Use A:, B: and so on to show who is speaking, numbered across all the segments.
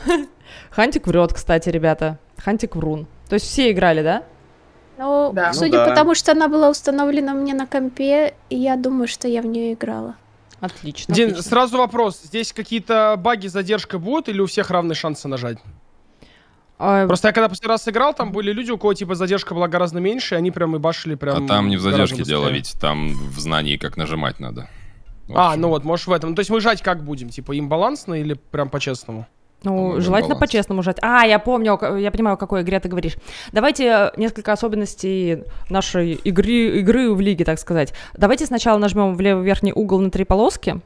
A: Хантик врет, кстати, ребята. Хантик врун. То есть все играли, да?
B: Ну,
C: Да.
B: судя по тому, что она была установлена мне на компе, я думаю, что я в нее играла.
A: Отлично.
C: Дин,
A: отлично.
C: сразу вопрос. Здесь какие-то баги, задержка будут или у всех равные шансы нажать? Просто я когда последний раз играл, там были люди, у кого типа задержка была гораздо меньше, и они прям и башили прям...
D: А там не в задержке
C: гораздо
D: дело,
C: быстрее.
D: ведь там в знании, как нажимать надо. В
C: А,
D: общем,
C: ну вот, может в этом. То есть мы жать как будем? Типа им балансно или прям по-честному?
A: Ну,
D: по-моему,
A: желательно
D: баланс.
A: по-честному жать. А, я помню, я понимаю, о какой игре ты говоришь. Давайте несколько особенностей нашей игры в лиге, так сказать. Давайте сначала нажмем в левый верхний угол на 3 полоски.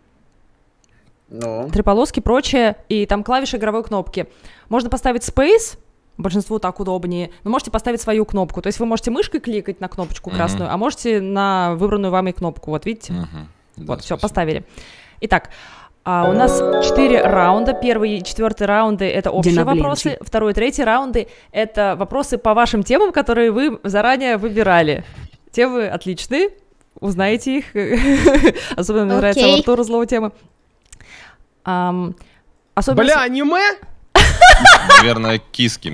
E: Ну,
A: 3 полоски, прочее, и там клавиши игровой кнопки. Можно поставить Space, большинству так удобнее, но можете поставить свою кнопку. То есть вы можете мышкой кликать на кнопочку красную, а можете на выбранную вами кнопку. Вот, видите?
D: Да,
A: Вот, все,
D: спасибо.
A: поставили. Итак, у нас 4 раунда. Первый и 4 раунды — это общие
F: Диноблинчик.
A: вопросы. Второй и третий раунды — это вопросы по вашим темам, которые вы заранее выбирали. Темы отличные, узнаете их. Особенно мне нравится
B: Окей.
A: Артуру злого темы. Особенно...
C: Бля, аниме?
D: Наверное, киски.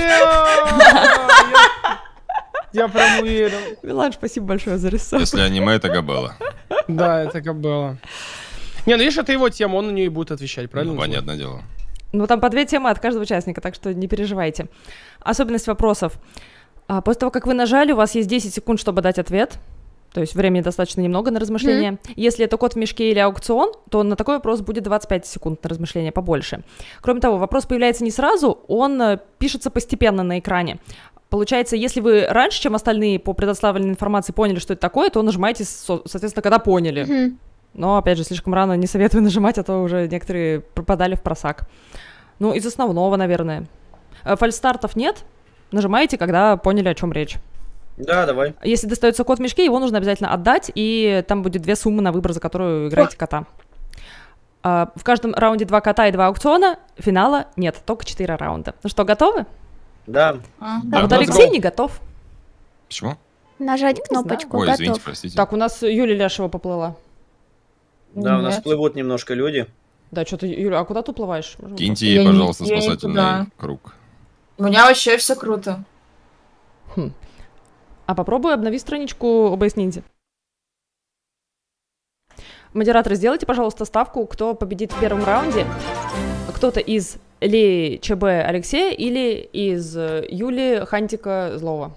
C: Я прям уверен.
A: Милан, спасибо большое за рисунок.
D: Если аниме, это Габелла.
C: Да, это как было. Не, ну видишь, это его тема, он на нее и будет отвечать, правильно?
D: Ну, понятное дело.
A: Ну, там по 2 темы от каждого участника, так что не переживайте. Особенность вопросов. После того, как вы нажали, у вас есть 10 секунд, чтобы дать ответ. То есть времени достаточно немного на размышление. Если это кот в мешке или аукцион, то на такой вопрос будет 25 секунд на размышление, побольше. Кроме того, вопрос появляется не сразу, он пишется постепенно на экране. Получается, если вы раньше, чем остальные по предоставленной информации поняли, что это такое, то нажимаете, соответственно, когда поняли. Но, опять же, слишком рано не советую нажимать, а то уже некоторые пропадали в просак. Ну, из основного, наверное. Фальстартов нет. Нажимаете, когда поняли, о чем речь.
E: да, давай.
A: Если достается кот в мешке, его нужно обязательно отдать, и там будет 2 суммы на выбор, за которую играете кота. В каждом раунде 2 кота и 2 аукциона. Финала нет, только 4 раунда. Ну что, готовы?
E: Да.
A: А
D: Да,
A: вот
D: let's
A: Алексей
C: go.
A: не готов.
D: Почему?
B: Нажать
A: знаю.
B: кнопочку
D: Ой, извините,
B: «Готов».
D: простите.
A: Так, у нас Юлия Ляшева поплыла.
E: Да, у нас
F: Нет.
E: плывут немножко люди.
A: Да, что-то, Юля, а куда ты уплываешь? Можем
D: Киньте
F: Я
D: ей,
F: не-
D: пожалуйста,
F: я
D: спасательный
F: никуда.
D: круг.
F: У меня вообще все круто.
A: А попробуй обнови страничку OBS Ninja. Модераторы, сделайте, пожалуйста, ставку, кто победит в первом раунде. Кто-то из Леи, ЧБ, Алексея или из Юли, Хантика, Злого.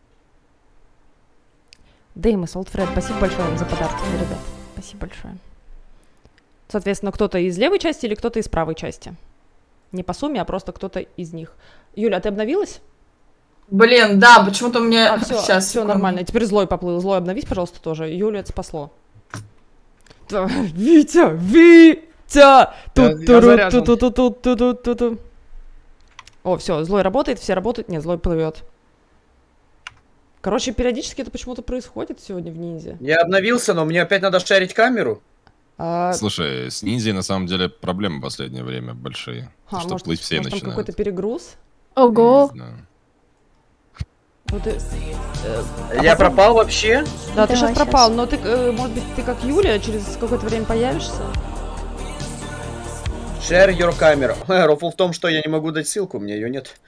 A: Деймос, Олдфред, спасибо большое вам за подарки, ребят. Спасибо большое. Соответственно, кто-то из левой части или кто-то из правой части. Не по сумме, а просто кто-то из них. Юля, а ты обновилась?
F: Блин, да, почему-то мне...
A: Все,
F: Сейчас,
A: все
F: секунду.
A: нормально. Теперь Злой поплыл. Злой, обновись, пожалуйста, тоже. Юлю это спасло. Витя! Витя!
C: заряжен.
A: Ту-ту-ту-ту-ту-ту-ту-ту. О, все, Злой работает, все работают. Нет, Злой плывет. Короче, периодически это почему-то происходит сегодня в ниндзя.
E: Я обновился, но мне опять надо шарить камеру.
D: Слушай, с ниндзей на самом деле проблемы в последнее время большие. Чтобы
A: может,
D: плыть все
A: может, там
D: начинают.
A: какой-то перегруз?
B: Ого.
D: Не знаю.
A: Вот ты-
E: Я пропал вообще?
A: Да, ты
B: Давай
A: сейчас пропал,
B: щас.
A: но ты, может быть, ты как Юля через какое-то время появишься?
E: Share your camera. Рофл в том, что я не могу дать ссылку, у меня ее нет.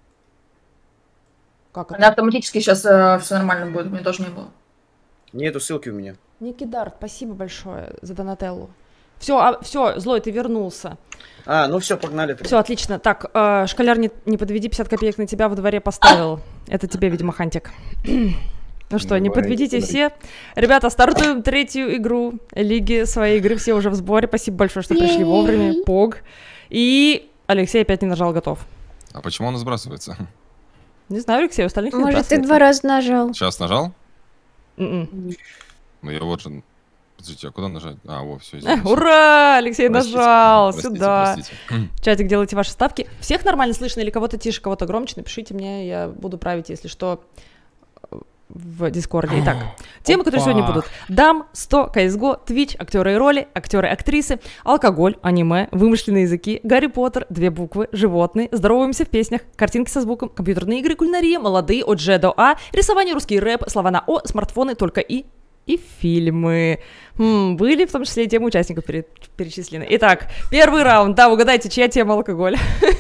A: Как это?
F: Она автоматически сейчас все нормально будет, у меня тоже не было.
E: Нету ссылки у меня.
A: Никидар, спасибо большое за Донателлу. Все, все, Злой, ты вернулся.
E: Ну все, погнали.
A: Все, отлично. Так, школяр, не подведи, 50 копеек на тебя во дворе поставил. Это тебе, видимо, Хантик. Ну что, не
E: Давай,
A: подведите
E: давай.
A: все. Ребята, стартуем 3-ю игру лиги своей игры. Все уже в сборе. Спасибо большое, что пришли вовремя. Пог. И Алексей опять не нажал готов.
D: А почему он сбрасывается?
A: Не знаю, Алексей, у остальных не
B: Может, ты
A: сбрасывается.
B: 2 раза нажал.
D: Сейчас нажал?
A: М-м.
D: Ну я вот же... Подождите, а куда нажать? Во, все, извините.
A: Ура! Алексей
D: Простите,
A: нажал!
D: простите,
A: Сюда.
D: простите.
A: Чатик, делайте ваши ставки. Всех нормально слышно или кого-то тише, кого-то громче? Напишите мне, я буду править, если что, в Дискорде. Итак, темы, которые
C: Опа.
A: сегодня будут. Дам, 100, CSGO, Twitch, актеры и роли, актеры и актрисы, алкоголь, аниме, вымышленные языки, Гарри Поттер, 2 буквы, животные, здороваемся в песнях, картинки со звуком, компьютерные игры, кулинария, молодые, от Ж до А, рисование, русский рэп, слова на О, смартфоны, только и фильмы. Были в том числе и темы участников перечислены. Итак, первый раунд. Да, угадайте, чья тема алкоголь?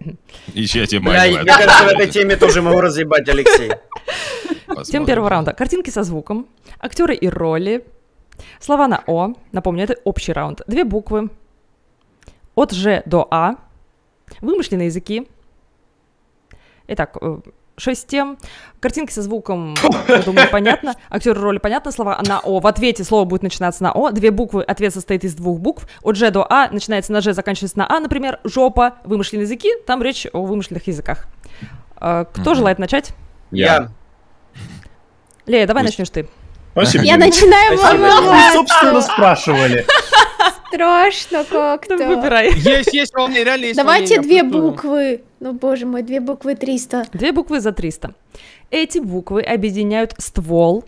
D: Ищите
E: Бля,
D: магию.
E: мне кажется, в этой теме тоже могу разъебать, Алексей.
A: Тема первого раунда. Картинки со звуком, актеры и роли, слова на О. Напомню, это общий раунд. 2 буквы. От Ж до А. Вымышленные языки. Итак, 6 тем. Картинки со звуком, я думаю, понятно. Актеры роли понятно. Слова на О. В ответе слово будет начинаться на О. 2 буквы. Ответ состоит из 2 букв. От Ж до А. Начинается на Ж, заканчивается на А. Например, жопа. Вымышленные языки. Там речь о вымышленных языках. Кто желает начать?
E: Я.
A: Лея, давай начнешь ты.
G: Спасибо.
B: Я начинаю
G: Вы, собственно, спрашивали.
B: Страшно как-то.
A: Выбирай.
C: Есть волнение, реально есть
B: Давайте
C: волнение,
B: 2 буквы. Ну, боже мой, 2 буквы 300.
A: 2 буквы за 300. Эти буквы объединяют ствол.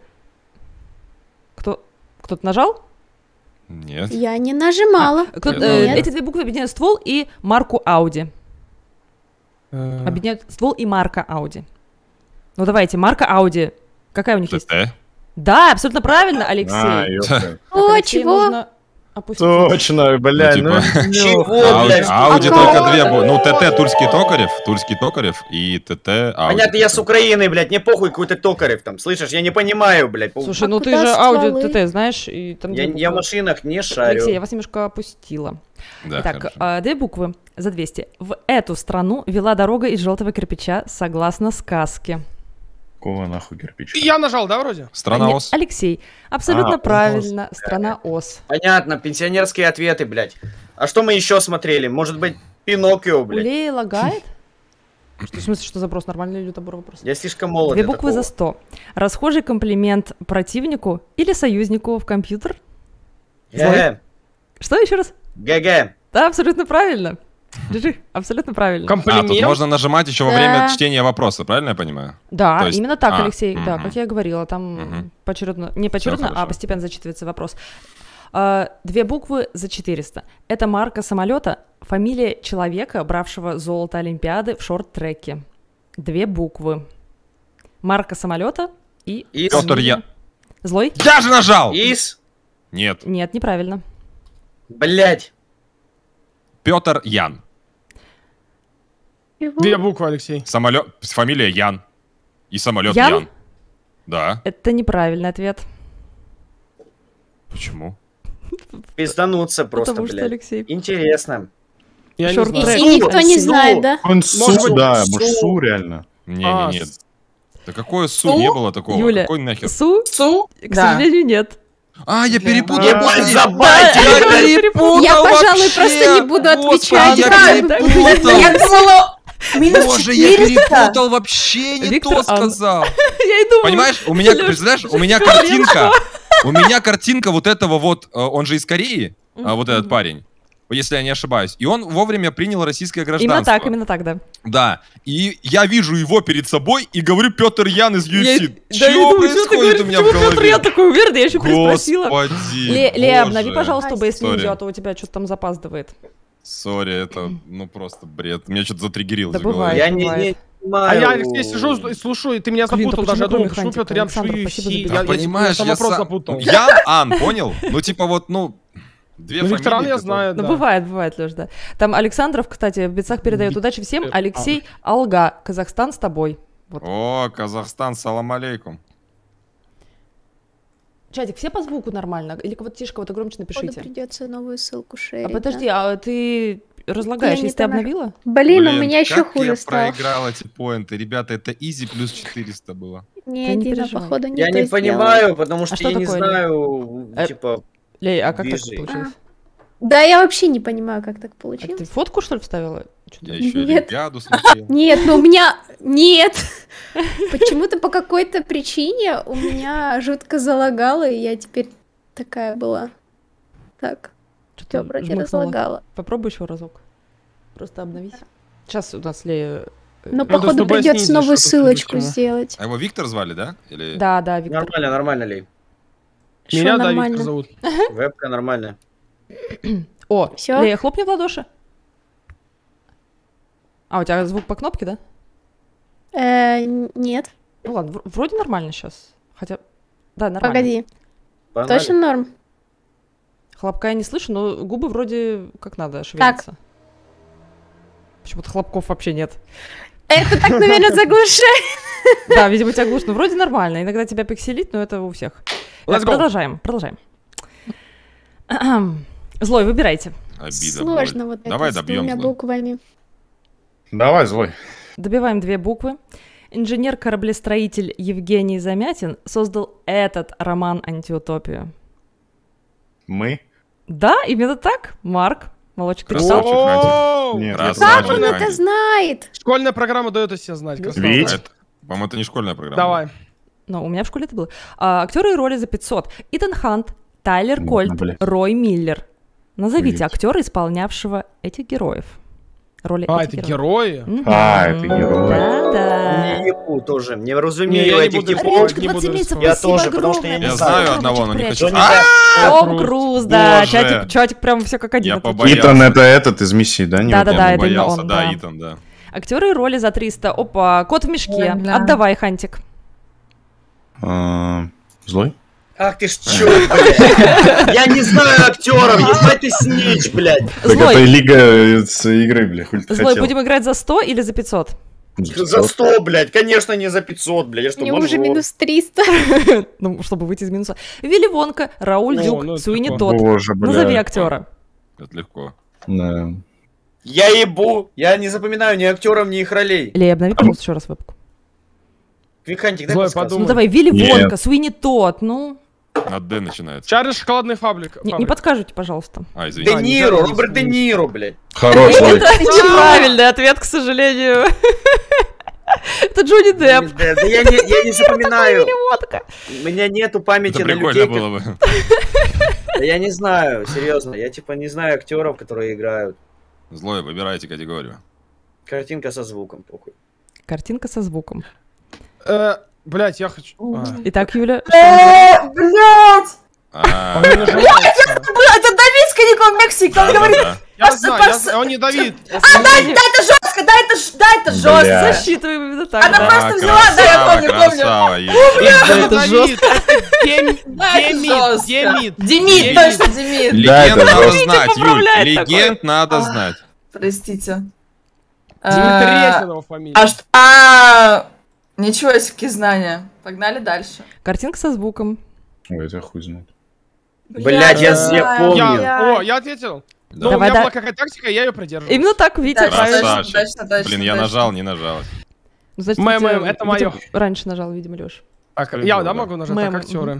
A: Кто-то нажал?
D: Нет.
B: Я не нажимала.
A: Эти 2 буквы объединяют ствол и марку Audi. Объединяют ствол и марка Audi. Ну давайте, марка Audi. Какая у них есть?
D: ТТ.
A: Да, абсолютно правильно, Алексей.
G: ёпта.
B: О,
A: Алексея
B: чего?
A: можно опустить.
G: Точно, блядь,
D: Ну,
G: ну...
D: типа,
E: Чего, блядь?
D: Ауди
B: А
D: только
B: кого?
D: 2 будут. Ну, ТТ Тульский Токарев и ТТ Ауди.
E: Понятно, я с Украины, блядь, мне похуй какой-то токарев там, слышишь? Я не понимаю, блядь.
A: Слушай,
B: А
A: ну ты
B: куда
A: же
B: стволы?
A: Audi TT знаешь, и там
E: Я
A: 2
E: в
A: буквы.
E: машинах не шарю.
A: Алексей, я вас немножко опустила.
D: Да,
A: Итак,
D: хорошо.
A: 2 буквы за 200. В эту страну вела дорога из желтого кирпича согласно сказке.
G: Какого нахуй кирпича?
C: Я нажал, да, вроде?
D: Страна ОС.
A: Алексей, абсолютно
G: А,
A: правильно. Страна ОС.
E: Понятно, пенсионерские ответы, блядь. А что мы еще смотрели? Может быть, Пиноккио,
A: У
E: блядь?
A: Леи лагает? Что, в смысле, что запрос? Нормальный или добрый вопрос?
E: Я слишком молод
A: 2
E: для
A: буквы за
E: такого.
A: 100. Расхожий комплимент противнику или союзнику в компьютер?
E: ГГ.
A: Что еще раз?
E: ГГ.
A: Да, абсолютно правильно. GG, абсолютно правильно.
D: А, тут
C: Комплимент.
D: можно нажимать еще во
B: Да.
D: время чтения вопроса, правильно я понимаю?
A: Да,
D: То есть-
A: именно так, Алексей. Да,
D: мгм.
A: как я и говорила, там
D: Мгм.
A: поочередно, не поочередно, а
D: хорошо.
A: постепенно зачитывается вопрос. 2 буквы за 400. Это марка самолета, фамилия человека, бравшего золото Олимпиады в шорт-треке. 2 буквы. Марка самолета и...
E: Ис.
D: Пётр Я...
A: Злой?
D: Я же нажал!
E: Ис.
D: Нет.
A: Нет, неправильно.
E: Блядь.
D: Петр Ян.
C: 2 буквы, Алексей.
D: Самолет... Фамилия Ян. И самолет
A: Ян?
D: Ян. Да.
A: Это неправильный ответ.
D: Почему?
E: Пиздануться просто,
A: Потому что,
E: блядь.
A: Алексей...
E: Интересно.
C: Я не
A: Шорт-трек.
C: знаю.
B: И никто не
E: Су.
B: знает, да?
G: Консу,
C: Может быть,
G: да,
E: Су.
G: Мурсу, реально.
D: Не. Да какое Су?
F: Су?
D: Не было такого.
A: Юля,
D: Какой нахер?
A: Су,
F: Су?
A: к сожалению, нет.
D: А, я перепутал.
E: Ебать,
D: подожди.
E: забайте!
D: Я перепутал
B: Я, пожалуй,
D: вообще.
B: просто не буду отвечать.
D: Господи, я
A: Да,
D: перепутал.
F: Я думала, минус
D: Боже, я
F: 400.
D: перепутал, вообще не
A: Виктор,
D: то сказал.
A: Я и думаю...
D: Понимаешь, у меня,
A: Лёш,
D: представляешь, у меня картинка вот этого вот, он же из Кореи, вот этот парень, если я не ошибаюсь. И он вовремя принял российское гражданство.
A: Именно так, да.
D: Да. И я вижу его перед собой и говорю: Петр Ян из UFC.
A: Да, я
D: Чё
A: думаю, что ты
D: происходит
A: говоришь,
D: у меня в
A: почему Петр, я
D: голове?
A: такой уверенный, я еще переспросила.
D: Господи,
A: Лея,
D: боже.
A: обнови, пожалуйста,
B: Ай,
A: OBS Ninja,
D: сори.
A: а то у тебя что-то там запаздывает.
D: Сори, это, ну, просто бред. Меня что-то затриггерило
A: Да
D: в голове.
A: бывает.
E: Я не
A: Бывает.
E: понимаю.
C: А я, Алексей, сижу и слушаю, и ты меня
A: Блин,
C: запутал
A: да
C: даже. Я
A: почему
C: думал, почему
A: механика?
C: Петр Ян
A: Александр,
C: UFC?
A: спасибо за
C: Я-
A: беседу.
C: я
D: Понимаешь,
C: сам
D: я
C: вопрос
D: сам...
C: запутал.
D: Ян Ан, понял? Ну, типа вот, ну, две
C: Ну, Виктор Ан
D: фамилии,
C: я
D: которые-
C: знаю,
A: Ну,
C: да.
A: бывает, Леш, да. Там Александров, кстати, в бицах передает удачи всем. Алексей Алга, Казахстан с тобой. Вот.
D: О, Казахстан, салам алейкум.
A: Чатик, все по звуку нормально? Или кого-то тише, кого-то громче
B: Походу
A: напишите.
B: придется новую ссылку
A: А
B: шерить.
A: подожди, а ты разлагаешь,
B: Я не
A: если ты
B: знаю.
A: обновила?
B: Да? Блин, у меня еще
D: как
B: хуже
D: я
B: стало.
D: проиграл эти поинты. Ребята, это изи плюс 400 было.
B: Не,
A: Ты не
B: Дина,
A: переживай.
B: походу, не
E: Я
B: то
E: не
B: сделала.
E: понимаю, потому что
A: что
E: я не
A: такое,
E: знаю,
A: Э,
E: типа...
A: Лей, а как так
E: Вижи.
A: получилось?
B: Да, я вообще не понимаю, как так
A: А
B: получилось.
A: ты фотку, что ли, вставила? Чё-то-
D: Я еще
B: Нет.
D: Олимпиаду смотрел.
B: Нет, ну у меня... Нет! Почему-то по какой-то причине у меня жутко залагало, и я теперь такая была. Так,
A: Что-то
B: все, вроде
A: жмыхнуло.
B: разлагала.
A: Попробуй еще разок. Просто обновись. Сейчас у нас Лея...
B: Но,
C: Ну,
B: походу,
C: то есть
B: придется
C: Ниндзя
B: новую
C: что-то
B: ссылочку
C: включено.
B: сделать.
D: А его Виктор звали, да? Или...
A: Да, Виктор.
E: Нормально, нормально, Лей.
B: Шо
C: Меня, да,
B: нормально?
C: Виктор зовут.
E: Вебка нормальная.
A: О,
B: Всё?
A: Лея, хлопни в ладоши. А, у тебя звук по кнопке, да?
B: Нет.
A: Ну ладно, вроде нормально сейчас. Хотя... Да, нормально.
B: Погоди.
E: Погнали.
B: Точно норм?
A: Хлопка я не слышу, но губы вроде как надо шевелятся. Почему-то хлопков вообще нет.
B: Это так, наверное, заглушает.
A: Да, видимо, тебя глушит. Ну, вроде нормально. Иногда тебя пикселит, но это у всех. Продолжаем. Злой, выбирайте.
D: Обида.
B: Сложно вот
D: Давай
B: это с
D: добьем
B: двумя
D: Злой.
B: буквами.
G: Давай, Злой.
A: Добиваем 2 буквы. Инженер-кораблестроитель Евгений Замятин создал этот роман «Антиутопию».
G: Мы?
A: Да, именно так. Марк, молодчик.
D: Красавчик,
C: Оу!
G: Нет,
B: Как он
D: Красавчик,
B: это знает?
C: Школьная программа дает о себе знать. красава.
G: Ведь?
D: По-моему, это не школьная программа.
C: Давай.
A: Ну, у меня в школе это было. Актеры и роли за 500. Итан Хант, Тайлер
G: Ну,
A: Кольт,
G: блядь.
A: Рой Миллер. Назовите
G: Блядь.
A: актера, исполнявшего этих героев. Роли
C: А,
A: этих
C: это
A: героев.
C: герои?
A: Мгм.
G: Это герой.
A: Да.
E: Не ебу тоже. Не
C: Не,
E: разумею
C: я не
E: этих
C: буду
E: типов.
C: рисковать.
A: Ренечка, 20 месяцев,
E: Я
A: спасибо
E: тоже, потому что я
A: огромное.
E: не
D: Я
E: знаю.
D: знаю одного, но не хочу.
E: Джонни
A: Том Круз, да,
D: Боже.
A: чатик прям все как один.
D: Я
A: отвечает.
D: побоялся.
G: Итан это этот из миссии, да? не
A: Да,
G: вот
A: да,
G: он?
A: да,
D: Я
A: это именно
D: боялся,
A: он,
D: да,
A: да.
D: Итан, да.
A: Актеры и роли за 300. Опа, кот в мешке.
F: Ой, бля.
A: Отдавай, Хантик.
G: Злой?
E: Ах ты ж чё, блядь. Я не знаю актеров, ебать ты снич, блядь.
G: Так это
A: Злой,
G: лига с игры, бля, хуй ты
A: Злой,
G: хотел.
A: будем играть за 100 или за 500?
E: За 100, блядь, конечно, не за 500, блядь. Я что,
B: Мне уже
E: мажор?
B: минус 300.
A: Ну, чтобы выйти из минуса. Вилли Вонка, Рауль
C: О,
A: Дюк,
C: ну это
A: Суини
C: легко.
A: Тодд.
G: Боже, бля.
A: Назови актера.
D: Это легко.
G: Да.
E: Я ебу. Я не запоминаю ни актеров, ни их ролей.
A: Лей, обнови, пожалуйста, еще раз вебку.
E: Квикантик, дай
C: Злой,
E: подсказку.
C: подумай.
A: Ну давай, Вилли
G: Нет.
A: Вонка, Суини Тодд, ну.
D: На Д начинается.
C: Чарли шоколадный фабрик.
A: Не подскажете, пожалуйста.
D: А,
E: Де
D: извини.
E: Ниро,
C: не
E: Роберт Де
C: знаю.
E: Ниро, блядь.
G: Хорош, Злой.
A: Это неправильный ответ, к сожалению. Это Джонни Депп.
E: Да я не запоминаю.
A: Вонка.
E: У меня нету памяти
D: Это
E: на
D: прикольно
E: людей.
D: было бы.
E: Да я не знаю, серьезно. Я типа не знаю актеров, которые играют.
D: Злой, выбирайте категорию.
E: Картинка со звуком, похуй.
A: Картинка со звуком.
C: Блять, я хочу...
A: Итак, Юля,
F: Блядь!
D: А,
F: Это Давид Скориков в Мексике, он говорит,
D: да.
C: Я знаю, он не Давид.
F: да, это жестко, да, это жестко.
G: Бля.
A: засчитываем именно так,
F: Она
A: да.
F: просто взяла, да, я помню, помню.
D: Красава, Юля.
C: Это не
A: это
C: Давид, это
F: Да, это жестко.
C: Демид.
F: Демид, точно, Демид.
G: Да,
D: Легенд
G: это
D: надо
G: жестко.
D: знать, Юль.
A: поправляет такой.
D: Легенд надо знать.
F: Простите.
C: Дмитрий его фамилия.
F: А что? Ничего себе знания. Погнали дальше.
A: Картинка со звуком.
G: Ой, это хуй знает.
E: Блядь, я помню.
C: Я ответил.
D: Да.
C: Но у
A: Давай,
C: меня
A: да.
C: была какая-то тактика, я ее придерживал.
A: Именно так, Витя,
F: Точно,
A: правильно.
D: Красавчик.
F: точно.
D: Блин, я нажал, не нажалось.
A: Ну, значит,
C: Мэм,
A: Витя-
C: это
A: Витя
C: моё.
A: раньше нажал, видимо, Лёш.
C: Так, я могу нажать,
A: Мемы,
C: так актеры.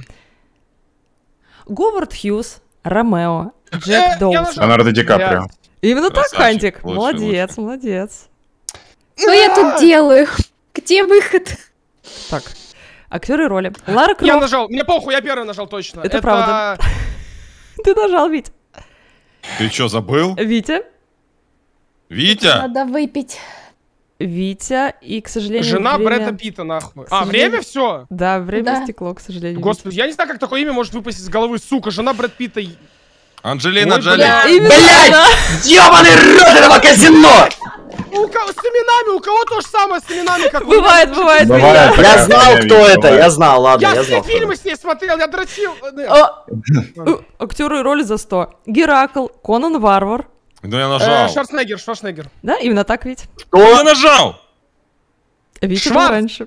A: Говард Хьюз, Ромео, Джек
C: Я
A: Доусон.
C: нажал.
G: Леонардо Ди Каприо.
A: Именно так,
D: Красавчик,
A: Хантик.
D: лучше,
A: Молодец, молодец.
B: Что я тут делаю? Где выход?
A: Так, актеры и роли. Лара
C: Я
A: Крофт.
C: нажал, мне похуй, я первый нажал точно.
A: Это правда. Ты нажал, Витя.
D: Ты что, забыл?
A: Витя.
D: Витя?
B: Надо выпить.
A: Витя и, к сожалению,
C: Жена
A: время-
C: Брэда Питта, нахуй.
A: сожалению.
C: время все?
A: Да, время
B: Да.
A: стекло, к сожалению.
C: Господи, я не знаю, как такое имя может выпасть из головы, сука. Жена Брэд Питта.
D: Анджелина
C: Ой,
D: Джоли.
C: бля.
A: Именно
E: Блядь!
A: она.
E: Ёбаный рот этого казино!
C: У кого с именами? У кого то же самое с именами, как у
A: Бывает,
C: меня?
A: бывает.
G: Бывает.
A: Витя.
E: Я
G: Такая
E: знал,
G: хуйня,
E: кто
G: Витя,
E: это,
G: бывает.
E: я знал, ладно,
C: Я
E: я
C: все
E: знал.
C: фильмы с ней смотрел, я дрочил.
A: Актеры и роли за 100. Геракл, Конан Варвар.
D: Ну я нажал.
C: Шварценеггер.
A: Да, именно так, Вить.
D: Я нажал!
A: Витя был
C: Шварц.
A: раньше.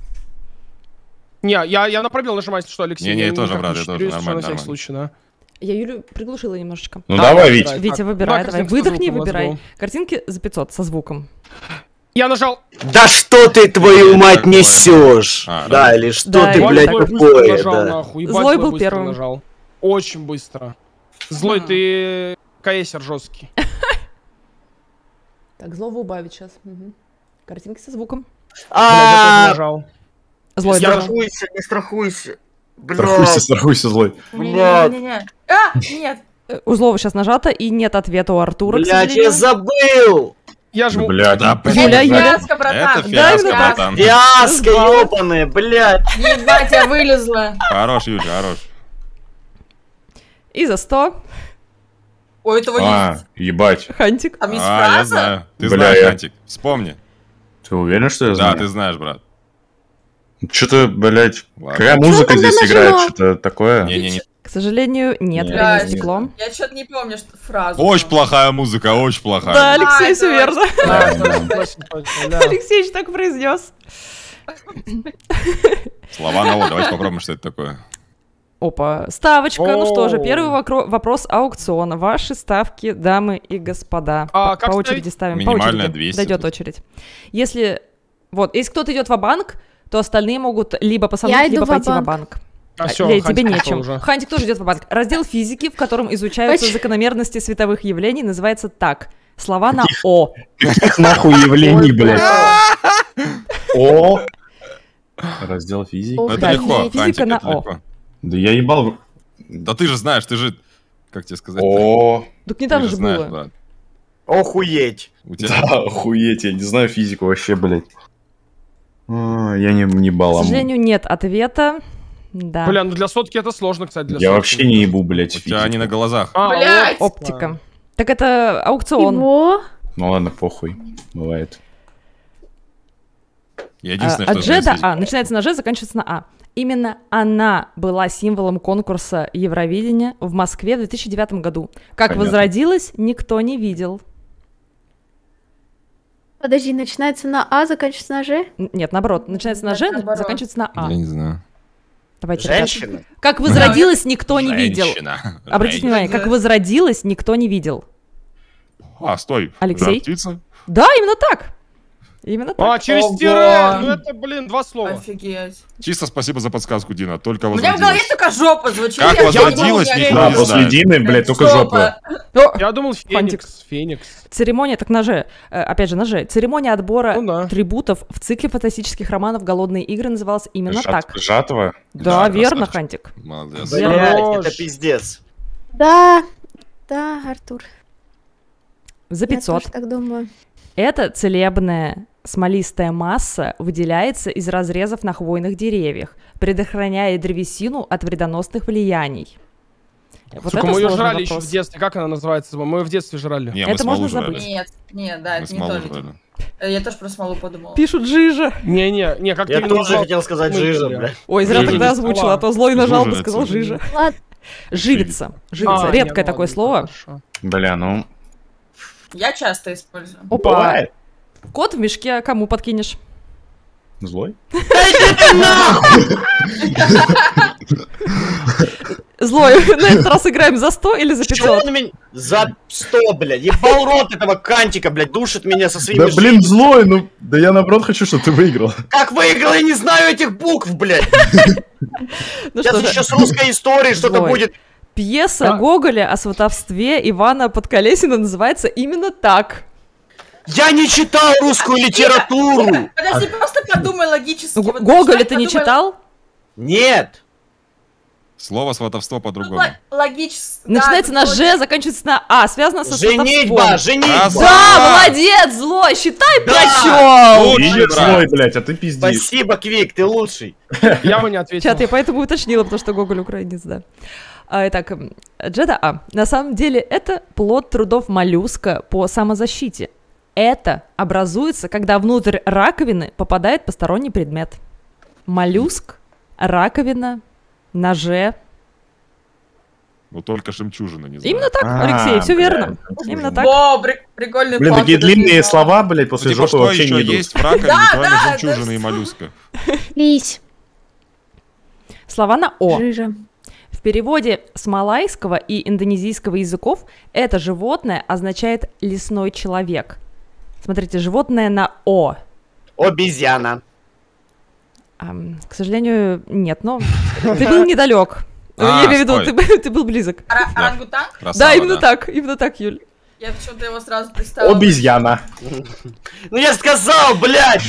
C: Не, я на пробел нажимаю, если что, Алексей.
D: Не-не, я
C: никак
D: тоже,
C: не
D: брат, я
C: щурюсь,
D: тоже,
C: всё
D: нормально,
C: на всякий
D: нормально.
C: случай, да.
A: Я Юлю приглушила немножечко.
G: Ну
C: Да,
G: давай,
C: я
G: Вить.
C: выбираю.
A: Витя,
C: Так,
A: выбирай, давай.
C: картинка со
A: Выдохни и
C: звуком,
A: выбирай.
C: let's go.
A: Картинки за 500 со звуком.
C: Я нажал.
E: Да что ты, твою мать,
D: Такое.
E: несешь?
D: А,
E: Да, или что
A: Да,
E: ты,
A: Ебать,
E: блядь,
C: Злой быстро
E: тупое,
C: нажал,
E: да.
C: нахуй. Ебать,
A: Злой был
C: быстро
A: первым.
C: нажал. Очень быстро. Злой, ты КСер жесткий.
A: Так, злого убавить сейчас. Картинки со звуком.
C: Блядь, я тоже нажал.
A: Злой,
C: Я
A: нажал.
E: Страхуйся, не страхуйся.
G: Страхуйся,
E: Блядь.
G: страхуйся, Злой.
E: Блядь.
F: Не-не-не. Нет.
A: У злого сейчас нажато, и нет ответа у Артура, к
E: Блядь,
A: сожалению.
E: я забыл!
C: Я жму.
G: Блядь.
D: Да,
A: Юля, Юля.
F: Фиаско, братан.
D: Это фиаско,
A: именно так.
D: братан.
E: Фиаско,
A: Сбала.
E: ёбаные, блядь.
F: Ебать, я вылезла.
D: Хорош, Юля, хорош.
A: И за 100.
F: Ой, этого есть.
G: Ебать.
A: Хантик.
F: Там есть
D: А, я
F: фраза?
D: знаю. Ты
G: Бля,
D: знаешь,
G: я-
D: Хантик. Вспомни.
G: Ты уверен, что я
D: Да,
G: знаю?
D: ты знаешь, брат.
G: Что-то, блядь,
D: Ладно.
G: какая музыка
B: там
G: здесь
B: нажала?
G: играет? Что-то такое?
D: Не-не-не.
A: К сожалению, нет, время истекло.
F: Я что-то не помню фразу.
D: Очень плохая музыка, очень плохая.
A: Да, Алексей, все верно.
C: Да.
A: Алексеевич так произнес.
D: Слова на «о», давайте попробуем, что это такое.
A: Опа, ставочка. Ну что же, первый вопрос аукциона. Ваши ставки, дамы и господа. По очереди ставим.
D: Минимальная 200.
A: Дойдет очередь. Если кто-то идет ва-банк, то остальные могут либо посадить, либо пойти ва-банк. Лей, тебе нечем. Хантик тоже идет ва-банк. Раздел физики, в котором изучаются закономерности световых явлений, называется так. Слова на «о».
G: Каких нахуй явлений, блядь? О. Раздел физики.
D: Это легко, Хантик, это легко.
G: Да я ебал.
D: Да ты же знаешь, ты же... Как тебе сказать?
G: О.
A: Так недавно же было.
E: Охуеть.
G: Да, охуеть, я не знаю физику вообще, блядь. Я не балам.
A: К сожалению, нет ответа. Да.
C: Бля, ну для сотки это сложно, кстати.
G: Я вообще не ебу, блядь,
D: У тебя они на глазах.
F: Блядь.
A: Оптика. Так это аукцион.
B: Его?
G: Ну ладно, похуй. Бывает.
D: Я единственное, что
A: Джеда А. Начинается на Ж, заканчивается на А. Именно она была символом конкурса Евровидения в Москве в 2009 году. Как
G: Понятно.
A: возродилась, никто не видел.
B: Подожди, начинается на А, заканчивается на Ж?
A: Нет, наоборот. Начинается на Ж,
F: наоборот.
A: заканчивается на А.
D: Я не знаю.
A: Давайте.
E: Женщина.
A: Как возродилась, никто не видел.
D: Женщина.
A: Обратите внимание, как возродилась, никто не видел.
D: А, стой.
A: Алексей?
D: Да, птица?
A: Да, именно так. Именно так.
C: Через
F: Ого.
C: тире. Ну это, блин, 2 слова.
F: Офигеть.
D: Чисто спасибо за подсказку, Дина. Только
F: У меня в голове
D: возродилась.
F: только жопа звучит.
D: Как
F: я
D: возродилась,
F: не
D: никто
F: могу
D: не
G: Да,
F: понять.
G: после Дины, блядь, только жопа.
A: О,
C: Я думал,
A: Фантик.
C: Феникс.
A: Церемония, так на Ж, опять же на Ж. Церемония отбора
C: Ну да.
A: трибутов в цикле фантастических романов «Голодные игры» называлась именно так.
G: Жатва?
A: Да,
D: Да,
A: верно,
D: красавчик.
A: Хантик.
D: Молодец.
C: Бля.
E: Блядь, это пиздец.
B: Да, Артур.
A: За 500.
B: Я тоже так думаю.
A: Эта целебная смолистая масса выделяется из разрезов на хвойных деревьях, предохраняя древесину от вредоносных влияний. Вот
C: Сука, мы ее
A: сложный
C: жрали еще
A: вопрос.
C: в детстве. Как она называется? Мы ее в детстве жрали.
D: Не, мы
A: Это можно
D: смолу жрали.
A: забыть.
F: Нет, да,
D: Мы
F: это не
D: смолу
F: то,
D: жрали.
F: видимо. Я тоже про смолу подумала.
A: Пишут «Жижа».
C: Не, как ты
E: Я
C: именно
E: тоже
C: назвал?
E: хотел сказать
C: Мы
E: жижа,
C: были.
E: блядь.
A: Ой, зря
D: Жижа
A: тогда
D: не
A: озвучила,
C: слова.
A: а то злой нажал бы,
D: Жижа,
A: сказал
D: это
A: «жижа».
B: Ладно,
A: Живица. Живица.
C: А,
A: Редкое
C: не,
A: такое
C: ладно,
A: слово.
C: хорошо.
G: Бля, ну...
F: Я часто использую.
A: Опа.
G: Бывает.
A: Кот в мешке кому подкинешь?
G: Злой?
A: Злой, на этот раз играем за 100 или за
E: Чё
A: 500?
E: он меня... За 100, блядь. Ебал рот этого кантика, блядь. Душит меня со своими...
G: Да блин, злой, ну... Да я наоборот хочу, чтобы ты выиграл.
E: Как выиграл, я не знаю этих букв, блядь.
A: Ну
E: Сейчас
A: что
E: еще
A: же,
E: с русской историей что-то
A: Злой.
E: будет.
A: пьеса Гоголя о сватовстве Ивана Подколесина называется именно так.
E: Я не читал русскую литературу.
F: Подожди, просто подумай логически. Вот
A: Гоголя
F: представь,
A: ты не
F: подумай
A: читал?
E: Нет.
D: Слово сватовство по-другому.
F: Логически.
A: Начинается на Ж, заканчивается на А, связано со
E: Женитьба,
A: сватовством.
E: женитьба.
A: Да, молодец, Злой, считай
E: Да.
A: прочел.
G: Видишь,
D: брат.
G: злой, блядь, а ты пиздишь.
E: Спасибо, Квик, ты лучший.
C: Я бы не ответил.
A: Чат, я поэтому уточнила, потому что Гоголь украинец, да. Итак, Джеда А. На самом деле это плод трудов моллюска по самозащите. Это образуется, когда внутрь раковины попадает посторонний предмет. Моллюск, раковина, ноже.
D: Ну только жемчужина, не знаю.
A: Именно так,
G: А,
A: Алексей, все
G: блядь,
A: верно.
G: жемчужина.
A: Именно так.
F: Во, прикольный
G: Блин,
F: факт,
G: такие
F: я даже не
G: длинные
F: знала.
G: слова, блядь,
D: Ну,
G: после
D: типа,
G: жопы
D: что
G: вообще
D: еще
G: не идут.
D: есть в раковине,
F: Да,
D: кроме
F: да,
D: жемчужины
F: да.
D: и моллюска?
B: Лись,
A: Слова на О.
B: жижа.
A: В переводе с малайского и индонезийского языков это животное означает «лесной человек». Смотрите, животное на О.
E: Обезьяна.
A: К сожалению, нет, но ты был недалек.
D: А,
A: Я имею в виду,
D: стой.
A: ты был близок.
F: Орангутанг?
A: Да,
D: Красава,
A: именно так, Юль.
F: Я почему-то его сразу представила.
G: Обезьяна.
E: Ну я сказал, блядь.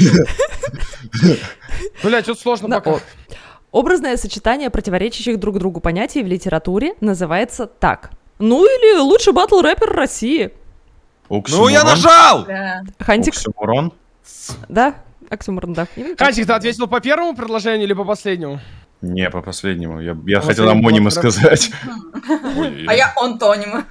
C: Блять, тут сложно
A: На
C: пока.
A: О. Образное сочетание противоречащих друг другу понятий в литературе называется так. Ну или лучший батл-рэпер России.
D: Ну я нажал!
F: Да.
A: Хантик,
G: Оксюморон.
A: да? Оксюморон, да. Именно так.
C: Хантик, ты ответил по первому предложению или по последнему?
G: Не, по последнему. Я хотел
C: последнему
G: амонимы
C: было
G: сказать.
D: Ой,
F: А я антоним.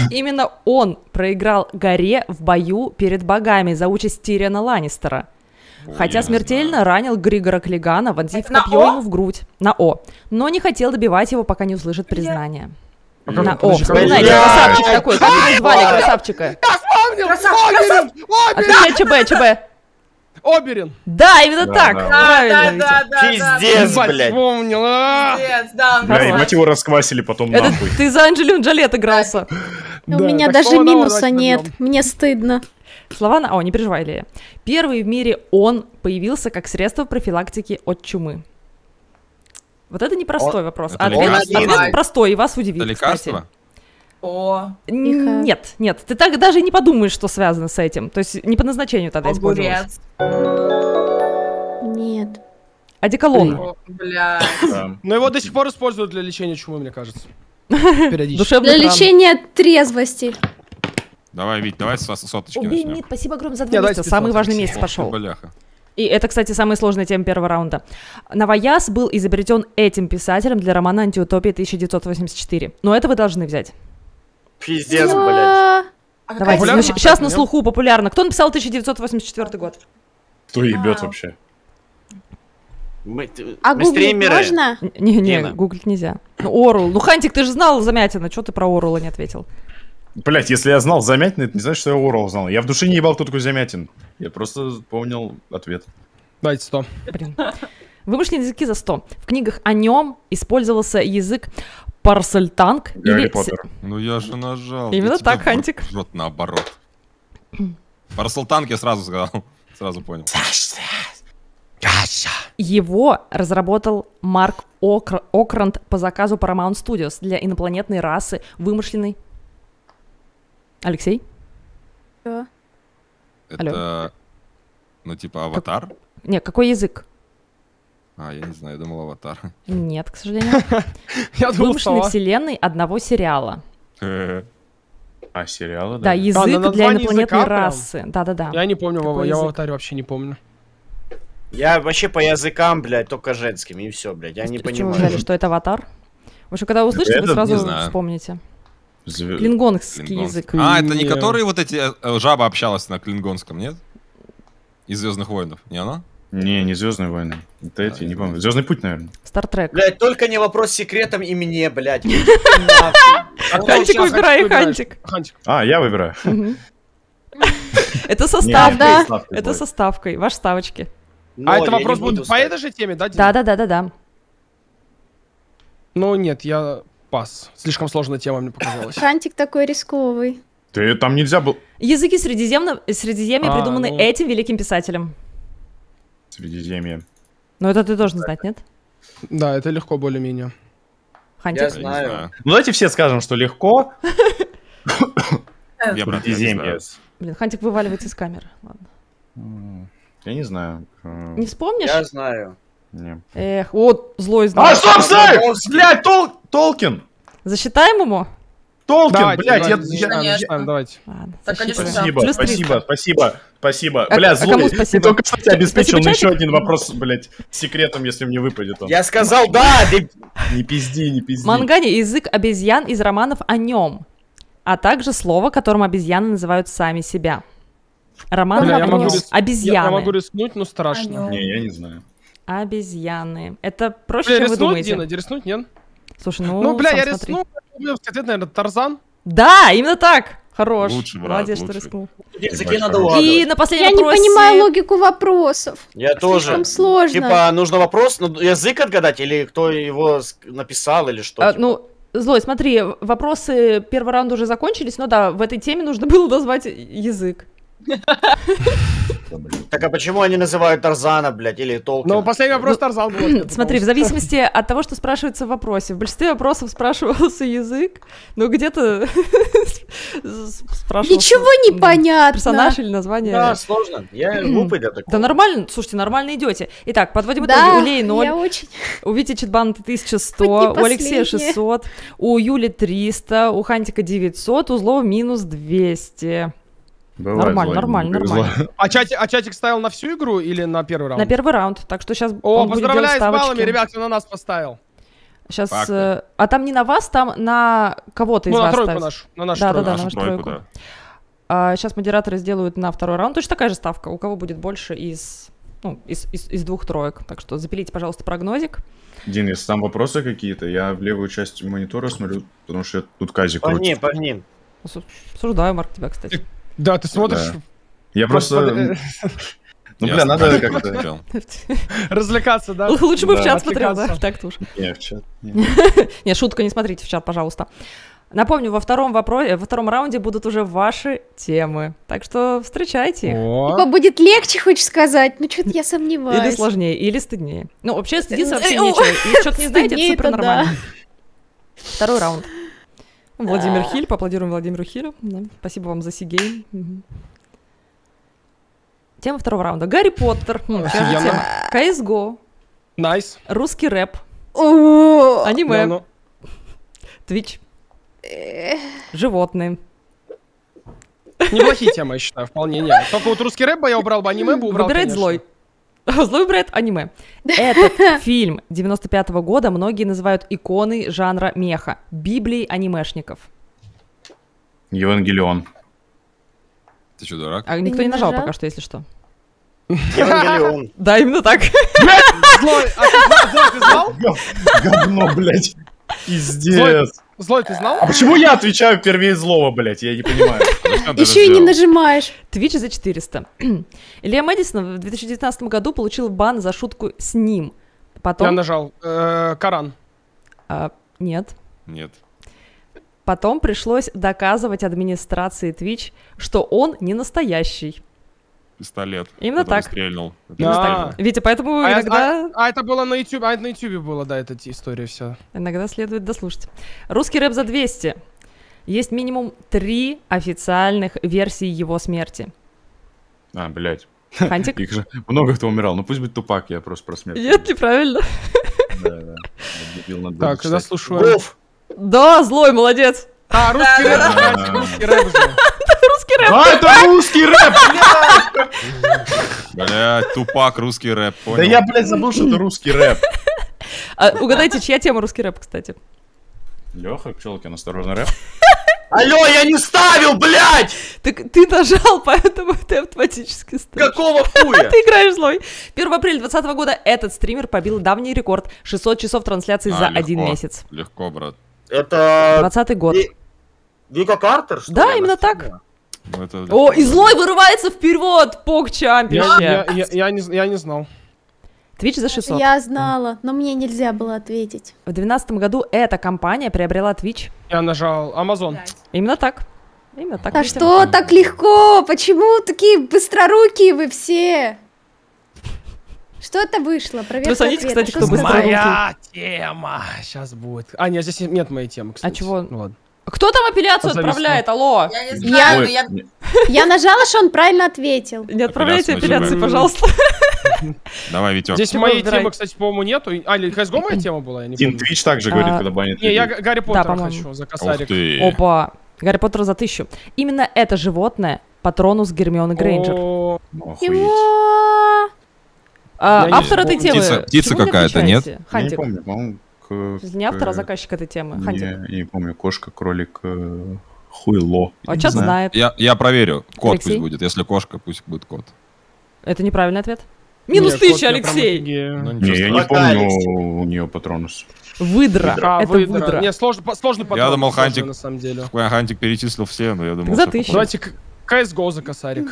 A: Именно он проиграл горе в бою перед богами за участь Тириона Ланнистера. Хотя смертельно ранил Григора Клигана, вонзив копье ему в грудь. На О. Но не хотел добивать его, пока не услышит признание. На О. Вспоминайте, красавчик такой. Как его звали, красавчика? Отвечай, ЧБ.
C: Оберин.
A: Да, именно так. Правильно.
E: Пиздец, блядь.
C: Вспомнил.
F: Пиздец, да.
G: Бля, и мать его расквасили потом
A: Это
G: нахуй.
A: ты за Анджелину Джоли отыгрался.
B: У меня даже минуса нет. Мне стыдно.
A: Слова на О, не переживай, Лея. Первый в мире он появился как средство профилактики от чумы. Вот это непростой вопрос.
D: Это
A: Ответ простой, и вас удивит,
D: Это
A: кстати.
D: лекарство?
F: О,
A: Нет, ты так даже не подумаешь, что связано с этим. То есть не по назначению тогда использовалось.
F: огурец.
B: Нет.
A: Одеколон.
F: О, бля.
C: Но его до сих пор используют для лечения чумы, мне кажется. Периодически.
A: Душевный
B: Для
A: кран.
B: лечения трезвости.
D: Давай, Вить, давай с соточки
A: Убей,
D: начнем.
A: нет, спасибо огромное за
C: Не,
A: 2
C: давайте
A: месяца. Самый
C: без
A: важный
C: соточки.
A: месяц пошел.
D: Бляха.
A: И это, кстати, самая сложная тема первого раунда. Новояз был изобретен этим писателем для романа «Антиутопия 1984». Но это вы должны взять.
E: Пиздец, блядь.
F: А какая
A: Давайте,
C: Популярно,
A: сейчас
C: кстати,
A: на
C: нет?
A: слуху популярно. Кто написал 1984 год?
G: Кто ебет вообще?
E: Мы
B: А гуглить
E: стримеры.
B: можно?
A: Не,
E: Дина.
A: гуглить нельзя. Ну, Орел. Ну, Хантик, ты же знал Замятина. Что ты про Орла не ответил?
G: Блять, если я знал Замятин, это не значит, что я Орел знал. Я в душе не ебал, кто такой Замятин. Я просто помнил ответ.
C: Дайте 100.
A: Блин. Вымышленные языки за 100. В книгах о нем использовался язык парсельтанг
G: Гарри
A: или...
G: Поттер.
D: Ну я же нажал.
A: Именно
D: Я тебя
A: так, Хантик.
D: жжёт наоборот. Парсалтанк я сразу сказал. Сразу понял.
A: Его разработал Марк Окранд по заказу Paramount Studios для инопланетной расы вымышленной... Алексей?
B: Что?
D: Это, ну типа аватар?
A: Не, какой язык?
D: А, я не знаю, я думал аватар.
A: Нет, к сожалению.
C: Я думал,
A: Вымышленной
C: слова.
A: вселенной одного сериала.
G: А, сериалы,
A: Да,
G: да?
A: язык
C: на
A: для
C: название
A: инопланетной
C: языка прям?
A: расы. Да-да-да.
C: Я не помню, Вова,
A: Какой
C: я в
A: язык?
C: аватаре вообще не помню.
E: Я вообще по языкам, блядь, только женским, и все, блядь. Я не
A: Почему вы
E: понимаю.
A: взяли, что это аватар? В общем, когда услышите, вы
G: Это
A: сразу
D: не знаю.
A: вспомните.
G: Звё-
A: Клингонгский
D: Клингонский.
A: язык.
D: А, это не
C: Не.
D: который вот эти жаба общалась на клингонском, нет? Из Звездных войнов, не она?
G: Не Звездные войны. Это эти, не помню. Звездный путь, наверное.
A: Стартрек.
E: Блядь, только не вопрос с секретом и мне, блядь. Идите нахуй.
A: Хантик,
C: Сейчас,
A: выбирай,
C: выбираешь.
A: Хантик.
C: Хантик.
G: А, я выбираю.
A: Мгм. Это со
G: Не,
A: ставкой.
G: это ставка
A: Это
G: будет.
A: со ставкой. Ваши ставочки.
E: Ноль,
C: А
E: я
C: это
E: не
C: вопрос
E: буду
C: будет по
E: ставить.
C: этой же теме, да, Дим?
A: Да-да-да-да-да.
C: Ну нет, я пас. Слишком сложная тема мне показалась.
B: Хантик такой рисковый.
G: Ты там нельзя был...
A: Языки Средиземья
C: А,
A: придуманы
C: ну.
A: этим великим писателем.
G: Средиземье.
A: Но это ты должен знать, нет?
C: Да, это легко более-менее.
A: Хантик?
E: Я
D: Я не
E: знаю.
G: Ну давайте все скажем, что легко.
D: Я, брат, я не
G: Средиземье.
D: знаю.
A: Блин, Хантик вываливается из камеры. Ладно.
G: Я не знаю.
A: Не вспомнишь?
E: Я знаю.
G: Не.
A: Эх, вот злой
G: А,
A: знает.
G: стоп, знаю!
E: Толстый.
G: Блядь, Толкин!
A: Засчитаем ему?
G: Толкин,
C: Давайте,
G: блядь,
C: давайте,
G: я...
C: зачитаем,
F: Конечно.
C: зачитаем, давайте.
A: Ладно,
F: Так, конечно,
A: засчитываем.
F: да.
G: Спасибо,
A: Плюс 300.
G: спасибо.
A: А-
G: Бля,
A: а
G: злой,
A: кому
G: ты
A: спасибо?
G: только что тебе обеспечил
A: Спасибо,
G: еще
A: чатик?
G: один вопрос, блядь, с секретом, если мне выпадет он.
E: Я сказал да, ты...
G: Не пизди, не пизди.
A: Мангане — язык обезьян из романов о нем, а также слово, которым обезьяны называют сами себя. Роман
C: Бля,
A: о
C: я могу
A: нем.
C: рис-
A: Обезьяны.
C: Я могу рискнуть, но страшно.
F: Анёл.
G: Не, я не знаю.
A: Обезьяны. Это проще,
C: Бля,
A: чем вы
C: рискнуть,
A: думаете.
C: Дина, рискнуть, нет?
A: Слушай, ну,
C: Ну, бля,
A: сам
C: я
A: смотри.
C: рискну. Ответ, наверное, Тарзан.
A: Да, именно так. Хорош.
D: Лучше, брат,
A: Молодец, что
D: лучше.
A: рискнул.
E: Языки надо
A: И
E: угадывать.
A: на последнем
B: Я не
A: вопросе...
B: понимаю логику вопросов.
E: Я тоже.
B: Слишком сложно.
E: Типа, нужно вопрос, ну, язык отгадать, или кто его написал, или что? типа?
A: Ну, Злой, смотри, вопросы первого раунда уже закончились, но да, в этой теме нужно было назвать язык.
E: Так а почему они называют Тарзана, блядь, или Толкина?
C: Но последний вопрос Тарзан был.
A: Смотри, в зависимости от того, что спрашивается в вопросе. В большинстве вопросов спрашивался язык, но где-то спрашивался
B: Ничего не понятно.
A: персонаж или название.
E: Да, сложно. Я глупый для такого.
A: Да нормально, слушайте, нормально идете. Итак, подводим итоги.
B: Да,
A: У Леи 0,
B: я очень...
A: у Вити Читбана 1100,
B: Хоть не
A: у Алексея
B: последняя.
A: 600, у Юли 300, у Хантика 900, у Злого минус 200.
G: Бывает,
A: Нормально,
G: злой,
A: нормально,
G: повезло.
A: нормально.
C: А чатик ставил на всю игру или на первый раунд?
A: На первый раунд, так что сейчас
C: О,
A: он будет делать
C: поздравляю с баллами,
A: ставочки.
C: ребят, кто на нас поставил.
A: Сейчас,
D: Факты.
A: а там не на вас, там на кого-то из
C: Ну, на
A: вас
C: тройку
A: ставить.
C: нашу. На нашу
A: Да-да-да.
C: тройку.
A: на
D: Нашу
A: вашу
D: тройку,
A: тройку.
D: да.
A: Сейчас модераторы сделают на второй раунд. Точно такая же ставка. У кого будет больше из Ну, из 2 троек. Так что запилите, пожалуйста, прогнозик.
G: Дин, если там вопросы какие-то, я в левую часть монитора смотрю, потому что тут Казик крутит.
E: Погни.
A: Осуждаю, Марк, тебя, кстати.
C: Да, ты смотришь...
G: Да. Я просто... Ну, бля, надо как-то...
C: Развлекаться, да?
A: Лучше бы в
G: Да.
A: чат смотрел, да? Так-то уж.
G: Не, в чат.
A: Не, шутка, не смотрите в чат, пожалуйста. Напомню, во втором раунде будут уже ваши темы. Так что встречайте их.
B: Типа будет легче, хочешь сказать? Ну, что-то я сомневаюсь.
A: Или сложнее, или стыднее. Ну, вообще, стыдиться вообще нечего. Если что-то не знаете, это супер нормально. Второй раунд. Владимир Хиль, поаплодируем Владимиру Хилю. Да, спасибо вам за сигейм. Тема второго раунда. Гарри Поттер. Тема. CSGO.
C: Найс.
A: Русский рэп.
B: О,
A: Аниме. Твич. Животные.
C: Неплохие темы, я считаю, вполне нет. Только вот русский рэп бы я убрал бы, аниме бы убрал,
A: Выбирает
C: конечно.
A: злой. Злой выбирает аниме. Этот фильм 95-го года многие называют иконой жанра меха. Библией анимешников.
G: Евангелион.
D: Ты что, дурак?
A: А никто не нажал пока что, если что.
E: Евангелион.
A: Да, именно так.
C: Злой, ты знал?
G: Говно, блядь. Пиздец.
C: Злой, ты знал?
G: А почему я отвечаю первее злого, блядь? Я не понимаю.
B: еще и не нажимаешь.
A: Твич за 400. Илья Мэдисон в 2019 году получил бан за шутку с ним.
C: Я
A: Потом...
C: нажал. Коран.
A: Нет.
D: Нет.
A: Потом пришлось доказывать администрации Twitch, что он не настоящий.
D: Пистолет.
A: Именно
D: который
A: так.
D: Стрельнул.
C: Да.
A: Витя, поэтому иногда...
C: это было на YouTube, это на YouTube было, да, эта история все.
A: Иногда следует дослушать. Русский рэп за 200. Есть минимум 3 официальных версии его смерти.
G: А, блядь.
A: Хантик?
G: Их же много кто умирал. Ну пусть будет Тупак, я просто про смерть.
A: Нет, неправильно.
G: Да.
C: Так, заслушаю.
E: Гов.
A: Да, злой, молодец.
C: Русский рэп, русский рэп же.
A: Русский рэп.
G: А, это русский рэп!
D: Блядь, Тупак, русский рэп,
G: Да
D: понял?
G: я, блядь, забыл, что это русский рэп.
A: Угадайте, чья тема русский рэп, кстати?
G: Леха, Пчелкин, осторожно, рэп.
E: Алло, я не ставил, блядь!
A: Так ты нажал, поэтому ты автоматически ставишь.
E: Какого хуя?
A: Ты играешь злой. 1 апреля 2020 года этот стример побил давний рекорд. 600 часов трансляции за
D: легко.
A: 1 месяц.
D: Легко, брат.
E: Это...
A: 20-й год.
E: Вика Картер, что ли?
A: Да, именно так.
D: Ну, это
A: О,
D: легко,
A: и
D: брат.
A: злой вырывается вперед! Погчампище.
C: Я не знал.
A: Твич за 600.
B: Я знала, но мне нельзя было ответить.
A: В 2012 году эта компания приобрела Twitch.
C: Я нажал Amazon.
A: Именно так. Именно так.
B: А
A: Витя.
B: что так легко? Почему такие быстрорукие вы все? Что это вышло? Проверка
A: Плюсаните,
B: ответа.
A: кстати,
B: Что
A: кто
B: сказал?
A: быстрорукий.
C: Моя тема. Сейчас будет. А, нет, здесь нет моей темы, кстати.
A: А чего?
C: Ну ладно.
A: Кто там апелляцию
C: Зависло.
A: отправляет? Алло.
F: Я не знаю, но
G: Ой,
F: я...
B: Я нажала, что он правильно ответил.
A: Не отправляйте
D: Апелляцию
A: апелляции,
C: называем.
A: пожалуйста.
D: Давай, Витек.
C: Здесь
A: Чего
C: моей
A: выбирай?
C: темы, кстати, по-моему, нету. А, или CSGO моя тема была? Я не
G: Дин
C: помню.
G: Твич также говорит, когда банит.
C: Не, я
G: людей.
C: Гарри Поттера
A: по-моему.
C: хочу за
D: Ух
C: косарик.
D: ты.
A: Опа. Гарри Поттер за 1000. Именно это животное Патронус Гермионы Грейнджер.
C: О,
G: Охуеть.
B: Его...
C: Я не
A: Автор этой
C: помню.
A: темы.
D: Птица
A: Почему не
D: какая-то, нет?
A: отвечаете?
G: Я не
A: Хантик.
G: помню, по-моему,
A: Не автор, а заказчик этой темы. Хантик.
G: Не помню, кошка, кролик, хуйло.
A: А
G: Не
A: чат
G: знаю.
A: знает.
D: Я проверю. Кот
A: Алексей?
D: пусть будет. Если кошка, пусть будет кот.
A: Это неправильный ответ. Минус
C: нет,
A: 1000,
C: вот я прям
A: Алексей.
C: офигею.
D: Ну,
G: Не,
D: ничего
G: я не
D: страшного.
G: помню
E: Алексей.
G: у нее патронус.
A: Выдра.
C: А,
A: Это
C: выдра.
A: выдра.
C: Не, сложный патрон.
D: думал,
C: сложный,
D: Хантик.
C: на самом деле.
D: Хантик перечислил все, но я думал,
A: За
D: что
A: 1000.
C: Давайте CSGO за косарик.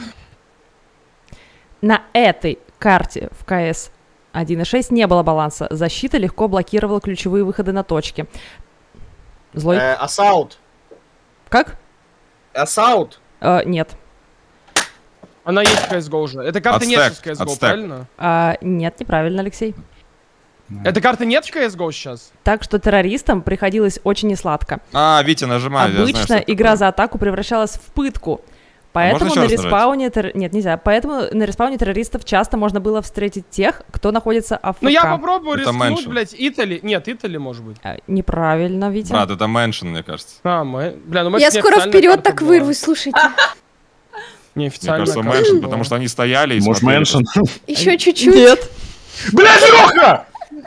A: На этой карте в КС 1.6 не было баланса. Защита легко блокировала ключевые выходы на точки. Злой.
E: Асаут.
A: Как?
E: Асаут.
A: Нет.
C: Она есть в CSGO уже. Этой карты нет
D: Отстек,
C: сейчас в CSGO,
D: отстек.
C: правильно?
A: Нет, неправильно, Алексей.
C: Этой карты нет в CSGO сейчас?
A: Так что террористам приходилось очень несладко.
D: А, Витя, нажимай. я знаю,
A: Обычно
D: что это
A: игра
D: такое.
A: за атаку превращалась в пытку. Поэтому
D: можно
A: на
D: еще раз
A: респауне... Нет, нельзя. Поэтому на респауне террористов часто можно было встретить тех, кто находится АФК.
C: Ну я попробую
D: Это
C: рискнуть,
D: меньше.
C: блядь, Итали. Нет, Итали может быть.
A: Неправильно, Витя.
D: Брат, это Мэншн, мне кажется.
C: А, мы... Бля, ну
B: Я скоро вперед так вырвусь, слушайте.
C: Не,
D: Мне
C: официально.
D: кажется, Мэншн, потому что они стояли и
G: Может,
D: смотрели.
G: Мэншн?
B: Еще чуть-чуть.
A: Нет.
G: Блядь, Леха!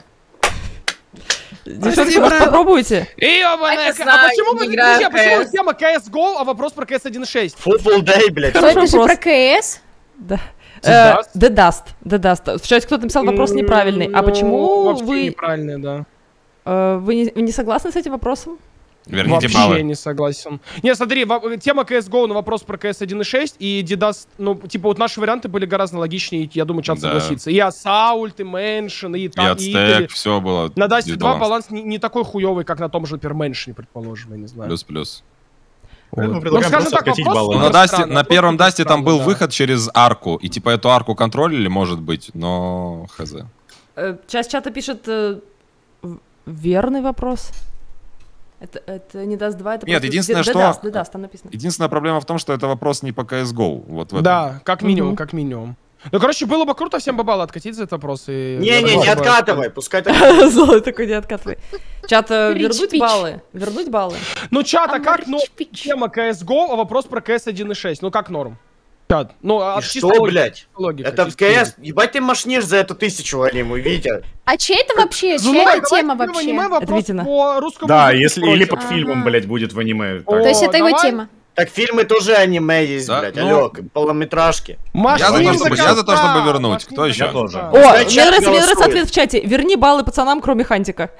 A: Девчонки, может, попробуйте?
C: Ёбаная,
F: Я знаю,
C: а почему
F: не
C: вы,
F: играю
C: друзья,
F: в
C: почему
F: CS?
C: тема CSGO, а вопрос про CS 1.6?
E: Football Day, блядь.
B: Что это же
A: вопрос.
B: про КС?
A: Да. The Dust. В чате кто-то написал вопрос неправильный. А почему вы...
C: неправильный, да.
A: Вы не согласны с этим вопросом?
D: Верните
C: Вообще
D: баллы.
C: не согласен. Не, смотри, тема CSGO на вопрос про CS 1.6 и Дидас, ну, типа, вот наши варианты были гораздо логичнее, я думаю, чат согласится. И Асаульт, и Мэншн, и
D: Ацтек, все было.
C: На Дасте 2 баланс не такой хуёвый, как на том же Мэншне, предположим, я не знаю.
D: Плюс-плюс.
G: Мы предлагаем просто откатить баллы.
D: На первом Дасте там был выход через арку, и типа эту арку контролили, может быть, но хз.
A: Часть чата пишет верный вопрос. Это не Даст 2, это
D: нет,
A: просто...
D: единственное, что...
A: The Dust, там написано.
D: Единственная проблема в том, что это вопрос не по CSGO. Вот в этом.
C: Да, как минимум, как минимум. Ну, короче, было бы круто всем бы баллы откатить за этот вопрос.
E: Не откатывай, пускай так.
A: Злой такой, не откатывай. Чат, вернуть баллы. Вернуть баллы.
C: Ну, чат, а как норм? Тема CSGO, а вопрос про CS 1.6. Ну, как норм? Чат, ну,
E: что, блядь? Это в КС? Ебать ты машнишь за эту 1000, Алиму, Витя.
B: А чья это вообще? Чья это тема вообще?
A: Это Витина.
G: Да, если или под фильмом, блядь, будет в аниме.
B: То есть это его тема?
E: Так фильмы тоже аниме есть, блядь, алё, полнометражки.
D: Я за то, чтобы вернуть. Кто еще?
G: Я тоже.
A: О, мне нравится ответ в чате. Верни баллы пацанам, кроме Хантика.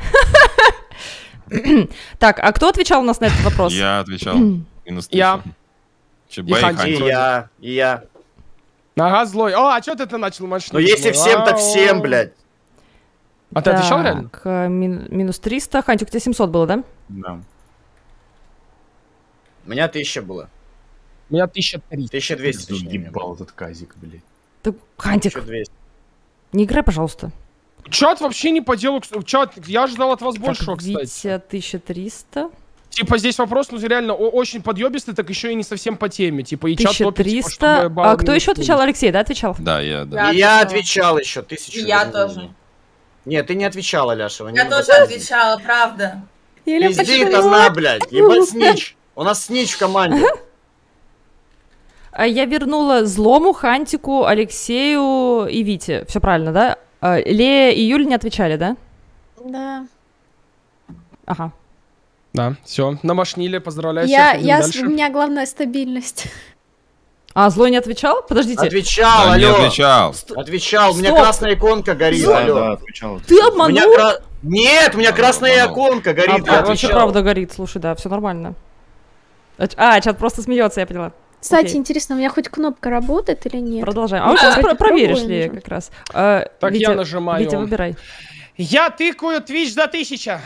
A: Так, а кто отвечал у нас на этот вопрос?
D: Я отвечал.
C: Я.
D: ЧБ
E: и я.
C: Ага, злой. А чё ты начал мочить?
E: Ну если всем, так всем, блядь.
C: А ты отвечал реально?
A: Так, минус 300. Хантик, у тебя 700 было, да?
G: Да.
E: У меня 1000 было.
C: У меня 1300.
E: 1200.
G: Ебал этот казик, блядь.
A: Так, Хантик,
E: 1200.
A: не играй, пожалуйста.
C: Чат вообще не по делу. Чат, я ожидал от вас большего,
A: Так,
C: кстати.
A: Витя, 1300.
C: Типа здесь вопрос, ну реально очень подъебистый, так еще и не совсем по теме. Типа и чат топит,
A: 1300.
C: типа, чтобы баллы
A: А кто
C: не
A: еще
C: устали.
A: отвечал? Алексей, да, отвечал?
D: Да,
E: И я отвечал еще 1000.
F: Я тоже.
E: Нет, ты не отвечала, Ляшева.
F: Я тоже отвечала, правда.
E: Пизди это на, блядь. Ебать снич. У нас снич в команде.
A: Я вернула Злому, Хантику, Алексею и Вите. Все правильно, да? Лея и Юля не отвечали, да?
B: Да.
A: Ага.
C: Да, все, намашнили, поздравляю всех.
B: У меня главная стабильность.
A: А, Злой не отвечал? Подождите.
E: Отвечал,
D: Да, не
E: алло.
D: отвечал.
E: Отвечал, у меня
A: Стоп.
E: красная иконка горит,
G: Да,
E: алло.
G: отвечал.
A: Ты обманул?
E: Нет, у меня красная
D: обманул.
E: иконка горит, я
A: Вообще
E: отвечал.
A: правда горит, слушай, да, все нормально. Чат просто смеется, я поняла.
B: Кстати,
A: Окей.
B: интересно, у меня хоть кнопка работает или нет?
A: Продолжаем. А вот сейчас проверишь
B: Попробуем
A: ли
B: же.
A: как раз.
C: Так
A: Витя,
C: я нажимаю.
A: Витя, выбирай.
C: Я тыкаю Twitch за 1000.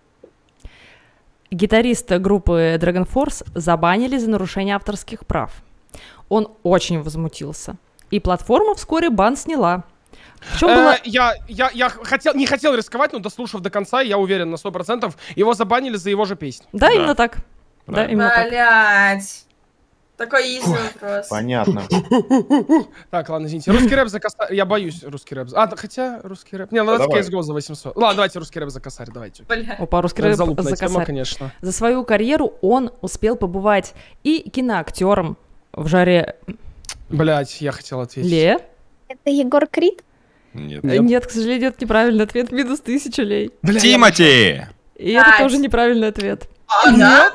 A: Гитариста группы Dragon Force забанили за нарушение авторских прав. Он очень возмутился. И платформа вскоре бан сняла. В чем было...
C: Я не хотел рисковать, но дослушав до конца, я уверен на 100%, его забанили за его же песню.
A: Да, именно так. Да,
D: Правильно.
A: именно так.
F: Блять. Такой изи вопрос.
G: Понятно.
C: Так, ладно, извините. Русский рэп за косарь. Я боюсь русский рэп. Хотя русский рэп... Не, ну давайте
G: давай.
C: CSGO за 800. Ладно, давайте русский рэп за косарь, давайте.
F: Бля.
A: Опа, русский
C: Это
A: рэп
C: залупная
A: за
C: тема,
A: косарь.
C: конечно.
A: За свою карьеру он успел побывать и киноактером в жаре...
C: Блять, я хотел ответить.
A: Ле?
B: Это Егор Крид?
D: Нет.
A: Нет, к сожалению, это неправильный ответ. Минус 1000 лей.
D: Тимати!
A: И это
F: Кать.
A: тоже неправильный ответ.
F: А, да?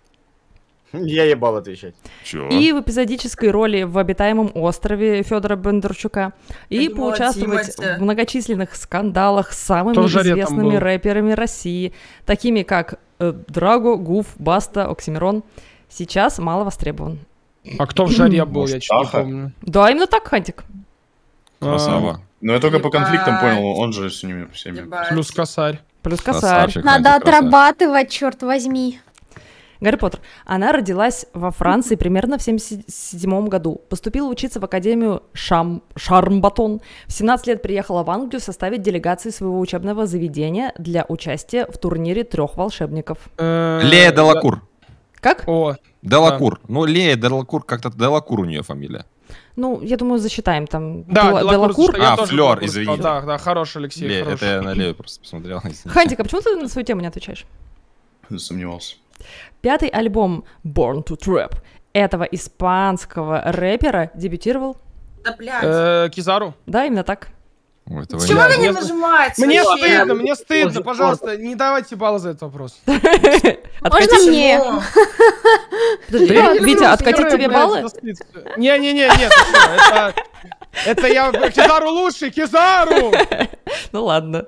E: Я ебал отвечать.
D: Чё?
A: И в эпизодической роли в «Обитаемом острове» Федора Бондарчука. И
F: Я думала,
A: поучаствовать
F: Тимати.
A: в многочисленных скандалах с самыми
C: Тоже рядом
A: известными
C: был.
A: рэперами России, такими как Драго, Гуф, Баста, Оксимирон. Сейчас мало востребован.
C: А кто в жаре был, я чё не
G: Мустафа.
C: помню.
A: Да, именно так, Хантик.
D: Красава.
G: Но я только по конфликтам
F: Ебать.
G: понял, он же с ними всеми.
F: Ебать.
C: Плюс косарь.
A: Плюс косарь.
D: Красавчик,
B: Надо
D: Хантик, красавчик.
B: отрабатывать, черт возьми.
A: Гарри Поттер. Она родилась во Франции примерно в 1977 году. Поступила учиться в Академию Шармбатон. В 17 лет приехала в Англию составить делегации своего учебного заведения для участия в турнире 3 волшебников.
D: Лея Делакур.
A: Как?
C: О,
D: Делакур. Ну, Лея Делакур, как-то Делакур у нее фамилия.
A: Ну, я думаю, засчитаем там.
C: да,
A: Делакур.
C: что я
D: А,
C: тоже
D: Флёр,
C: Делакур
D: извините.
C: сказал. Да, хороший, Алексей,
D: Лея,
C: хороший.
D: это я на Лею просто посмотрел. извините.
A: Хантик, а почему ты на свою тему не отвечаешь?
G: Сомневался.
A: 5-й альбом Born to Trap этого испанского рэпера дебютировал.
F: Да, блядь.
C: Кизару.
A: Да, именно так.
D: Ой, этого
F: Чего
D: нет.
F: вы не
C: Мне-
F: нажимаете?
C: Мне
F: вообще?
C: стыдно, мне стыдно,
E: Боже,
C: пожалуйста, не давайте баллы за этот вопрос.
B: Можно мне?
F: Почему?
A: Подожди,
C: Я не люблю
A: Витя,
C: русский
A: откатить
C: рэп,
A: тебе
C: блядь,
A: баллы?
C: за стыд. Не-не-не, нет, ты что, это... Это я... Кизару лучше, Кизару!
A: Ну ладно.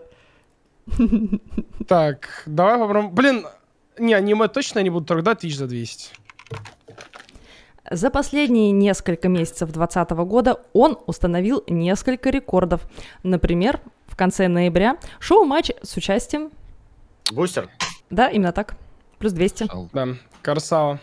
C: Так, давай попробуем. Блин, не, аниме точно не буду тогда 1200.
A: За последние несколько месяцев 2020 года он установил несколько рекордов. Например, в конце ноября шоу-матч с участием...
E: Бустер.
A: Да, именно так. Плюс 200.
C: Да, красава.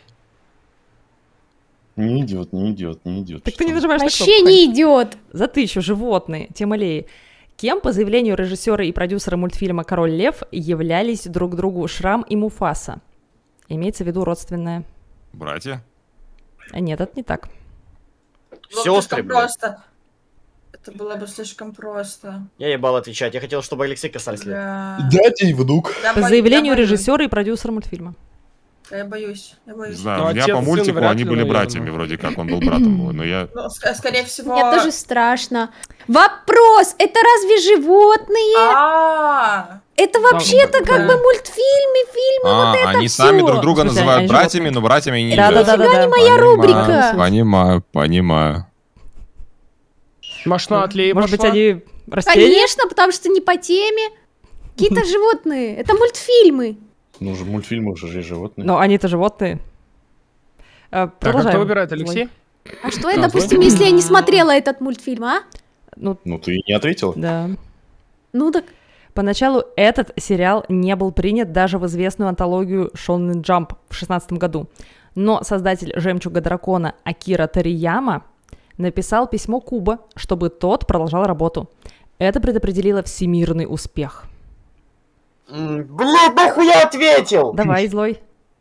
G: Не идет, не идет, не идет.
A: Так ты не нажимаешь на кнопку.
B: Вообще не идет.
A: За 1000 животные, тема Леи. Кем, по заявлению режиссера и продюсера мультфильма «Король лев», являлись друг другу Шрам и Муфаса? Имеется в виду родственное.
D: Братья?
A: Нет, это не так.
E: Сестры, блядь.
F: Просто. Это было бы слишком просто.
E: Я ебал отвечать. Я хотел, чтобы Алексей касался.
G: Дядя и внук.
A: По заявлению режиссера и продюсера мультфильма.
F: Я боюсь.
D: Не
F: боюсь.
D: знаю,
C: Ну,
D: у меня
C: отец
D: по
C: и сын
D: мультику
C: вряд
D: они
C: ли,
D: были
C: наверное.
D: братьями, вроде как, он был братом мой, но я...
F: Ну, скорее всего...
B: Мне тоже страшно. Вопрос, это разве животные? Это вообще-то
F: да.
B: как бы мультфильмы, фильмы, вот это
D: они
B: всё.
D: сами друг друга
A: В смысле,
D: называют
A: они
D: братьями, но братьями они не
A: Да.
D: являются.
B: Не моя рубрика.
D: Понимаю.
C: Машина от Леи
A: Может быть,
C: пошла.
A: они растения?
B: Конечно, потому что не по теме. Какие-то животные. Это мультфильмы.
G: Ну, же мультфильмы уже же животные.
A: Но они-то животные.
C: Так, а
A: Продолжаем.
C: кто выбирает, Алексей?
B: А что я, допустим, если я не смотрела этот мультфильм, а?
A: Ну,
G: Ну, ты не ответила?
A: да.
B: Ну так.
A: Поначалу этот сериал не был принят даже в известную антологию Shonen Jump в 2016 году. Но создатель «Жемчуга дракона» Акира Торияма написал письмо Куба, чтобы тот продолжал работу. Это предопределило всемирный успех.
E: Блядь, нахуя ответил?
A: Давай, злой.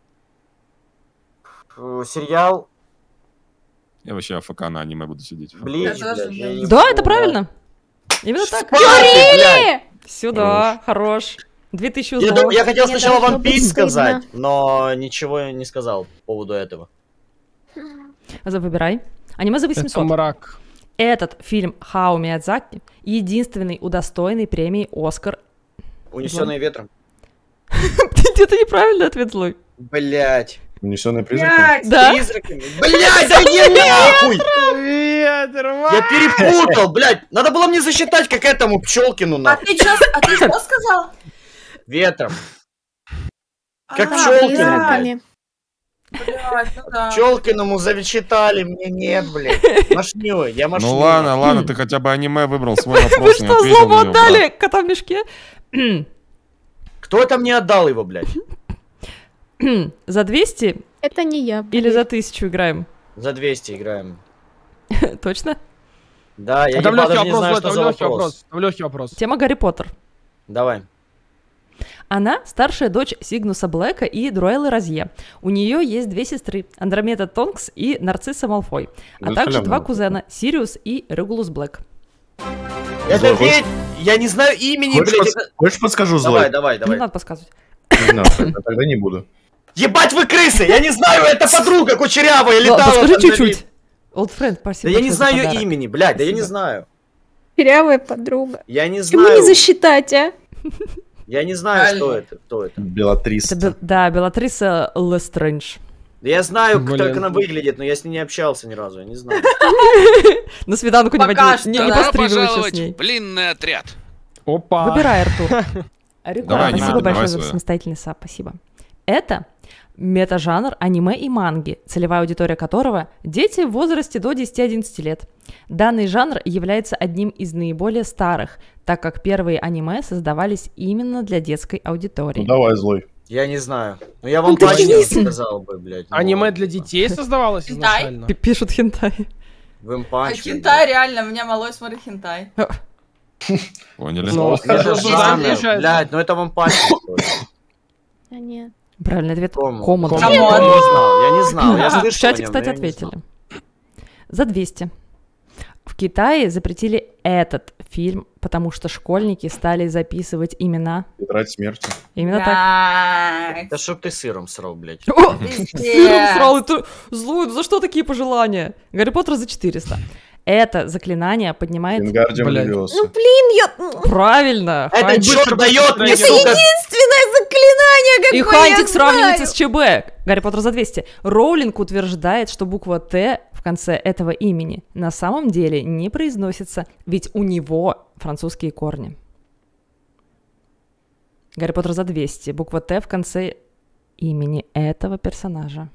E: Сериал.
D: Я вообще АФК на аниме буду сидеть.
E: Блин,
F: Я тоже,
E: блядь, я
F: блядь.
E: не
A: Да,
E: помню.
A: это правильно. Именно так.
E: Блядь.
A: Сюда, хорош. 2000
E: Я,
A: узлов.
E: я хотел
B: Мне
E: сначала
B: должно
E: One
B: быть
E: Piece
B: стыдно.
E: сказать, но ничего не сказал по поводу этого.
A: Выбирай. Аниме за
C: Это
A: 800.
C: мрак.
A: Этот фильм Хао Миядзаки единственный удостоенный премии «Оскар».
E: Унесенные ветром.
A: Это неправильный ответ, злой.
E: Блять.
G: Унесенные призраки?
F: Блядь!
A: Да?
E: Призраками. Блять, да иди нахуй!
C: Ветер,
E: Я перепутал, блять. Надо было мне засчитать, как этому Пчелкину
F: А
E: нахуй.
F: ты что сказал?
E: Ветром. Как
F: А,
E: Пчелкину, блядь.
B: Призраками.
F: Блядь, ну да.
E: Пчелкиному засчитали, мне нет, блядь. Машню, я машню.
D: Ну ладно, ты хотя бы аниме выбрал свой вопрос.
A: Вы
D: не
A: что,
D: ответил
A: злому
D: на него,
A: отдали кота в мешке?
E: Кто это мне отдал его, блядь?
A: За 200
B: Это не я.
A: или за 1000 играем?
E: За 200 играем.
A: Точно?
E: Да, я
C: Там
E: ебал,
C: легкий
E: даже не знаю,
C: вопрос,
E: что
C: там
E: за
C: легкий
E: вопрос.
C: вопрос. Там легкий вопрос.
A: Тема Гарри Поттер.
E: Давай.
A: Она старшая дочь Сигнуса Блэка и Друэллы Розье. У нее есть две сестры, Андромеда Тонкс и Нарцисса Малфой, а
G: Ну,
A: также
G: халявно.
A: два кузена, Сириус и Регулус Блэк.
E: Это
G: Злой,
E: ведь... Я не знаю имени,
G: Хочешь,
E: блядь. это-
G: хочешь подскажу,
E: Давай,
G: злой?
E: давай,
A: Не
E: давай.
A: надо подсказывать.
G: Не надо, тогда не буду.
E: Ебать вы крысы! Я не знаю, это подруга кучерявая
A: Ну,
E: летала.
A: подскажи
E: там,
A: чуть-чуть. Old Friend,
E: Да
A: спасибо.
E: я не
A: большое за
E: знаю ее
A: подарок.
E: имени, блядь, да я не
A: Спасибо.
E: знаю.
B: Корявая подруга.
E: Я не
B: Почему
E: знаю.
B: не засчитать, а?
E: Я не знаю, что это. Кто это?
G: Белатрис.
A: Да, Белатриса Лестрендж.
E: Да я знаю,
C: Блин.
E: как она выглядит, но я с ней не общался ни разу, я не знаю.
A: На свиданку не
F: Пока
A: водил,
F: что.
A: не
H: Добро
A: постригла еще с
H: пожаловать
A: ней.
H: в длинный отряд.
C: Опа.
A: Выбирай, Артур. Регулярно.
D: Давай,
A: Спасибо
D: давай
A: большое за
D: свое.
A: самостоятельный сап, спасибо. Это метажанр аниме и манги, целевая аудитория которого – дети в возрасте до 10-11 лет. Данный жанр является одним из наиболее старых, так как первые аниме создавались именно для детской аудитории.
G: Ну давай, злой.
E: Я не знаю. Ну я вам
B: ты
E: точно
B: честно.
E: сказал бы, блядь. ну,
C: Аниме для детей создавалось
F: Хентай?
C: изначально?
A: Пишут хентай.
E: В Импанче.
F: Хентай, реально, у меня малой смотрит хентай.
D: Поняли?
C: Ну,
E: Это
C: это
E: жанр,
C: отличается.
E: блядь, ну это в Импанче.
B: А нет.
A: Правильный ответ –
E: Кому?
A: Комод.
E: Я не знал, я не знал. Я
A: В
E: слышал о
A: чате,
E: нем,
A: кстати,
E: но я не
A: ответили.
E: знал.
A: За 200. В Китае запретили этот фильм, потому что школьники стали записывать имена.
G: Тетрадь смерти.
A: Именно так.
F: Блядь.
E: Да чтоб ты сыром срал, блядь.
A: О,
F: Пиздец.
A: сыром срал, это злой, за что такие пожелания? Гарри Поттер за 400. Это заклинание поднимает...
G: Вингардиум
C: Блядь.
G: Левиоса.
B: Ну блин, я...
A: Правильно!
E: Это
A: Хантик.
E: чё дает мне,
C: Это
E: сука?
B: Единственное заклинание, какое
A: И Хантик
B: я
A: сравнивается
B: знаю.
A: с ЧБ. Гарри Поттер за 200. Роулинг утверждает, что буква Т в конце этого имени на самом деле не произносится, ведь у него французские корни. Гарри Поттер за 200. Буква Т в конце имени этого персонажа.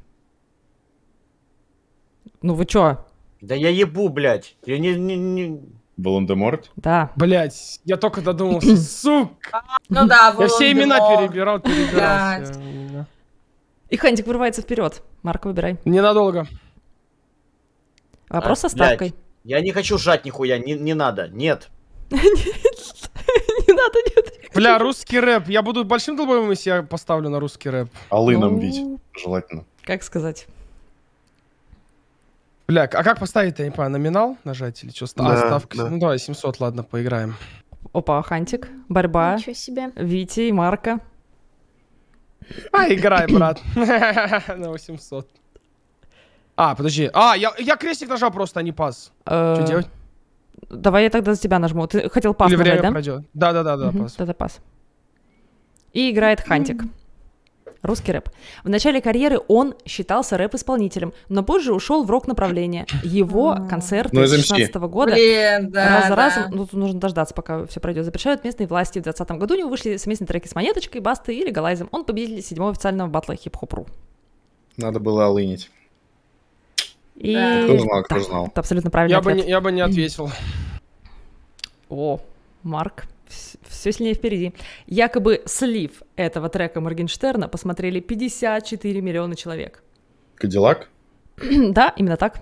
A: Ну вы чё?
E: Да я ебу, блядь. Я не...
G: Волан-де-Морт?
A: Да.
C: Блять, я только додумался, сука.
F: Ну да,
C: Я все имена
F: Волан-де-Морт.
C: перебирал.
A: И Хантик вырывается вперед. Марк, выбирай.
C: Ненадолго.
A: Вопрос со ставкой.
E: Я не хочу жать нихуя, не надо, нет.
A: Не надо, нет.
C: Бля, русский рэп. Я буду большим долбоем, если я поставлю на русский рэп.
G: Аллы нам
A: Ну,
G: бить, желательно.
A: Как сказать?
C: Бля, а как поставить-то, я не понимаю, номинал нажать или что?
E: Да,
C: Ставка.
E: да.
C: Ну давай, 700, ладно, поиграем.
A: Опа, Хантик. Борьба.
B: Ничего себе.
A: Вити и Марка.
C: Играй, брат. На 800. Подожди. Я крестик нажал просто, а не пас. Что делать?
A: Давай я тогда за тебя нажму. Ты хотел пас
C: Или
A: нажать,
C: время
A: да?
C: пройдет. Да,
A: Мгм,
C: пас.
A: тогда пас. И играет Хантик. Русский рэп. В начале карьеры он считался рэп-исполнителем, но позже ушел в рок-направление. Его концерты
G: Ну,
A: с
G: из MC.
A: 2016 года
F: Блин, да,
A: раз за
F: да.
A: разом, ну тут нужно дождаться, пока все пройдет, запрещают местные власти. В 2020 году у него вышли совместные треки с Монеточкой, Бастой и Легалайзом. Он победитель 7-го официального батла хип-хоп.ру.
G: Надо было алынить.
A: И...
F: Да.
G: Кто знал, кто
A: Да,
G: знал.
A: это абсолютно правильный ответ.
C: Я бы не ответил.
A: О, Марк, все сильнее впереди. Якобы слив этого трека Моргенштерна посмотрели 54 миллиона человек.
G: Кадиллак?
A: Да, именно так.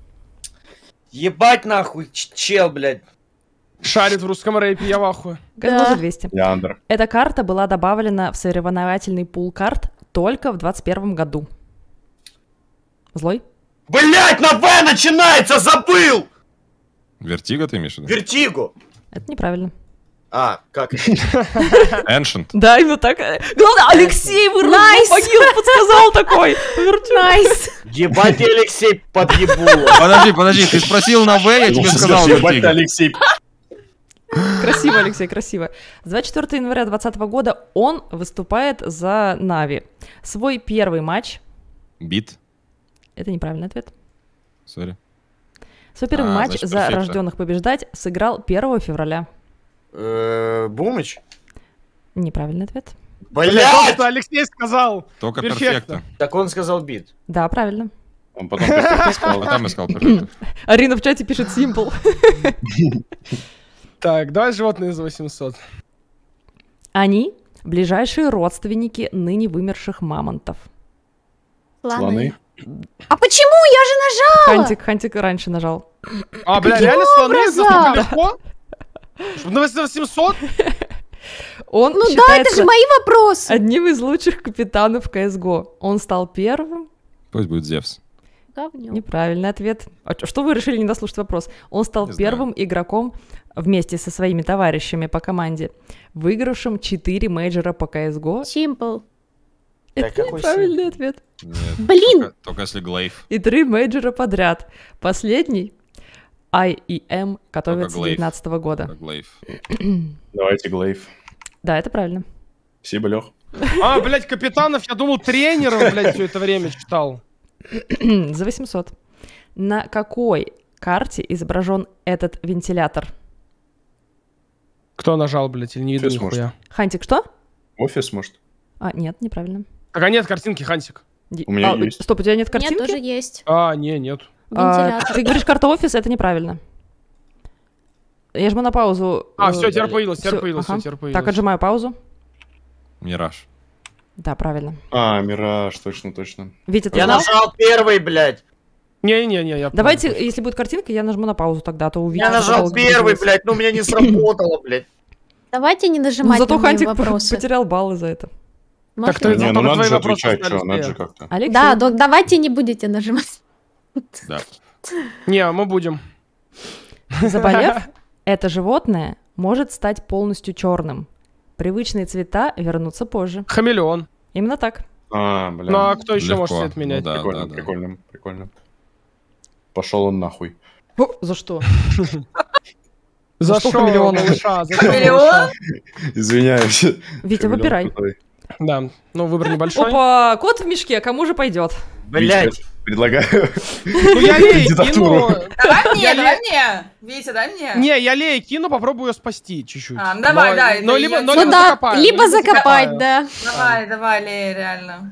E: Ебать нахуй, чел, блядь.
C: Шарит в русском рэпе, я в ахуе.
A: Газгол
B: Да.
A: за 200.
G: Леандр.
A: Эта карта была добавлена в соревновательный пул карт только в 2021 году. Злой?
E: Блядь, на В начинается, забыл!
D: Вертиго ты имеешь в виду?
E: Вертиго.
A: Это неправильно.
E: Как?
D: Ancient.
A: Да, именно так. Главное, Алексей вырвал
B: Найс.
A: могилу, подсказал такой.
B: Найс.
E: Ебать, ты, Алексей, подъебула.
D: Подожди, ты спросил на В, я тебе сказал
G: Ебать,
D: Вертиго.
G: Алексей.
A: Красиво, Алексей, красиво. С 24 января 2020 года он выступает за Нави. Свой первый матч...
D: Бит.
A: Это неправильный ответ.
D: Сори.
A: Свой первый матч
D: значит,
A: за
D: перфекто.
A: рожденных побеждать сыграл 1 февраля.
E: Бумыч?
A: Неправильный ответ.
E: Блядь!
C: Что Алексей сказал.
D: Только
C: Перфекто.
D: перфекто.
E: Так он сказал бит.
A: Да, правильно.
G: Он потом перфектно сказал.
D: А там я сказал перфекто.
A: Арина в чате пишет simple.
C: Так, давай животные за 800.
A: Они ближайшие родственники ныне вымерших мамонтов.
G: Слоны.
B: А почему? Я же нажала!
A: Хантик раньше нажал.
C: Бля, реально слоны
B: образом?
C: настолько легко? На 800?
A: Он
B: Ну да,
A: считается
B: это же мои вопросы.
A: одним из лучших капитанов CSGO. Он стал первым.
D: Пусть будет Зевс.
B: Говнюк.
A: Неправильный ответ. А что вы решили не дослушать вопрос? Он стал
D: Не знаю.
A: первым игроком вместе со своими товарищами по команде, выигравшим 4 мейджора по CSGO.
B: Simple.
E: Да
A: Это
E: какой
A: неправильный ответ.
D: Нет.
B: Блин!
D: Только если Глейв.
A: И 3 мейджора подряд. Последний IEM готовится с
D: Глейв.
A: 2019 года.
D: Только Глейв.
G: Давайте Глейв.
A: Да, это правильно.
G: Спасибо, Лех.
C: Блядь, капитанов, я думал, тренеров, блядь, все это время читал.
A: За 800. На какой карте изображен этот вентилятор?
C: Кто нажал, блядь, или не видно
G: Сейчас,
C: нихуя?
A: Хантик, что?
G: Офис, может?
A: Нет, неправильно.
C: Так, нет картинки, Хантик.
G: У меня есть.
A: Стоп, у тебя нет
B: У
A: картинки?
B: меня тоже есть.
C: Нет.
B: Вентилятор.
A: Ты говоришь карта офиса, это неправильно. Я жму на паузу.
C: Все, теперь появилось,
A: Всё,
C: теперь появилось,
A: ага.
C: теперь появилось.
A: Так, отжимаю паузу.
D: Мираж.
A: Да, правильно.
G: Мираж, точно.
A: Витя, ты
E: Я
A: знал?
E: нажал первый, блядь.
C: Не-не-не, я
A: Давайте,
C: понял.
A: если будет картинка, я нажму на паузу тогда, а то увидите.
E: Я нажал первый, блядь, но у меня не сработало, блядь.
B: Давайте не
A: Ну,
B: нажимать
A: зато
B: на мои
A: Хантик
B: вопросы.
A: потерял баллы за это.
B: Можно?
C: Так ты-
G: Не,
C: Только
G: ну надо
C: твои
G: же
C: вопросы
G: отвечать,
C: остались
G: что, надо
C: две.
G: же как-то.
A: Алексей.
B: Да, давайте не будете нажимать.
D: Да.
C: Не, мы будем.
A: Заболев, это животное может стать полностью черным. Привычные цвета вернутся позже.
C: Хамелеон.
A: Именно так.
G: Бля.
C: Ну а кто еще
D: Легко.
C: может цвет менять?
D: Ну да.
G: Прикольно. Пошел он нахуй.
A: За что?
C: За
A: что
C: что
A: хамелеона?
C: малыша? За что
F: Хамелеон?
C: малыша?
G: Извиняюсь.
A: Витя,
G: Хамелеон
A: выбирай.
G: крутой.
C: Да, ну выбор небольшой.
A: Опа, кот в мешке, кому же пойдет?
E: Блядь,
G: Предлагаю.
C: Ну я Лее
G: кандидатуру.
C: кину.
F: Давай мне. Витя, дай мне.
C: Не, я Лее кину, попробую ее спасти чуть-чуть.
F: Ну давай, дай.
C: Но либо
B: Ну да,
C: закопаю.
B: либо закопать, да.
F: Давай, Лея, реально.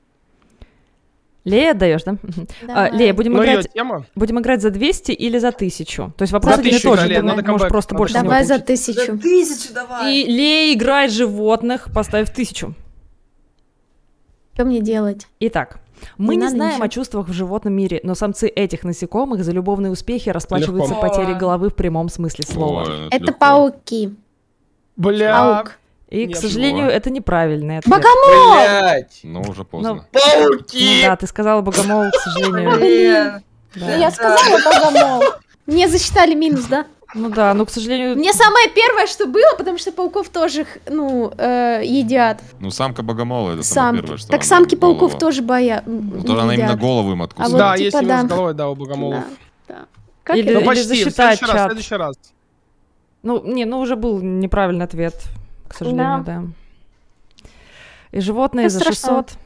A: Лея отдаешь, да?
B: Давай.
A: Лея, будем
C: Ну, её
A: играть
C: тема.
A: Будем играть за 200 или за 1000? То есть вопрос
C: За
A: один и
C: 1000
A: тот же,
C: играли,
A: ты
C: надо
A: можешь
C: камбэк,
A: просто
C: надо
A: больше не
B: Давай за
A: получить.
B: 1000.
F: 1000 давай.
A: И Лея играет животных, поставь 1000.
B: Что мне делать?
A: Итак, мы
B: Не
A: не
B: надо
A: знаем
B: ничего.
A: о чувствах в животном мире, но самцы этих насекомых за любовные успехи расплачиваются
C: Легко.
A: потерей головы в прямом смысле слова.
D: Ой,
B: Это
D: легко.
B: пауки.
C: Бля.
B: Паук.
A: И, к
C: Нет,
A: сожалению,
D: чего?
A: это неправильный ответ.
B: Богомол!
E: Блять.
D: Ну, уже поздно.
E: Пауки!
A: Ну да, ты сказала богомол, к сожалению.
F: Блин.
A: Да.
B: Я сказала богомол. Мне засчитали минус, да?
A: Ну да, ну, к сожалению...
B: Мне самое первое, что было, потому что пауков тоже, едят.
D: Ну, самка богомола, это самое
B: Самки.
D: первое, что
B: Так
D: она
B: самки пауков
D: голову.
B: тоже
D: Ну, то она именно
B: едят.
D: голову им откусила.
B: А вот
C: Да,
B: типа
C: есть именно
B: да.
C: с головой, да, у богомолов.
B: Да, да. Как
A: Или-
B: это?
C: Ну почти, в
A: засчитать
C: следующий раз,
A: чат.
C: в следующий раз.
A: Ну, уже был неправильный ответ, к сожалению, да. И животные
B: Ничего
A: за
B: страшного.
A: 600.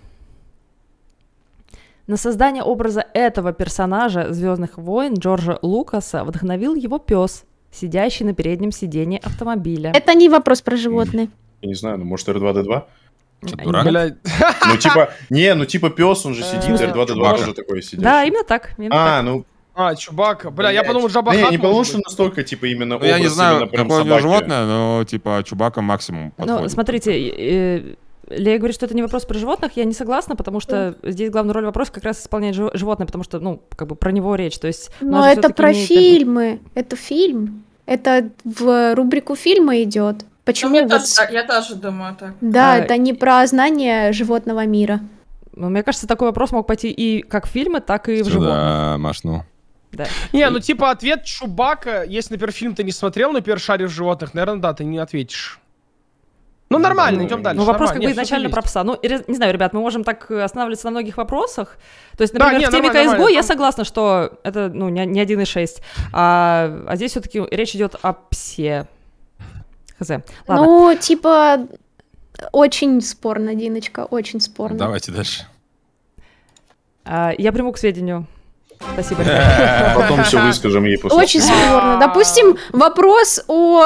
A: На создание образа этого персонажа «Звездных войн» Джорджа Лукаса вдохновил его пес, сидящий на переднем сиденье автомобиля.
B: Это не вопрос про животные.
G: Я не знаю, ну может R2-D2?
D: Что, дурак?
C: Блядь.
G: Ну типа пес, он же сидит,
A: смысле,
G: R2-D2
D: Чубака.
G: тоже такой сидящий.
A: Да, именно так. именно
G: А,
A: так.
G: ну,
C: А, Чубака. Бля, я подумал, Джабба
G: не,
C: Хат
G: не потому
C: может
G: что
C: быть.
G: настолько, типа, именно
D: Ну, я не
G: образ
D: знаю,
G: именно прям
D: какое у него
G: собаки.
D: животное, но, типа, Чубака максимум
A: Ну,
D: подходит.
A: смотрите, Лея говорит, что это не вопрос про животных, я не согласна, потому что здесь главную роль вопроса как раз исполняет животное, потому что, ну, как бы про него речь, то есть... у нас
B: Но
A: же
B: это
A: всё-таки
B: про
A: имеет-
B: фильмы. Это фильм. Это в рубрику фильма идет.
F: Ну,
B: Почему
F: мне
B: вот...
F: тоже так, я тоже думаю так.
B: Да,
A: А,
B: это не про знание животного мира.
A: Ну, мне кажется, такой вопрос мог пойти и как в фильмы, так и в животных.
D: Да, Маш, ну.
A: Да.
C: Не, ну типа ответ Чубака, если, например, фильм ты не смотрел, например, «Шаришь в животных», наверное, да, ты не ответишь. Ну нормально, идем дальше.
A: Ну, вопрос как
C: нормально.
A: бы
C: Нет,
A: изначально
C: что-то
A: про
C: есть.
A: пса. Ну, не знаю, ребят, мы можем так останавливаться на многих вопросах. То есть,
C: Да,
A: например,
C: не,
A: в теме
C: нормально,
A: CSGO
C: нормально.
A: я согласна, что это, ну, не 1.6. А здесь все-таки речь идет о псе. Хз. Ладно.
B: Ну, типа, очень спорно, Диночка, очень спорно.
D: Давайте дальше.
A: Я приму к сведению. Спасибо, ребят.
G: Потом все выскажем ей после.
B: Очень спорно. Допустим, вопрос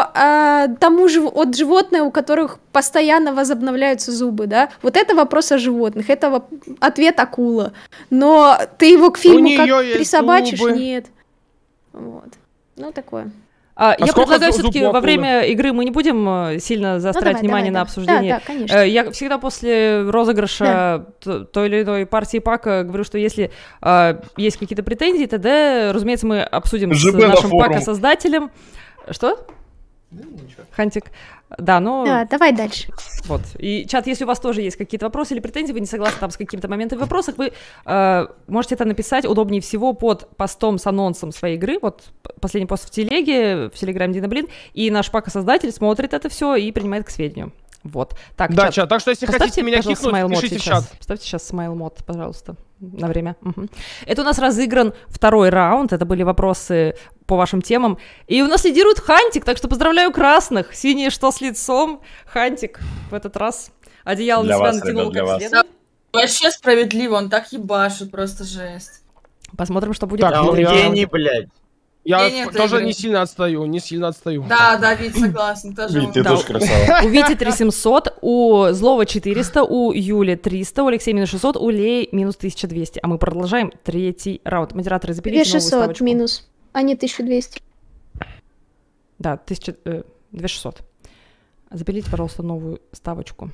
B: от животных, у которых постоянно возобновляются зубы, да? Вот это вопрос о животных, это ответ акула. Но ты его к фильму
C: неё
B: как
C: есть
B: присобачишь?
C: зубы.
B: Нет. Вот. Ну, такое.
A: Я
C: сколько
A: предлагаю
C: зубов
A: все-таки
C: у
A: во
C: акулы?
A: время игры мы не будем сильно заострять
B: давай,
A: внимание
B: давай,
A: на
B: да.
A: обсуждении.
B: Да, конечно.
A: Я всегда после розыгрыша той или иной партии пака говорю, что если есть какие-то претензии, тогда, разумеется, мы обсудим с
G: ЖБ на
A: нашим
G: форум.
A: пака-создателем. Что? Хантик. Да, ну
B: Да, давай дальше.
A: вот. И, чат, если у вас тоже есть какие-то вопросы или претензии, вы не согласны там с какими-то моментами в вопросах, вы можете это написать удобнее всего под постом с анонсом своей игры. Вот последний пост в телеге, в телеграме Дина Блин, и наш пака-создатель смотрит это все и принимает к сведению. Вот. Так,
C: Да, чат, так что если
A: поставьте,
C: хотите меня
A: пожалуйста,
C: кикнуть,
A: смайл-мод
C: пишите в
A: сейчас.
C: чат.
A: Поставьте сейчас смайл-мод, пожалуйста, на время. Мгм. Это у нас разыгран второй раунд, это были вопросы по вашим темам. И у нас лидирует Хантик, так что поздравляю красных. Синие что с лицом? Хантик в этот раз одеяло
G: Для
A: на себя
G: вас,
A: натянул
G: ребят, для
A: как
G: вас.
A: следует.
F: Вообще справедливо, он так ебашит, просто жесть.
A: Посмотрим, что будет
C: Так,
E: Да
A: в
E: он
A: третьем раунде.
E: гений, блядь.
C: Я
F: Не-не, ты
C: тоже
F: играй.
C: не сильно отстаю.
F: Да, Вить, согласен, тоже.
G: Видите,
A: Да.
G: тоже красава.
A: У Вити 3700, у Злова 400, у Юли 300, у Алексея минус 600, у Леи минус 1200. А мы продолжаем третий раунд. Модераторы, запилите новую
B: 2600
A: ставочку.
B: минус, а не 1200.
A: Да, 2600. Запилите, пожалуйста, новую ставочку.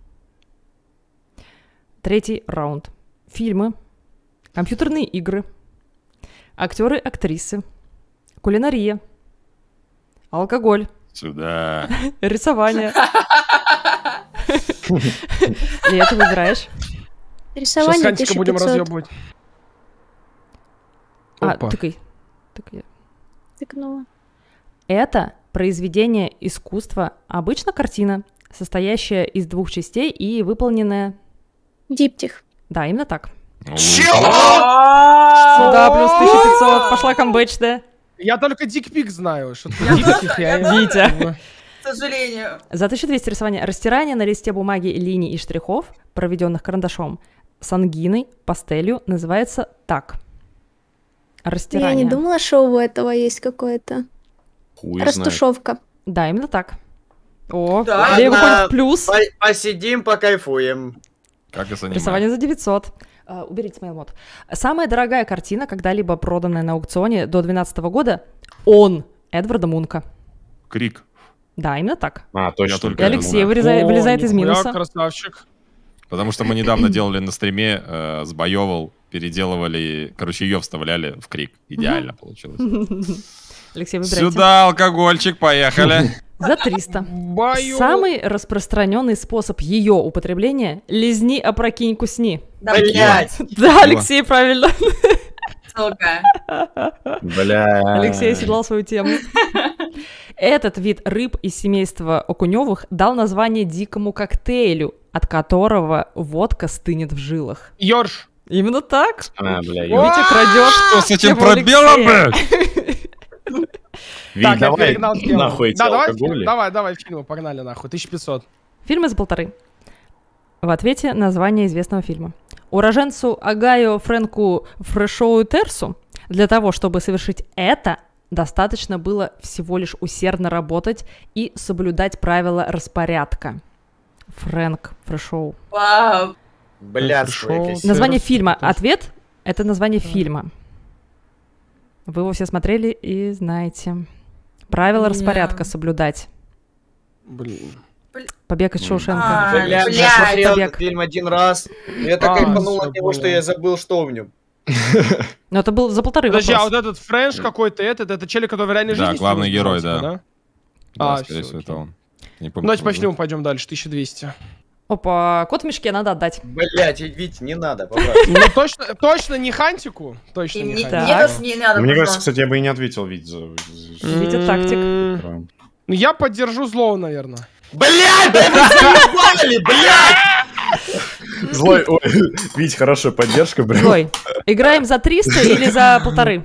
A: Третий раунд. Фильмы, компьютерные игры, актеры, актрисы, кулинария, алкоголь,
D: Сюда.
A: рисование. И это выбираешь.
C: Сейчас
B: Рисование
C: Хантика будем
B: 1500.
C: разъебывать. Опа.
A: Тыкай.
B: Тыкнула.
A: Это произведение искусства, обычно картина, состоящая из двух частей и выполненная...
B: Диптих.
A: Да, именно так.
E: Чего?
A: Да, плюс 1500. Пошла камбэч, да?
C: Я только дикпик знаю. Что такое дикпик,
A: Витя.
F: К сожалению.
A: За 1200 рисование. Растирание на листе бумаги линий и штрихов, проведенных карандашом. с ангиной, пастелью называется так. Растирание.
B: Я не думала, что у этого есть какое-то. Растушевка.
A: Да, именно так. О,
E: Да,
A: Лея выходит в плюс.
E: Посидим, покайфуем.
D: Как это
A: Рисование за 900. Уберите смейл-мод. Самая дорогая картина, когда-либо проданная на аукционе до 2012 года, он, Эдварда Мунка.
D: Крик.
A: Да, именно так.
G: Точно.
A: И Алексей вылезает из минуса.
C: Красавчик.
D: Потому что мы недавно делали на стриме, сбоевал, переделывали, короче, ее вставляли в крик. Идеально получилось.
A: Алексей, выбирайте.
D: Сюда алкогольчик, поехали.
A: За 300. Самый распространенный способ ее употребления — лизни, опрокинь, кусни.
E: Блять!
A: Да, Алексей, правильно.
F: Сука.
G: Бля.
A: Алексей оседлал свою тему. Этот вид рыб из семейства окуневых дал название дикому коктейлю, от которого водка стынет в жилах.
C: Ёрш.
A: Именно так.
G: Бля,
A: Витя крадет.
D: Что с этим
A: тему
D: пробелом,
A: Алексея.
G: Вить, давай
C: перегнал тему.
G: нахуй эти
C: Да,
G: алкоголи.
C: давай в фильму, погнали нахуй. 1500.
A: Фильмы за 1,5. В ответе название известного фильма. Уроженцу Огайо Фрэнку Фрешоу Терсу для того, чтобы совершить это, достаточно было всего лишь усердно работать и соблюдать правила распорядка. Фрэнк Фрешоу.
F: Вау.
E: Блядское.
A: Название фильма. Ответ — это название фильма. Вы его все смотрели и знаете. Правила распорядка соблюдать.
C: Блин.
A: Побег из Шоушенка.
E: Бля,
F: Блядь.
E: я смотрел
A: Побег.
E: этот фильм один раз. Я так кайфанул от него, что я забыл, что в нем.
A: Но это был за 1,5
C: Подожди, а
A: вопрос.
C: вот этот Френч какой-то, это челик, который в реальной жизни...
D: Да, главный
C: снимался,
D: герой,
C: типа,
D: да.
C: А,
D: скорее
C: всё,
D: всего, это
C: окей.
D: он. Не
C: Ну,
D: помню.
C: давайте
D: как
C: по
D: его
C: фильму пойдем дальше, 1200.
A: Опа, кот в мешке надо отдать.
E: Блять, Вить, не надо, пожалуйста.
C: Ну, точно не Хантику. Точно не
F: Мне
C: Хантику.
F: тоже не надо.
G: Мне кажется,
F: пожалуйста.
G: кстати, я бы и не ответил, Вить, за...
A: Витя тактик.
C: Ну, я поддержу злого, наверное.
E: Блять, да вы заебали, блять!
G: Злой, ой, Вить, хорошая поддержка, блин.
A: Злой, играем за 300 или за 1,5?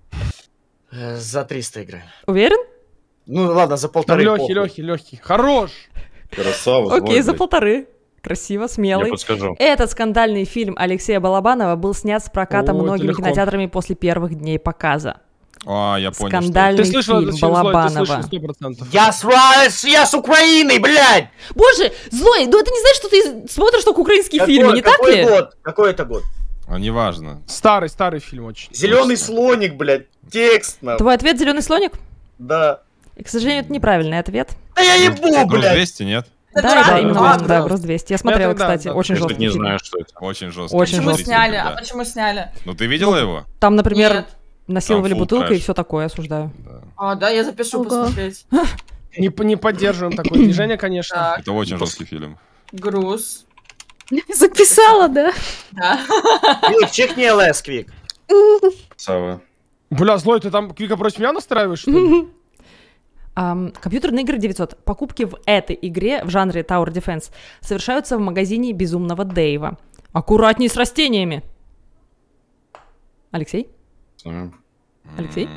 E: За 300 играем.
A: Уверен?
E: Ну ладно, за
C: Там
E: 1,5.
C: легкий. Хорош.
G: Красава,
A: Окей, за
G: блядь.
A: 1,5. Красиво,
G: Я
A: смелый.
G: подскажу.
A: Этот скандальный фильм Алексея Балабанова был снят с проката
C: О, это
A: многими
C: легко.
A: кинотеатрами после первых дней показа.
D: Я понял,
A: Скандальный
C: Ты слышал
A: фильм
C: этот фильм, Злой, ты слышал
A: Балабанова.
C: 100%.
E: Я с Украины, блядь!
A: Боже, Злой, ну это не значит, что ты смотришь только украинские фильмы, не так ли?
E: Год? Какой это год?
D: Неважно.
C: Старый фильм очень.
E: Зеленый слоник, блядь. Текст, нахуй.
A: Твой ответ — зеленый слоник?
E: Да.
A: И, к сожалению, это неправильный ответ.
E: Да я ебу,
D: Груз
E: блядь.
D: 200, нет?
A: Да, именно
E: да,
A: он,
E: да.
A: да, Груз 200. Я смотрела,
C: Это да,
A: кстати,
C: да.
A: очень
G: Я, кстати,
A: жесткий
G: не
A: фильм.
G: знаю, что это.
D: Очень жестко.
A: Очень
F: Почему
A: жестко.
F: сняли? А почему сняли?
D: Ну ты видела его?
A: Там, например,
F: Нет.
A: насиловали
D: Там full
A: бутылкой и
D: трэш.
A: все такое, осуждаю.
F: Да, я запишу
B: Ого.
F: посмотреть.
C: Не поддерживаем такое движение, конечно.
F: Так,
D: Это очень жесткий фильм.
F: груз.
B: Записала, да?
F: Да.
E: Квик, чекни ЛС, Квик.
G: Красава.
C: Бля, Злой, ты там Квика против меня настраиваешь, что ли?
A: Компьютерные игры 900. Покупки в этой игре в жанре Tower Defense совершаются в магазине Безумного Дэйва. Аккуратней с растениями. Алексей? Алексей?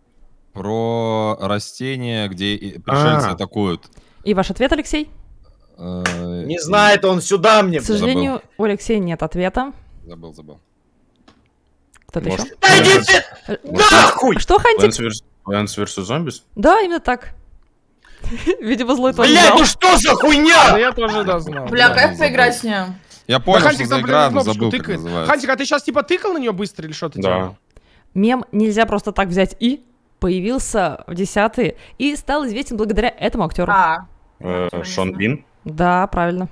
D: Про растения, где пришельцы атакуют.
A: И ваш ответ, Алексей?
E: Не знает он, сюда мне.
A: К сожалению, у Алексея нет ответа.
D: Забыл.
A: Кто-то еще?
G: Может,
E: Да иди ты нахуй!
A: Что, Хантик?
G: Plants vs. Zombies?
A: Да, именно так. Видимо, Злой тоже
E: Блядь,
A: знал.
E: ну что за
C: Да
E: хуйня?
C: я тоже, да, знал.
F: Бля,
D: Да,
F: как
D: не
F: поиграть
D: забыл.
F: с ним?
D: Я
C: Да
D: понял, что
C: Хантик
D: за
C: там
D: игра, но
C: кнопочку
D: забыл, как
C: тыкает.
D: называется.
C: Хантик, а ты сейчас типа тыкал на нее быстро или что ты делал?
G: Да.
A: Мем нельзя просто так взять и появился в 10-е и стал известен благодаря этому актеру.
G: Шон Бин?
A: Да, правильно.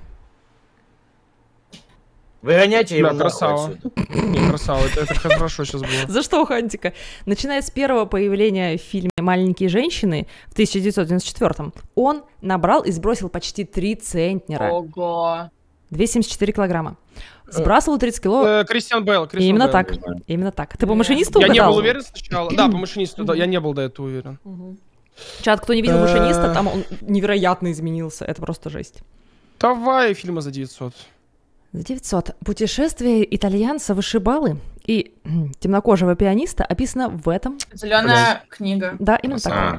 E: Выгоняйте его
C: Бля,
E: нахуй
C: красава.
E: отсюда.
C: Не, красава, это хорошо сейчас было.
A: За что у Хантика? Начиная с первого появления в фильме «Маленькие женщины» в 1994-м, он набрал и сбросил почти 3 центнера,
F: Ого.
A: 274 килограмма. Сбрасывал 30 кило.
C: Кристиан Бейл. Кристиан
A: Именно
C: Бейл.
A: так. Именно так. Ты по машинисту
C: Я не
A: угадал?
C: был уверен сначала. Да, по машинисту, да, я не был до этого уверен.
A: Чат, кто не видел машиниста, там он невероятно изменился. Это просто жесть.
C: Давай фильмы за 900.
A: За 900. Путешествие итальянца вышибалы и темнокожего пианиста описано в этом.
F: Зеленая книга.
A: Да, именно так.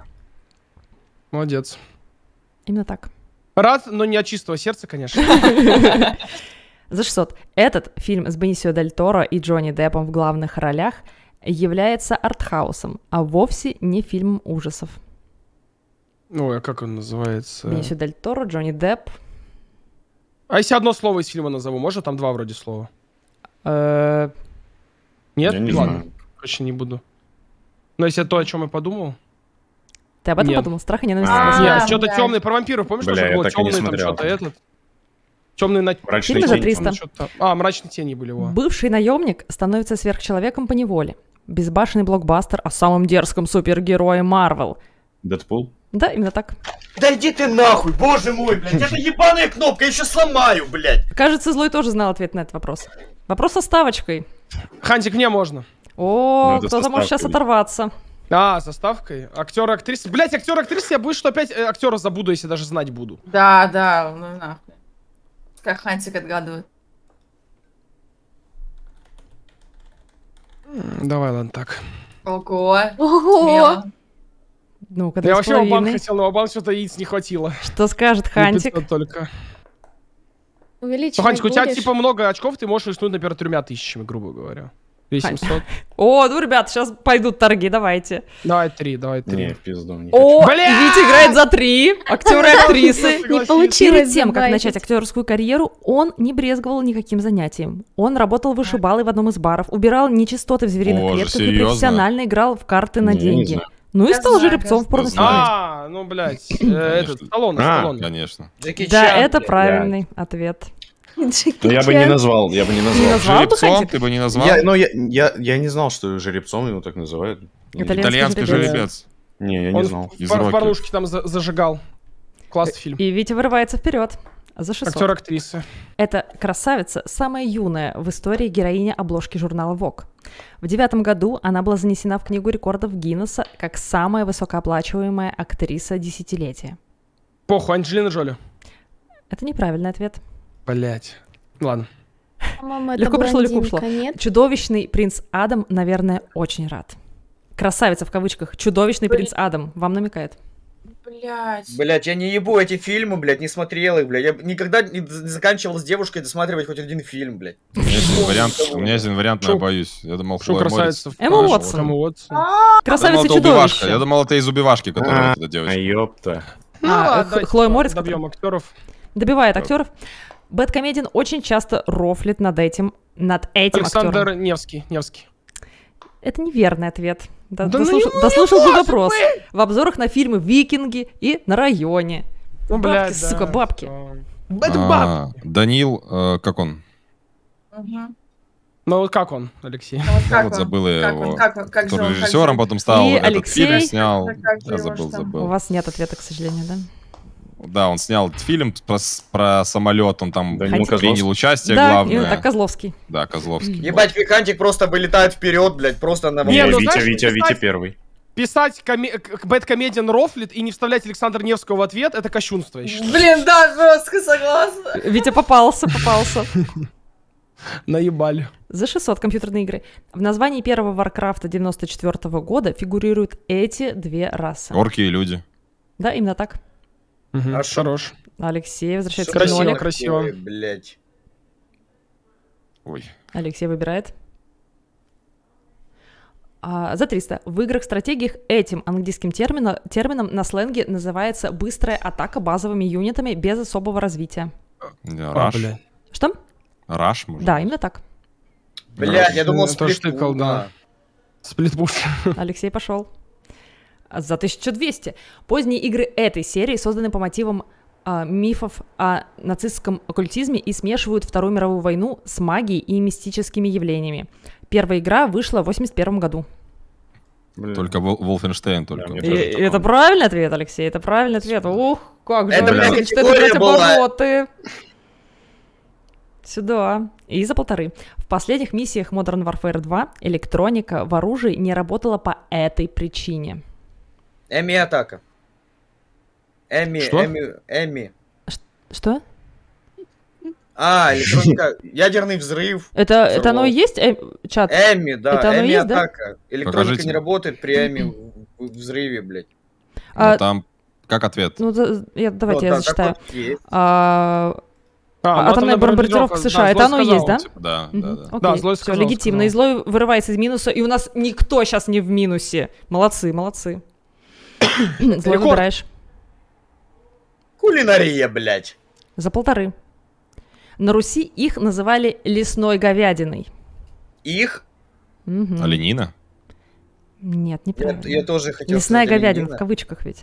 C: Молодец.
A: Именно так.
C: Рад, но не от чистого сердца, конечно.
A: За 600. Этот фильм с Бенисио Дель Торо и Джонни Деппом в главных ролях является артхаусом, а вовсе не фильмом ужасов.
C: Ой, а как он называется?
A: Бенисио Дель Торо, Джонни Депп.
C: А если одно слово из фильма назову, можно? Там два вроде слова. Нет?
G: Я не
C: Ладно,
G: знаю.
C: короче, не буду. Но если то, о чем я подумал...
A: Ты об этом
C: Нет.
A: подумал? Страх и ненависть.
C: Нет,
F: да.
C: что-то темный про вампиров, помнишь,
G: Бля,
C: тоже
G: я
C: было
G: так и не
C: темный, там
G: смотрел.
C: что-то этот? Темный на...
G: Мрачные
A: Фильм за
G: тени,
A: 300.
C: Что-то... А, мрачные тени были его.
A: Бывший наемник становится сверхчеловеком по неволе. Безбашенный блокбастер о самом дерзком супергерое Марвел.
G: Дэдпул?
A: Да, именно так.
E: Да иди ты нахуй, боже мой, блядь, это ебаная кнопка, я еще сломаю, блядь.
A: Кажется, Злой тоже знал ответ на этот вопрос. Вопрос со ставочкой.
C: Хантик, мне можно.
A: О,
G: Ну, это
A: кто-то
G: со
C: ставкой.
A: может сейчас оторваться.
C: А, со ставкой. Актер, актриса. Блять, актер, актриса, я боюсь, что опять актера забуду, если даже знать буду.
F: Да, ну нахуй. Как Хантик отгадывает.
C: Давай, ладно, так.
F: Ого.
B: Ого!
F: Смело.
A: Ну,
C: Я
A: когда
C: вообще Вабан хотел, но Вабан что-то яиц не хватило.
A: Что скажет
C: На
A: Хантик?
C: 500 только. Ну,
B: Увеличивай
C: Хантик, у тебя
B: будешь?
C: типа много очков, ты можешь рискнуть, например, 3000, грубо говоря. 2700.
A: О, ну, ребят, сейчас пойдут торги, давайте.
C: Давай 3, давай 3.
G: Не, в пизду. Не хочу.
A: О,
C: Бля!
A: Витя играет за 3. Актеры и актрисы.
B: Не получилось
A: Перед тем, как
B: забайтить.
A: начать актерскую карьеру, он не брезговал никаким занятием. Он работал вышибалой в одном из баров, убирал нечистоты в звериных
D: Боже,
A: клетках и
D: серьезно?
A: профессионально играл в карты на
G: Не, я не
A: деньги.
G: знаю.
A: Ну и
F: Я
A: стал
F: знаю,
A: жеребцом в
F: кажется.
A: порнофильме.
C: А, ну, блядь, этот, Сталлоне,
G: А,
C: Сталлоне.
D: Конечно.
E: Джеки
A: Да,
E: Чан,
A: это
E: блядь.
A: правильный ответ.
B: Джеки
G: Ну, я бы не
B: Чан.
G: назвал, я бы не
A: Не
G: назвал.
A: назвал бы
D: Жеребцом
A: Хантик?
D: ты бы не назвал?
G: Я не знал, что жеребцом его так называют.
A: Итальянский
D: Итальянский
A: жеребец.
D: жеребец.
G: Не, я не
C: Он
G: знал.
D: Из
C: в
D: Рокки.
C: порнушке там зажигал. Классный фильм.
A: И Витя вырывается вперед. За 600.
C: Актер, актриса.
A: Эта красавица самая юная в истории героиня обложки журнала Vogue. В 2009 году она была занесена в Книгу рекордов Гиннесса как самая высокооплачиваемая актриса десятилетия.
C: Похуй, Анджелина Джоли.
A: Это неправильный ответ.
C: Блять. Ладно.
B: По-моему, это
A: Легко пришло, легко
B: блондинка,
A: ушло.
B: нет?
A: Чудовищный принц Адам, наверное, очень рад. Красавица в кавычках. Чудовищный принц Адам. Вам намекает.
F: Блять.
E: Блять, я не ебу эти фильмы, блядь, не смотрел их, блядь. Я никогда не заканчивал с девушкой досматривать хоть один фильм, блядь.
D: У меня есть один вариант, но я боюсь. Я думал,
C: Шоу
D: Хлоя
C: красавица.
A: Эмма Уотсон.
C: Эмма Уотсон.
A: Красавица
D: Я
A: чудовище.
D: думал, это из убивашки, которая вот эта
G: А,
D: девочка.
G: ёпта.
C: Ну,
A: А,
C: ладно, давайте
A: Хлоя Морец,
C: добьем актеров.
A: Добивает актеров. Бэткомедиан очень часто рофлит над этим
C: Александр
A: актером.
C: Невский.
A: Это неверный ответ.
C: Да
A: Дослушал бы вопрос. В обзорах на фильмы «Викинги» и «На районе».
C: Ну,
A: Бабки,
C: блядь,
A: сука,
C: да,
A: бабки.
C: что? Это баб.
D: Данил, как он?
F: Мгм.
C: Ну, вот как он, Алексей?
F: Ну, вот
D: Я
F: как
D: вот
F: он?
D: забыл я
F: Как
D: его.
F: он? Как же
D: Который
F: он? Как
D: режиссером
F: же-
D: потом стал,
A: И
D: этот
A: Алексей.
D: фильм снял.
F: Как же
D: Я
F: его
D: забыл,
F: ж там?
A: У
D: забыл.
A: вас нет ответа, к сожалению, да?
D: Да, он снял этот фильм про самолет, он там
G: Данил
A: Хантик.
D: принял участие
A: Да,
D: главное.
A: именно так, Козловский.
D: Да, Козловский.
E: Ебать, Викантик просто вылетает вперед, блядь, просто на...
C: Не, ну,
G: Витя,
C: знаешь,
G: Витя
C: писать-
G: первый.
C: Писать бэткомедиан рофлит и не вставлять Александра Невского в ответ — это кощунство, я считаю.
F: Блин, да, жестко согласна.
A: Витя попался.
C: Наебали.
A: За 600 компьютерные игры. В названии первого Варкрафта 94 года фигурируют эти две расы.
D: Орки и люди.
A: Да, именно так.
C: Мгм,
E: А шо?
C: Хорош.
A: Алексей возвращается к
C: Красиво,
A: нолик.
C: красиво.
E: Ой, блядь.
D: Ой.
A: Алексей выбирает. За 300. В играх-стратегиях этим английским термином на сленге называется быстрая атака базовыми юнитами без особого развития.
C: А,
D: Раш.
C: блядь.
A: Что?
D: Раш, может?
A: Да, именно так.
E: Блядь, я думал,
C: Я тоже
E: сплит.
C: тыкал, да. Сплитпуш.
A: Алексей пошел. За 1200. Поздние игры этой серии созданы по мотивам мифов о нацистском оккультизме и смешивают Вторую мировую войну с магией и мистическими явлениями. Первая игра вышла в 81 году.
G: Блин.
D: Только Wolfenstein только.
G: мне
A: И
G: тоже такое.
A: это правильный ответ, Алексей, это правильный ответ. Ух, как же.
E: Это,
G: блядь,
A: Wolfenstein
E: категория
A: против
E: была.
A: обороты. Сюда. И за 1,5. В последних миссиях Modern Warfare 2 электроника в оружии не работала по этой причине.
E: Эми атака. Эми,
C: Что?
E: Эми.
A: Что?
E: Электроника. Ядерный взрыв.
A: Это оно и есть, чат?
E: Эми, да.
A: Это оно
E: Эми
A: есть, да?
E: атака. Электроника
D: Покажите.
E: не работает при Эми взрыве, блядь.
A: А,
D: Ну, там, как ответ?
A: Ну, давайте
E: Вот,
A: я
E: да, так
A: зачитаю.
E: вот есть.
A: Атомная бомбардировка в США, это оно и есть, да?
D: Типа, да.
C: Да, Злой
A: Все,
C: сказал.
A: легитимно. И Злой вырывается из минуса, и у нас никто сейчас не в минусе. Молодцы. Злой выбираешь.
E: Кулинария, блядь.
A: За 1,5. На Руси их называли лесной говядиной.
E: Их?
D: Оленина?
A: Нет, неправильно.
E: Я тоже хотел
A: Лесная
E: сказать
A: говядина,
E: оленина.
A: в кавычках ведь.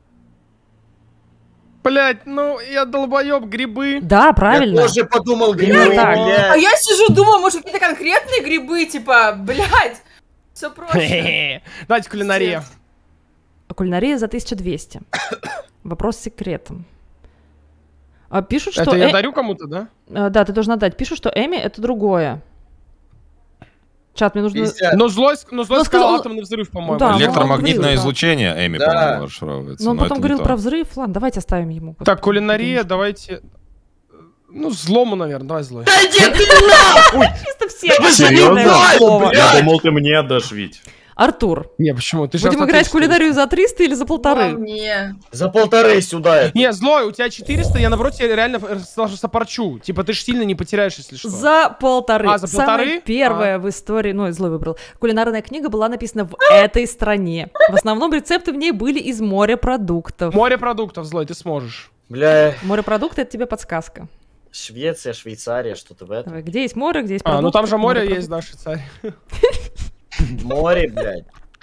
C: Блять, ну я долбоеб, грибы.
A: Да, правильно.
E: Я тоже подумал грибы,
A: так.
F: А
E: блядь.
F: я сижу, думаю, может, какие-то конкретные грибы, типа, блядь, все проще.
C: Давайте кулинария.
A: Кулинария за 1200. Вопрос с секретом. Пишут, что...
C: Это я дарю кому-то, да?
A: Да, ты должен отдать. Пишут, что Эми — это другое. Чат, мне нужно...
E: 50.
C: Но злой сказал
A: сказал-
C: атомный взрыв, по-моему.
A: Да,
D: Электромагнитное
A: да.
D: излучение Эми,
E: Да.
D: по-моему, расшифровывается.
A: Но он потом
D: это не
A: говорил
D: то.
A: про взрыв. Ладно, давайте оставим ему.
C: Так, кулинария, давайте... Ну, злому, наверное, давай злой.
E: Да иди ты нахуй!
A: Чисто все.
E: вы
G: Серьезно?
E: заебали,
A: слово.
E: блядь!
G: Я думал, ты мне отдашь, Вить.
A: Артур,
C: Не, почему? Ты же
A: будем играть в
C: автотечный.
A: кулинарию за 300 или за 1,5?
F: Не.
E: За 1,5 сюда.
C: Не, злой, у тебя 400, я наоборот тебе реально сопорчу. Типа ты ж сильно не потеряешь, если что.
A: За 1,5.
C: А, за 1,5?
A: Самая первая в истории, ну, злой выбрал. Кулинарная книга была написана в этой стране. В основном рецепты в ней были из морепродуктов.
C: Море продуктов, злой, ты сможешь.
E: Бля,
A: Морепродукты — это тебе подсказка.
E: Швеция, Швейцария, что-то в этом.
A: Давай, где есть море, где есть продукты?
C: Ну там же море
A: морепродукты.
C: есть, да, Швейцария.
E: Море, блядь.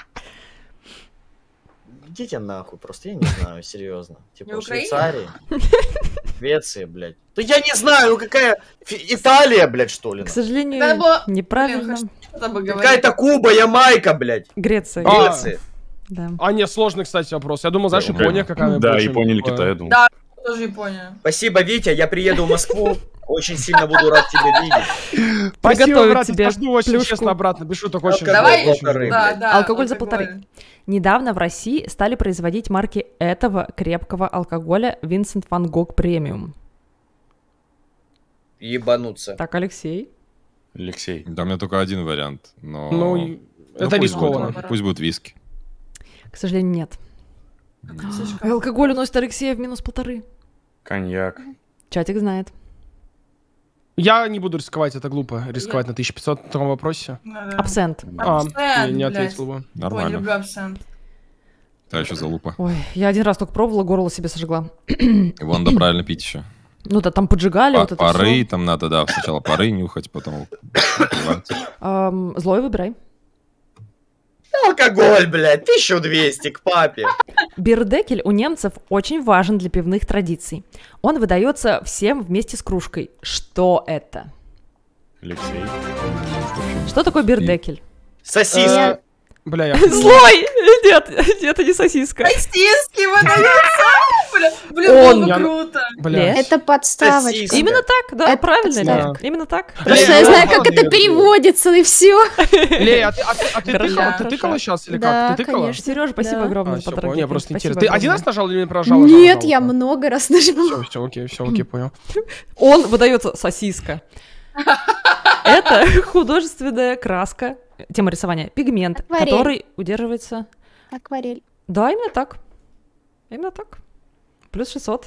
E: Идите нахуй, просто я не знаю, серьезно.
F: Не
E: Типа
F: Украина?
E: Швейцария, Швеция, блядь. Да я не знаю, ну какая... Италия, блядь, что ли?
A: К сожалению,
F: Надо было-
A: неправильно.
F: Блин, что-то бы говорить.
E: Какая-то Куба, Ямайка, блядь.
A: Греция.
C: А.
E: Греция.
A: Да.
C: А, нет, сложный, кстати, вопрос. Я думал, знаешь,
G: Да,
C: Япония какая-нибудь.
G: Да,
C: очень
G: Япония или
C: такое.
G: Китай, я думал.
F: Да. Тоже Япония.
E: Спасибо, Витя, я приеду в Москву. Очень сильно буду рад тебя видеть.
C: Спасибо,
A: Приготовить
C: брат,
A: тебе
C: я жду очень
A: плюшку.
C: честно обратно. Без шуток, очень
E: Давай.
C: жду, очень жду.
E: Полторы.
F: Да, да.
A: Алкоголь за 1,5. Недавно в России стали производить марки этого крепкого алкоголя Vincent van Gogh Premium.
E: Ебануться.
A: Так, Алексей.
G: Алексей.
D: Да, у меня только один вариант, но...
C: Ну,
D: Ну,
C: это
D: пусть
C: рискованно.
D: будет- Пусть будет виски.
A: К сожалению, нет.
F: Слишком.
A: Алкоголь уносит Алексея в минус 1,5.
G: Коньяк.
A: Чатик знает.
C: Я не буду рисковать, это глупо. Рисковать на 1500 на таком вопросе.
F: Ну да.
A: Абсент.
F: Абсент,
C: Не
F: блядь.
C: ответил бы.
F: Ой, не
D: Нормально.
F: люблю абсент.
D: Та еще залупа.
A: Ой, я один раз только пробовала, горло себе сожгла.
D: Вон, да правильно пить еще.
A: Ну да, там поджигали вот это
D: Пары,
A: всё.
D: там надо, да, сначала пары нюхать, потом... выпивать.
A: Злой выбирай.
E: Алкоголь, блядь, 1200 к папе.
A: Бирдекель у немцев очень важен для пивных традиций. Он выдается всем вместе с кружкой. Что это?
G: Алексей.
A: Что такое бирдекель?
E: Сосиска.
C: Бля, я...
A: Злой! Нет, это не сосиска.
F: Российский выдается! Блин,
A: Он.
F: было бы
C: Я-
F: круто.
C: Бля.
A: Леш?
B: Это подставочка.
E: Сосиска.
A: Именно так, да,
B: Это
A: правильно,
C: подставка.
A: Лер, именно так.
B: Просто
E: Лея,
B: я знаю, как
E: ладно,
B: это
E: я
B: переводится, и все.
C: Лея, а ты
A: Хорошо,
C: тыкала? Ты
A: хорошо.
C: тыкала сейчас или
B: Да,
C: как? Ты тыкала?
B: конечно.
A: Сережа, спасибо
B: Да.
A: огромное.
C: Всё,
A: подруге.
C: мне просто
A: Спасибо
C: интересно. Ты один
A: огромное.
C: раз нажал или прожал?
B: Нет, я много раз нажимала.
C: Все, окей, понял.
A: Он выдается сосиска. Это художественная краска, тема рисования, пигмент,
B: Акварель.
A: который удерживается...
B: Акварель.
A: Да, именно так. Именно так. Плюс 600.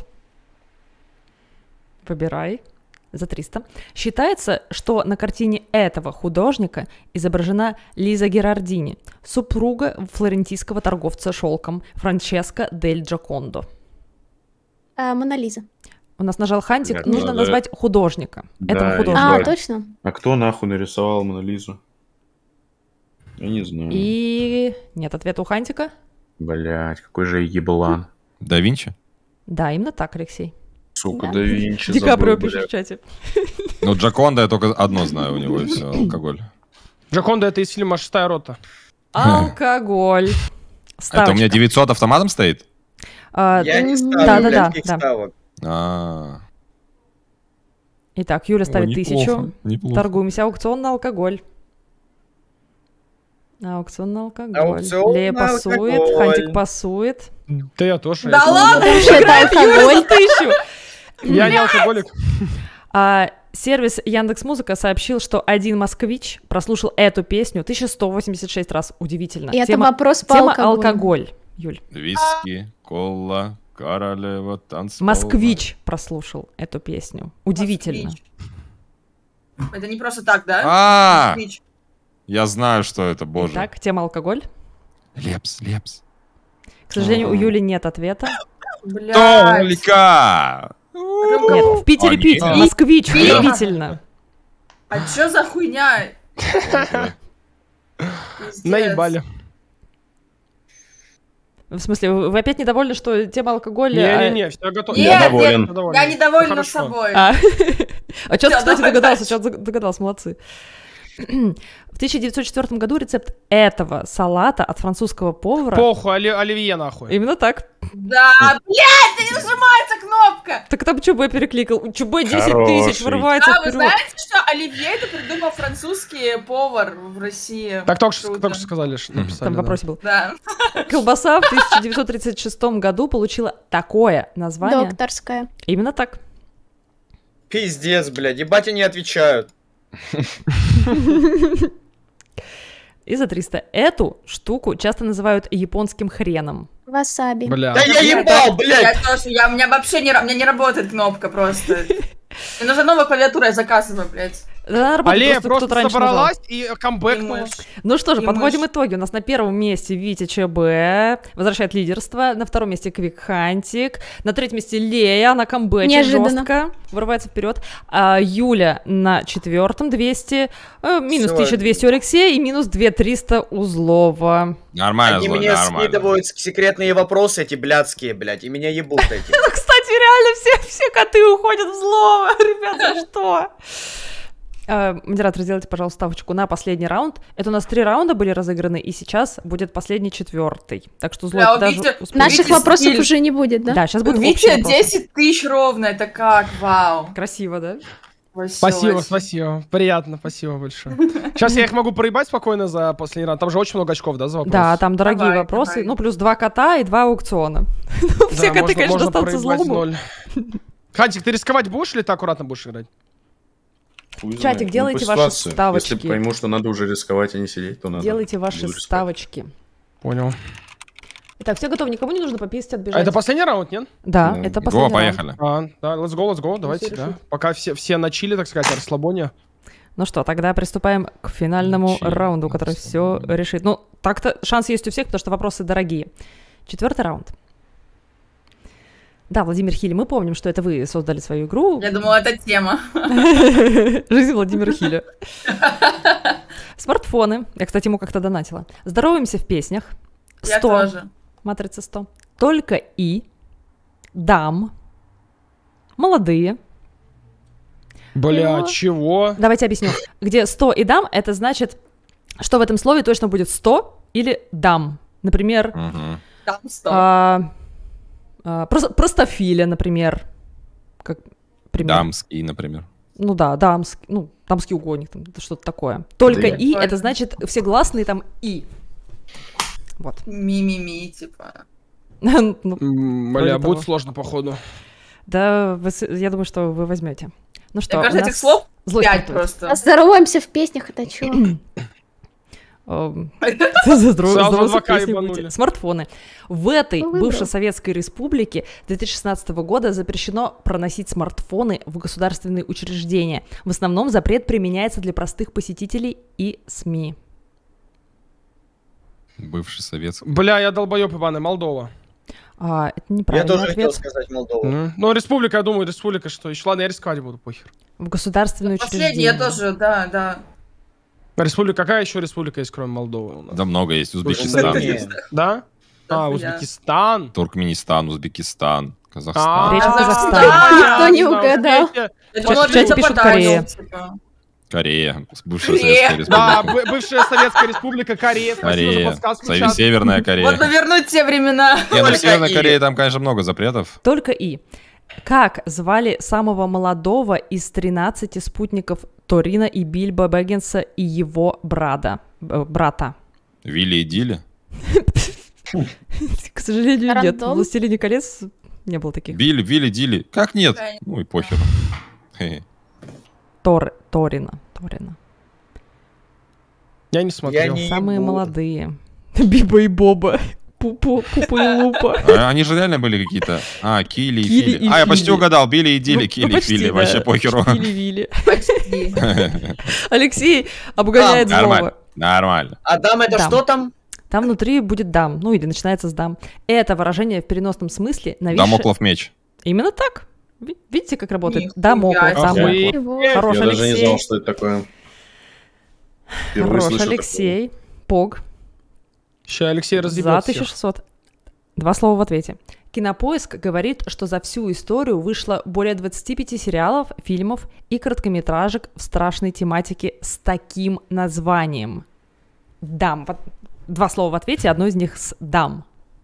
A: Выбирай. За 300. Считается, что на картине этого художника изображена Лиза Герардини, супруга флорентийского торговца шелком Франческо дель Джокондо.
B: Мона Лиза.
A: У нас нажал хантик,
G: Нет,
A: нужно
G: надо-
A: назвать художника.
G: Да,
A: Этого
G: и
A: художника.
G: давай.
B: Точно?
G: А кто нахуй нарисовал Мону Лизу? Я не знаю.
A: И нет ответа у хантика.
G: Блять, какой же я еблан.
D: Да Винчи?
A: Да, именно так, Алексей.
G: Сука,
B: Да.
G: да Винчи
A: Ди Каприо
G: забыл,
A: пишет в
G: блядь.
A: чате.
D: Ну, Джаконда я только одно знаю у него, и все, алкоголь.
C: Джаконда это из фильма «Шестая рота».
A: Алкоголь.
D: Это у меня
A: Ставочка.
D: 900 автоматом стоит?
E: Я не ставлю,
A: да,
E: блядь,
A: да,
E: таких
A: да.
E: ставок.
D: А,
A: Итак, Юля ставит 1000.
D: неплохо.
A: Торгуемся. Аукцион на алкоголь. Аукцион на алкоголь.
E: Аукцион
A: Лея
E: на
A: пасует,
E: алкоголь.
A: Хантик пасует.
C: Да я тоже.
F: Да
C: я
F: ладно,
B: Это алкоголь.
A: 1000.
C: Я не алкоголик.
A: Сервис Яндекс.Музыка сообщил, что один москвич прослушал эту песню 1186 раз. Удивительно.
B: И это вопрос по
A: тема
B: алкоголю.
A: алкоголь. Юль.
D: Виски, кола, Королева танцпола.
A: Москвич прослушал эту песню. Удивительно.
F: Москвич. Это не просто так, да? Москвич.
D: Я знаю, что это, боже.
A: Так, тема алкоголь.
D: Лепс.
A: К сожалению, у Юли нет ответа.
F: Блядь.
D: Только!
A: Нет, в Питере пить.
D: нет.
A: Москвич, удивительно.
F: А чё за хуйня? Пиздец.
C: Наебали.
A: В смысле, вы опять недовольны, что тема алкоголя...
C: Не-не-не, все готово.
F: Нет,
G: Я доволен.
F: Я недовольна
C: Хорошо.
F: собой.
A: А что ты,
F: Всё,
A: кстати,
F: давай
A: догадался?
F: дальше.
A: Что догадался, молодцы. В 1904 году рецепт этого салата от французского повара...
C: Похуй, оливье нахуй.
A: Именно так.
F: Да, блядь, не нажимается кнопка.
A: Так там ЧБ перекликал. ЧБ 10 тысяч
G: Хороший.
A: вырывается
F: Да, вы
A: вперед.
F: знаете, что оливье это придумал французский повар в России?
C: Так только что
F: Круто.
C: сказали, что написали.
A: Там в
C: да.
A: вопросе был.
F: Да.
A: Колбаса в 1936 году получила такое название.
B: Докторская.
A: Именно так.
E: Пиздец, блядь, ебать они отвечают.
A: И за 300. Эту штуку часто называют японским хреном.
B: Васаби.
C: Бля.
E: Да я ебал, блядь!
F: Я тоже, у меня вообще у меня не работает кнопка просто. Мне нужна новая клавиатура, я заказываю, блядь.
A: Да, работает,
C: Аллея
A: просто
C: просто
A: кто-то раньше нажал.
C: собралась и камбэкнула.
F: И мышь.
A: Ну что же,
F: И
A: подводим
F: мышь.
A: итоги. У нас на первом месте Витя ЧБ, возвращает лидерство. На втором месте Квик Хантик. На третьем месте Лея, она камбэчит
B: Неожиданно.
A: жестко, вырывается вперед. А Юля на четвертом 200, минус
E: Всё.
A: 1200 у Алексея и минус 2300 у Злова.
D: Нормально,
E: Они
D: Злой,
E: мне
D: нормально.
E: скидывают секретные вопросы эти блядские, блядь, и меня ебут эти.
A: Кстати, реально все коты уходят в Злова. Ребята, за что? Модератор, сделайте, пожалуйста, ставочку на последний раунд. Это у нас 3 раунда были разыграны, и сейчас будет последний 4-й. Так что Злой,
F: Да,
A: ты даже
F: Витя,
A: успеешь.
B: Наших
F: Видите,
B: вопросов
F: стиль.
B: уже не будет, да?
A: Да, сейчас будут общие
F: Витя,
A: вопросы.
F: 10 тысяч ровно, это как? Вау.
A: Красиво, да?
F: Вообще
C: Спасибо,
F: очень.
C: спасибо. Приятно, спасибо большое. Сейчас я их могу проебать спокойно за последний раунд. Там же очень много очков, да, за вопрос?
A: Да, там дорогие
F: Давай,
A: вопросы.
F: давай.
A: Ну, плюс 2 кота и 2 аукциона.
C: Да,
A: Все коты, конечно,
C: можно
A: достанутся
C: проебать
A: Злому.
C: 0. Хантик, ты рисковать будешь или ты аккуратно будешь играть?
G: Хуй
A: Чатик,
G: знает. Ну,
A: делайте
G: по
A: ваши
G: ситуации.
A: ставочки.
G: Если пойму, что надо уже рисковать, а не сидеть, то надо.
A: Делайте ваши
G: Буду рисковать.
A: ставочки.
C: Понял.
A: Итак, все готовы, никому не нужно пописать,
C: А
A: отбежать.
C: это последний раунд, нет?
A: Да,
G: Ну,
A: это
G: го,
A: последний раунд.
D: Поехали.
C: Да, let's go, давайте,
A: все
C: да.
A: решить.
C: Пока все на чили, так сказать, расслабоне.
A: Ну что, тогда приступаем к финальному
D: Ничего
A: раунду,
D: не
A: который все
D: слабо.
A: решит. Ну, так-то шанс есть у всех, потому что вопросы дорогие. 4-й раунд. Да, Владимир Хиль, мы помним, что это вы создали свою игру.
F: Я думала, это тема.
A: Жизнь Владимира Хиля. Смартфоны. Я, кстати, ему как-то донатила. Здороваемся в песнях. 100.
F: Я тоже.
A: Матрица 100. Только и. Дам. Молодые.
C: Бля,
A: Ну.
C: чего?
A: Давайте объясню. Где 100 и дам, это значит, что в этом слове точно будет 100 или дам. Например,
D: Мгм.
F: Там 100.
A: простофиля, например. Как пример.
D: Дамский, например.
A: Ну да, дамский угодник, там, что-то такое. Только
G: Да.
A: и,
F: Прикольно.
A: это значит все гласные там и. Вот.
F: Ми-ми-ми, типа.
A: Ну,
C: Бля,
A: Вроде
C: будет
A: того.
C: сложно, походу.
A: да, я думаю, что вы возьмете. Ну что,
F: Мне кажется,
A: у нас
F: этих слов
A: злость
F: 5
A: стартует.
F: просто.
B: Здороваемся в песнях, это чё?
C: Сразу
A: Здоровьте
C: два К
A: песни
C: ебанули.
A: будете. Смартфоны. В этой
B: Кто выбрал?
A: бывшей Советской Республике 2016 года запрещено проносить смартфоны в государственные учреждения. В основном запрет применяется для простых посетителей и СМИ.
D: Бывший советский.
C: Бля, я долбоёб ебаный, Молдова.
A: Это
E: Я
A: неправильный
E: тоже хотел
A: ответ.
E: сказать Молдову.
C: Ну, республика, я думаю, республика, что еще. Ладно, я рисковать буду, похер.
A: В государственные
F: Последний я
A: учреждения.
F: тоже, да.
C: Республика, какая еще республика есть, кроме Молдовы у нас?
D: Да много есть.
E: Ну,
D: Узбекистан,
E: нет.
C: Да?
F: Да,
C: Узбекистан.
D: Туркменистан, Узбекистан, Казахстан.
A: Речь о
F: Да.
A: Казахстане.
B: Никто не угадал.
F: Я думала,
A: В чате
F: ты
A: пишут
F: попадаешь,
A: Корея.
F: типа.
D: Корея, бывшая
F: Корея.
D: Советская
C: Да,
D: Республика.
C: бывшая Советская Республика Корея. Спасибо за
D: Корея,
C: подсказку, чат.
D: Северная
F: Вот бы
D: Корея.
F: вернуть те времена.
D: Не, ну в
E: Только
D: Северной
E: и.
D: Корее там, конечно, много запретов.
A: Только и. Как звали самого молодого из 13 спутников Торина и Бильбо Бэггинса и его брата?
D: Вилли и Дилли.
A: К сожалению, нет. В
B: Рандом?
A: «Властелине колец» не было таких.
D: Билли, Вилли, Дилли. Как нет?
F: Конечно.
D: Ну и похер. Хе-хе.
A: Торина.
C: Я не смотрел.
E: Я не
A: Самые
E: ебу.
A: молодые. Биба и Боба. Пупу и лупа.
D: Они же реально были какие-то... Кили и Фили. Я почти угадал. Билли и Дили, Кили и Фили. Вообще похеру.
A: Кили-вили.
F: Почти.
A: Алексей обгоняет злого.
D: Нормально.
E: А дам это что там?
A: Там внутри будет дам, ну или начинается с дам. Это выражение в переносном смысле нависшее...
D: Дамоклов меч.
A: Именно так. Видите, как работает?
F: Нихуя
A: Дамоклов,
F: себе.
A: Дамоклов. Хорош,
G: Я даже не знал,
A: Алексей.
G: что это такое. Впервые
A: Хорош,
G: слышу
A: Алексей. Пог.
C: Сейчас Алексей
A: За
C: разъебет всех.
A: 1600. 2 слова в ответе. Кинопоиск говорит, что за всю историю вышло более 25 сериалов, фильмов и короткометражек в страшной тематике с таким названием. Дам. 2 слова в ответе, одно из них с дам.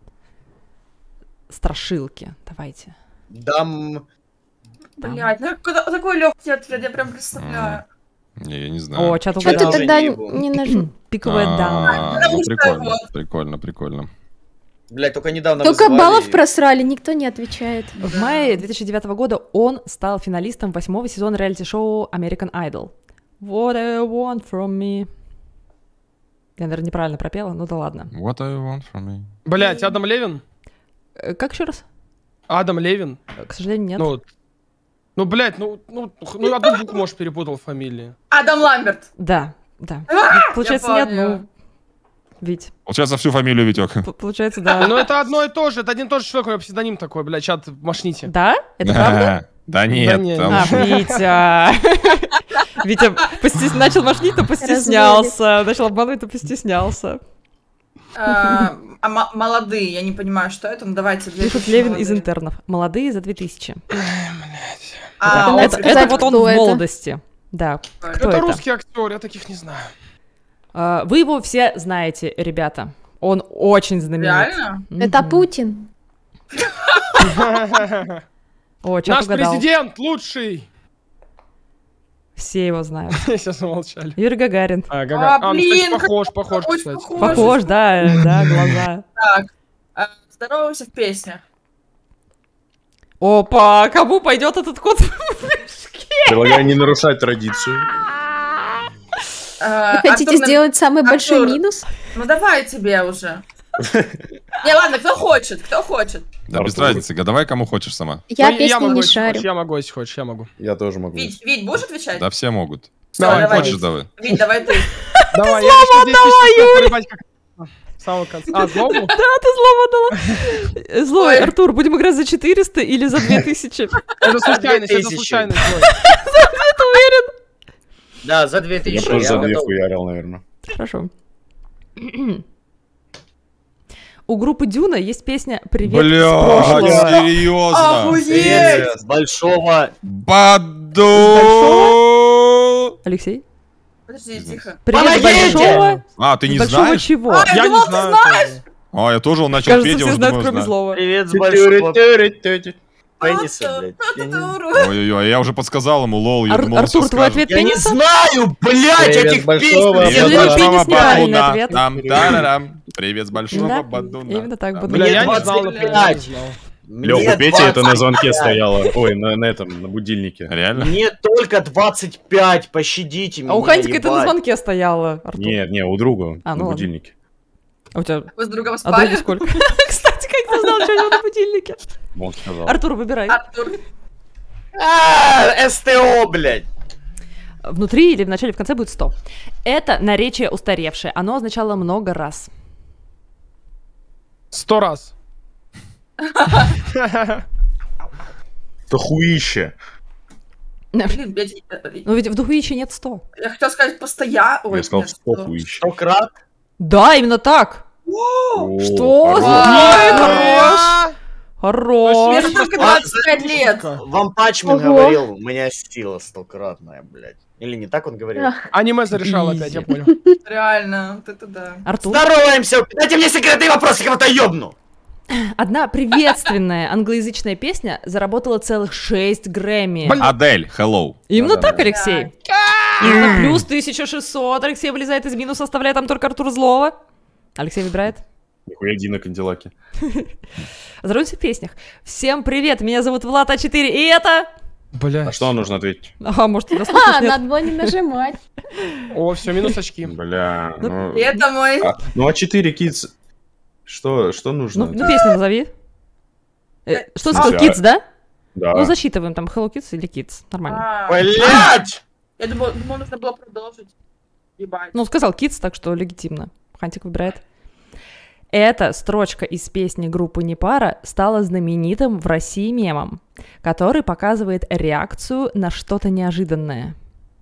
A: Страшилки. Давайте.
E: Дам...
F: Блядь, ну такой легкий ответ, я прям представляю.
D: Я не знаю.
A: О, чат
B: Что ты
A: угадал.
B: тогда
E: уже
B: не нажал?
A: Пиковая дама.
D: Ну, прикольно.
E: Блядь, только недавно
B: Только
E: вызывали.
B: баллов просрали, никто не отвечает.
A: В мае 2009 года он стал финалистом 8-го сезона реалити-шоу American Idol. What I want from me. Я, наверное, неправильно пропела, ну да ладно.
D: What do you want from me?
C: Блять, Адам Левин?
A: Как еще раз?
C: Адам Левин?
A: К сожалению, нет.
C: Ну, блядь, ну одну букву, может, перепутал в фамилии.
F: Адам Ламберт.
A: Да. Получается,
F: я
A: нет,
F: помню.
A: ну... Вить.
D: Получается, всю фамилию Витек.
A: Получается, да.
C: Ну, это одно и то же, это один и тот же человек, у него псевдоним такой, блядь, чат, машните.
A: Да? Это правда?
D: Да нет.
C: нет.
D: там-
A: Витя. Витя начал машнить, то постеснялся. Начал обманывать, то постеснялся.
F: Молодые, я не понимаю, что это, ну давайте.
A: Пишет Левин из интернов. Молодые за 2000.
F: А,
A: Это
B: сказать,
A: вот он
B: кто
A: в
B: это?
A: молодости. Да. Кто
C: Это
A: это?
C: русский актер, я таких не знаю.
A: Вы его все знаете, ребята. Он очень знаменит.
F: реально?
B: Это Путин.
A: О, чат
C: Наш
A: угадал.
C: президент лучший!
A: Все его знают.
C: Сейчас замолчали.
A: Юрий Гагарин.
C: Ну,
F: блин,
C: кстати, похож,
F: Очень
C: кстати.
A: Похож, да, глаза.
F: Так, здороваемся в песнях.
A: Опа, кому пойдет этот кот?
G: Предлагаю не нарушать традицию.
B: Вы хотите сделать самый большой минус?
F: Ну давай тебе уже. Не, ладно, кто хочет?
D: Да без разницы, давай кому хочешь сама.
B: Я
C: Ну,
B: песни
C: могу,
B: не
C: если хочешь,
B: шарю.
C: Я могу, если хочешь, я могу.
G: Я тоже могу.
F: Вить, будешь отвечать?
D: Да все могут.
F: Всё,
C: Давай,
F: давай,
D: Хочешь,
F: Вить.
D: давай.
F: Вить, давай ты.
C: Давай, я решил 10 тысяч проебать как... С самого конца. Злому?
A: Да, ты злого дала. Злой, Артур, будем играть за 400 или за 2000?
C: Это случайность, это
E: 2000.
C: случайность. Злой.
E: Да, за 2000.
G: Я тоже за 2
E: готов.
G: хуярил, наверное.
A: Хорошо. У группы Дюна есть песня «Привет из
D: Бля,
A: прошлого».
D: серьезно?
F: Охуеть!
E: Привет с большого...
D: Баду!
A: Алексей?
F: Подожди, тихо.
A: Привет из
E: Помогите!
A: большого.
D: Ты не
A: Большого
D: знаешь?
A: чего?
F: Я
C: Я
F: думал,
C: не
F: ты
C: знаю.
F: знаешь.
C: тоже.
D: Я тоже, он начал
A: Кажется,
D: петь, я
A: все
D: уже
A: знают,
D: думаю,
A: кроме
D: знаю.
A: злого.
E: Привет с большого... Пениса, блядь. Я не-
D: Ой-ой-ой, я уже подсказал ему, лол, я думал, он всё
A: Артур, твой
D: скажет.
A: ответ
E: Я не
A: пениса?
E: знаю, блядь,
G: Привет
E: этих
G: большого
E: песен.
A: Привет
E: Я
A: большого.
E: даже-
A: пенис неправильный
D: Бадуна.
A: ответ.
D: Там-тарарам. Привет с большого
A: Да,
D: бадуна.
A: именно так,
D: Там.
A: Бадуна.
C: Бля, я
E: Мне
C: не знал,
E: 25.
C: например, я не знал.
G: Лёх,
E: Мне
G: у Пети это на
E: 25.
G: звонке стояло. Ой, на этом, на будильнике.
D: Реально?
E: Мне только 25, пощадите меня,
A: А у Хантика это на
E: ебать.
A: звонке стояло, Артур.
G: Нет, не, у друга
A: А, ну
G: на
A: ладно.
G: будильнике.
A: А у тебя...
F: Вы с другом
A: А други
F: спали?
A: сколько? Кстати, как ты знал, что у него на будильнике?
G: Он сказал.
A: Артур, выбирай.
F: Артур.
E: СТО, блядь.
A: Внутри или в начале, в конце будет 100. Это наречие устаревшее. Оно означало много раз.
C: 100 раз.
G: Это хуище.
F: Блин, блядь,
A: Но ведь в Духовиче нет 100.
F: я хотела сказать постоянно. Ой,
G: Я сказал,
F: нет,
G: что
F: что?
G: хуище.
E: 100 крат.
A: Да, именно так.
G: О,
A: Что?
G: хорош.
A: Хорош.
F: Мне же только 25 лет.
E: Вам Пачман
B: Ого.
E: говорил, у меня сила 100-кратная, блядь. Или не так он говорил?
B: Ах.
C: Аниме зарешал опять, я понял.
F: Реально, вот это да.
A: Артур.
E: Здороваемся! Дайте мне секретные вопросы, кого-то ёбну!
A: Одна приветственная англоязычная песня заработала целых 6 Грэмми.
C: Блин.
D: Адель, hello.
A: Именно
G: Да-да.
A: так, Алексей. Именно плюс 1600. Алексей вылезает из минуса, оставляет там только Артур Злого. Алексей выбирает.
G: Нихуя Дина Кандилаки.
A: Здоровьте в песнях. Всем привет, меня зовут Влад А4, и это...
C: Бля.
G: А что нам нужно ответить?
A: Ага, может, тебя слышишь, нет?
B: Надо было не нажимать.
C: О, все, минус очки.
G: Бля, ну...
F: И это мой...
G: Ну, А4 Kids... Что нужно?
A: Ну, песню назови. Что сказал? Kids, да?
G: Да.
A: Ну, засчитываем там Hello Kids или Kids. Нормально.
E: Блять!
F: Я думала, нужно было продолжить. Ебать.
A: Ну, сказал Kids, так что легитимно. Хантик выбирает. Эта строчка из песни группы Непара стала знаменитым в России мемом, который показывает реакцию на что-то неожиданное.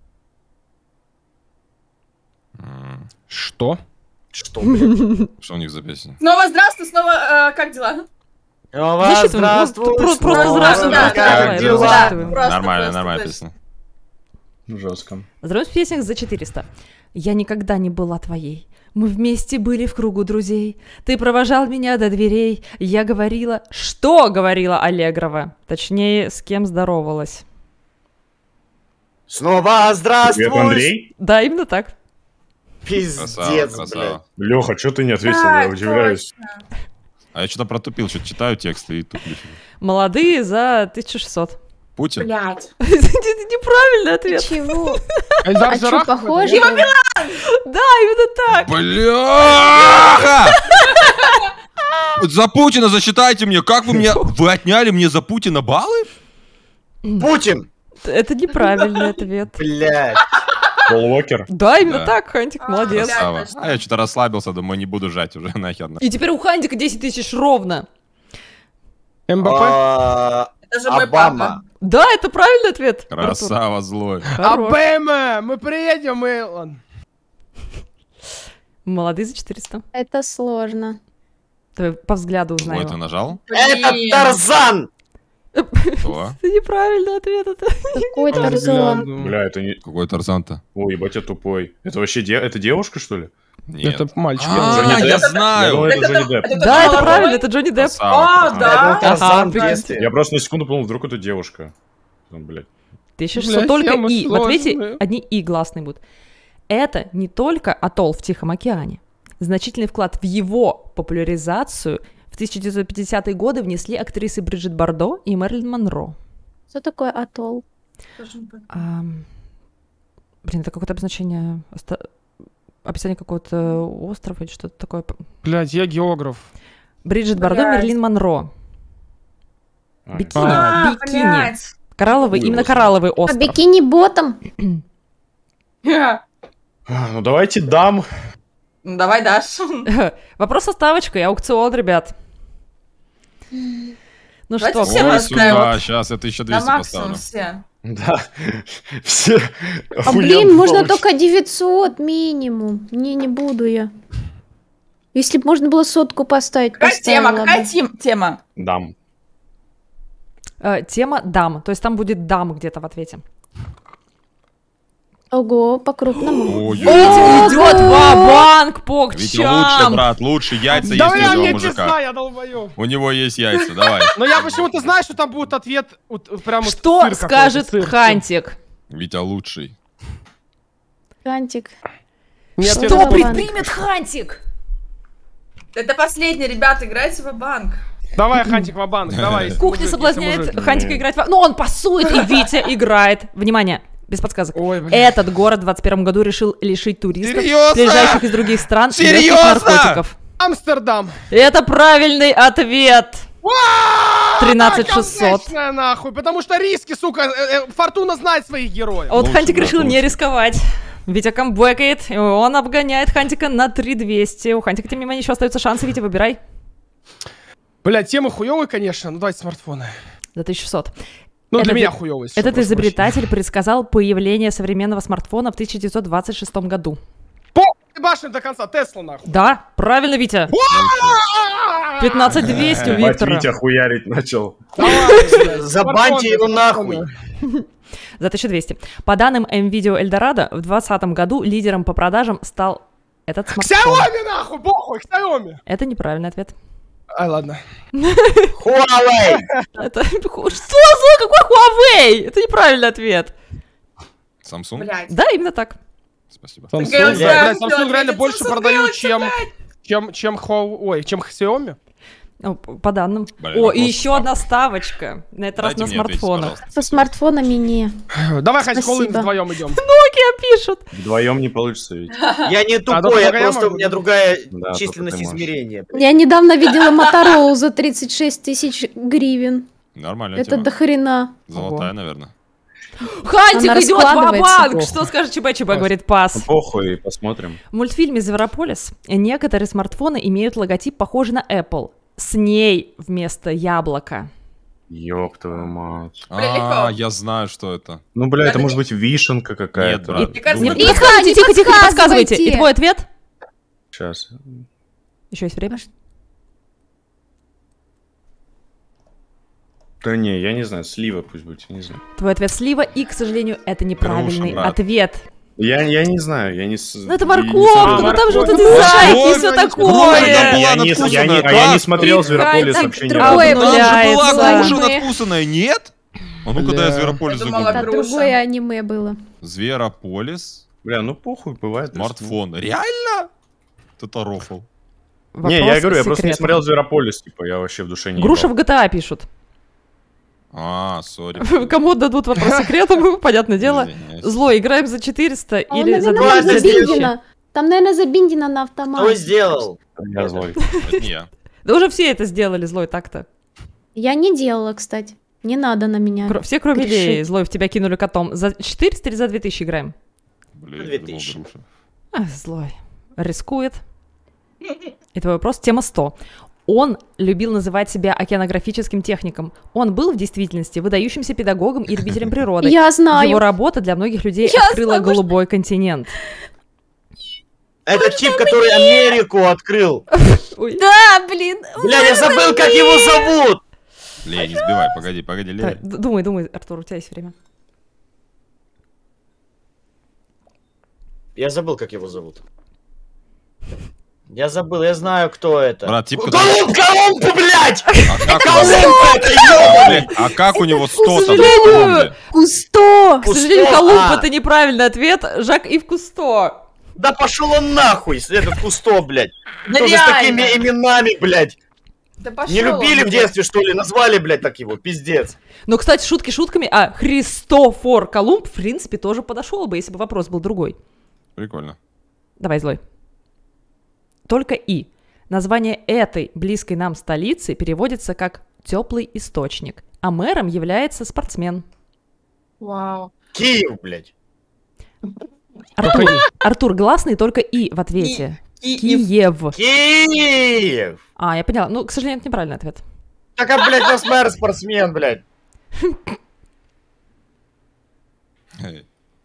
C: Что?
E: Что, блядь?
D: Что у них за песня?
F: Снова здравствуй, снова как дела?
A: Засчитываем. Просто здравствуй.
E: как дела?
D: Нормальная песня.
G: Жестко.
A: Здравствуй в песнях за 400. Я никогда не была твоей. Мы вместе были в кругу друзей. Ты провожал меня до дверей. Я говорила... Что говорила Аллегрова? Точнее, с кем здоровалась.
E: Снова здравствуй!
G: Привет, Андрей.
A: Да, именно так.
E: Пиздец, блядь.
G: Леха, что ты не ответил? Я удивляюсь.
D: А я что-то протупил, что-то читаю тексты и туплю.
A: Молодые за 1600.
D: Путин?
F: Блять.
A: Это неправильный ответ.
B: Чего?
C: Эльдар
B: А что,
C: Жарахов?
B: похоже?
A: Да, именно так.
D: Бляха! За Путина засчитайте мне. Как вы мне... Вы отняли мне за Путина баллы?
E: Путин!
A: Это неправильный ответ.
E: Блять.
G: Пол Уокер.
A: Да, именно
D: Да.
A: так, Хантик, молодец.
D: Красава. А я что-то расслабился, думаю, не буду жать уже нахер.
A: И теперь у Хантика 10 тысяч ровно.
C: МБП?
F: Это же мой
E: Обама.
F: папа.
A: Да, это правильный ответ.
D: Красава злой.
A: Хорош.
C: Обама! Мы приедем, мы... Ладно.
A: Молодые за 400.
B: Это сложно.
A: Давай по взгляду
D: Ой,
A: узнаем.
D: ты нажал?
E: Это Тарзан!
D: Кто?
A: Это неправильный ответ. Это...
B: Какой Тарзан?
G: Бля, это не...
D: Какой Тарзан-то?
G: Ой, ебать, я тупой. Это вообще это девушка, что ли?
D: Нет.
C: Это мальчик.
G: Джонни
D: Я
G: Депп?
D: знаю.
G: Ну, это Джонни Депп.
A: Да, это правильно, это Джонни Депп.
F: А,
D: Красава.
F: да.
E: Тарзан
A: Ага,
E: 200.
G: Я просто на секунду подумал, вдруг это девушка. Ну, блядь.
A: 1600
C: Бля,
A: только
C: тема
A: И. В ответе
C: сложная.
A: одни И гласные будут. Это не только атолл в Тихом океане. Значительный вклад в его популяризацию в 1950-е годы внесли актрисы Бриджит Бардо и Мэрилин Монро.
B: Что такое атолл?
A: Блин, это какое-то обозначение... Описание какого-то острова или что-то такое.
C: Блядь, я географ.
A: Бриджит Бардо,
F: Блядь.
A: Мэрилин Монро. Бикини.
C: А,
A: Бикини.
F: блядь.
A: Коралловый,
G: Ой,
A: именно
G: остров.
A: коралловый
B: А
A: остров.
B: бикини-ботом?
G: Ну, давайте дам.
F: Ну, давай, Даш.
A: Вопрос со ставочкой, аукцион, ребят. Ну
F: Давайте
A: что,
F: все
A: кто
D: Ой,
A: из-
F: поставим.
D: сюда, сейчас я 1200
F: На
D: поставлю.
F: максимум все.
G: Да. Все.
B: А блин, можно только 900 минимум. Не буду я. Если бы можно было 100 поставить,
F: Какая тема?
B: поставила
F: Какая
B: бы.
F: тема?
G: Дам.
A: Тема дам, то есть там будет дам где-то в ответе.
B: Ого, по-крупному.
D: Ой,
A: Витя идет ва-банк по
D: Витя лучше,
A: кчам.
D: брат, лучше. Яйца
C: Да
D: есть у
C: бля,
D: этого
C: мне
D: мужика.
C: пизда, я долбоёб.
D: У него есть яйца, давай.
C: Но я почему-то знаю, что там будет ответ вот прям вот
A: Что
C: сыр
A: скажет
C: какой-то, сыр.
A: Хантик?
D: Витя лучший.
B: Кантик.
C: Мне
B: Что
C: ответ
A: Что
B: Ва-банк.
A: предпримет Хантик?
F: Это последний, ребята, играйте в банк.
C: Давай, Хантик, ва-банк, давай. если
A: Кухня
C: мужик, если
A: соблазняет
C: мужик.
A: Хантика играть в... Ну, он пасует, и Витя играет. Внимание, без подсказок.
C: Ой, блин.
A: Этот город в 2021 году решил лишить туристов,
D: Серьезно?
A: приезжающих из других стран, легких
D: Серьезно?
A: наркотиков.
C: Амстердам.
A: Это правильный ответ. 13600.
C: Конечная, нахуй, потому что риски, сука, Фортуна знает своих героев.
A: Вот
D: Лучше,
A: Хантик
D: брат,
A: решил не
D: лучше.
A: рисковать. Витя камбэкает, и он обгоняет Хантика на 3200. У Хантика, тем не менее, еще остаются шансы. Витя, выбирай.
C: Бля, темы хуёвые, конечно, ну давайте смартфоны.
A: За 1600.
C: Ну, для
A: Этот-
C: меня хуёвые. всё,
A: Этот
C: прошу
A: изобретатель предсказал появление современного смартфона в 1926 году.
C: прощения. Ты башен до конца, Тесла, нахуй.
A: Да, правильно, Витя. 15200 у
G: Бать,
A: Виктора.
G: Витя хуярить начал.
E: Забаньте его нахуй.
A: За 1200. По данным МВидео Эльдорадо, в 2020 году лидером по продажам стал этот смартфон.
C: Xiaomi, нахуй, похуй, Xiaomi.
A: Это неправильный ответ.
C: Ай, ладно.
E: Huawei.
A: Это... Что за какой Huawei? Это неправильный ответ.
D: Samsung?
F: Блять.
A: Да, именно так.
D: Спасибо.
C: Samsung,
F: Я не знаю,
C: блядь,
F: кто
C: Samsung реально
F: ответит.
C: больше
F: Samsung
C: продают,
F: делается,
C: чем Xiaomi.
A: Ну, по данным.
D: Блин,
A: О, и
D: вопрос
A: еще одна ставочка. На этот раз
D: Дайте
A: на
D: мне ответить,
A: смартфонах.
D: пожалуйста.
B: Со смартфонами не.
C: Давай, хоть колы
B: Спасибо.
C: вдвоем идем.
A: Nokia пишут.
G: Вдвоем не получится ведь.
E: Я не
C: только
E: тупой, я
C: я
E: просто у
C: могу,
E: меня
C: да?
E: другая
G: Да,
E: численность
G: только ты можешь.
E: измерения.
B: Я недавно видела Моторолу за 36 тысяч гривен.
D: Нормальная
B: Это
D: тема.
B: до хрена.
D: Золотая, наверное.
A: Хантик
B: Она
A: идет
B: раскладывается.
A: ва-банк! Что скажет ЧБ, говорит пас.
G: Ну, похуй, посмотрим.
A: В мультфильме «Зверополис» некоторые смартфоны имеют логотип, похожий на Apple. С ней вместо яблока.
G: Ёб твою мать.
F: легко.
D: Я знаю, что это.
G: Ну, бля, это может быть вишенка
D: Нет,
G: какая-то.
D: брат.
F: Мне кажется,
A: Не
F: это-
A: подсказывайте, тихо, тихо, не подсказывайте.
B: подсказывайте.
A: И твой ответ?
G: Сейчас.
A: Еще есть время?
G: Да не, я не знаю, слива пусть будет, я не знаю.
A: Твой ответ слива, и, к сожалению, это неправильный
D: брат.
A: ответ.
G: Я не знаю, я не...
A: Ну это морковка, ну там же вот эти зайки и все
D: Морковь,
A: такое.
G: Я не,
D: надкусанная,
G: я не
D: как?
G: смотрел Зверополис
B: Так,
G: вообще ни
B: другое
G: разу.
A: было.
D: Там же была
A: Является.
D: груша надкусанная, нет? А ну-ка, дай
C: Бля.
D: Зверополис
F: Я думала,
D: загуглим.
B: Да,
F: груша.
B: другое аниме было.
D: Зверополис,
G: Бля, ну похуй, бывает.
D: смартфон. Реально? Это рофл.
G: Не, я говорю, я просто не
A: секретный.
G: смотрел Зверополис, типа, я вообще в душе не
A: Груша в
G: ебал.
A: GTA пишут.
D: Сори.
A: Кому дадут вопрос секретом, понятное дело.
D: Извиняюсь.
A: Зло, играем за 400
B: А он,
A: или за
B: наверное,
A: 200
B: за
E: Давай,
A: тысяч?
B: Биндина. Там, наверное, за Биндина на
E: Кто
B: автомате.
E: сделал?
G: Я злой.
D: Это не я.
A: Да уже все это сделали, Злой, так-то.
B: Я не делала, кстати. Не надо на меня.
A: Все, кроме
B: грешить.
A: Леи, Злой, в тебя кинули котом. За 400 или за 2000 играем?
D: Блин,
E: 2000.
D: думал, груша.
A: Злой. Рискует. И твой вопрос, тема 100. Он любил называть себя океанографическим техником. Он был в действительности выдающимся педагогом и любителем природы.
B: Я знаю.
A: Его работа для многих людей
B: Я
A: открыла
B: знаю,
A: голубой континент.
E: Это тип, который Америку открыл.
A: Ой.
B: Да, блин.
E: Бля, я забыл, как его зовут.
D: Лея, не сбивай, погоди,
A: Так,
D: Лея.
A: Думай, Артур, у тебя есть время.
E: Я забыл, как его зовут. Я забыл, я знаю, кто это.
D: Брат, тип, который...
E: Колумб, блядь!
D: А как у него-
E: Колумб, это ёбаный!
D: Блин, а как у него 100 там в
A: сожалению.
D: секунде?
B: Кусто.
A: К сожалению,
E: Кусто,
A: Колумб
E: а.
A: это неправильный ответ. Жак Ив Кусто.
E: Да пошел он нахуй, этот Кусто, блядь.
F: Да
E: Тоже с
F: реально.
E: такими именами, блядь.
F: Да пошёл
E: Не любили
F: он,
E: в детстве, что ли? Назвали, блядь, так его, пиздец.
A: Но, кстати, шутки шутками, а Христофор Колумб, в принципе, тоже подошел бы, если бы вопрос был другой.
D: Прикольно.
A: Давай, Злой. Только и. Название этой близкой нам столицы переводится как «теплый источник», а мэром является спортсмен.
F: Вау.
E: Киев, блядь.
A: Артур, гласный только «и» в ответе.
F: Киев.
A: Киев.
E: Киев!
A: А, я поняла. Ну, к сожалению, это неправильный ответ.
E: Так, а, блядь, нас мэр спортсмен, блядь.
D: Эй.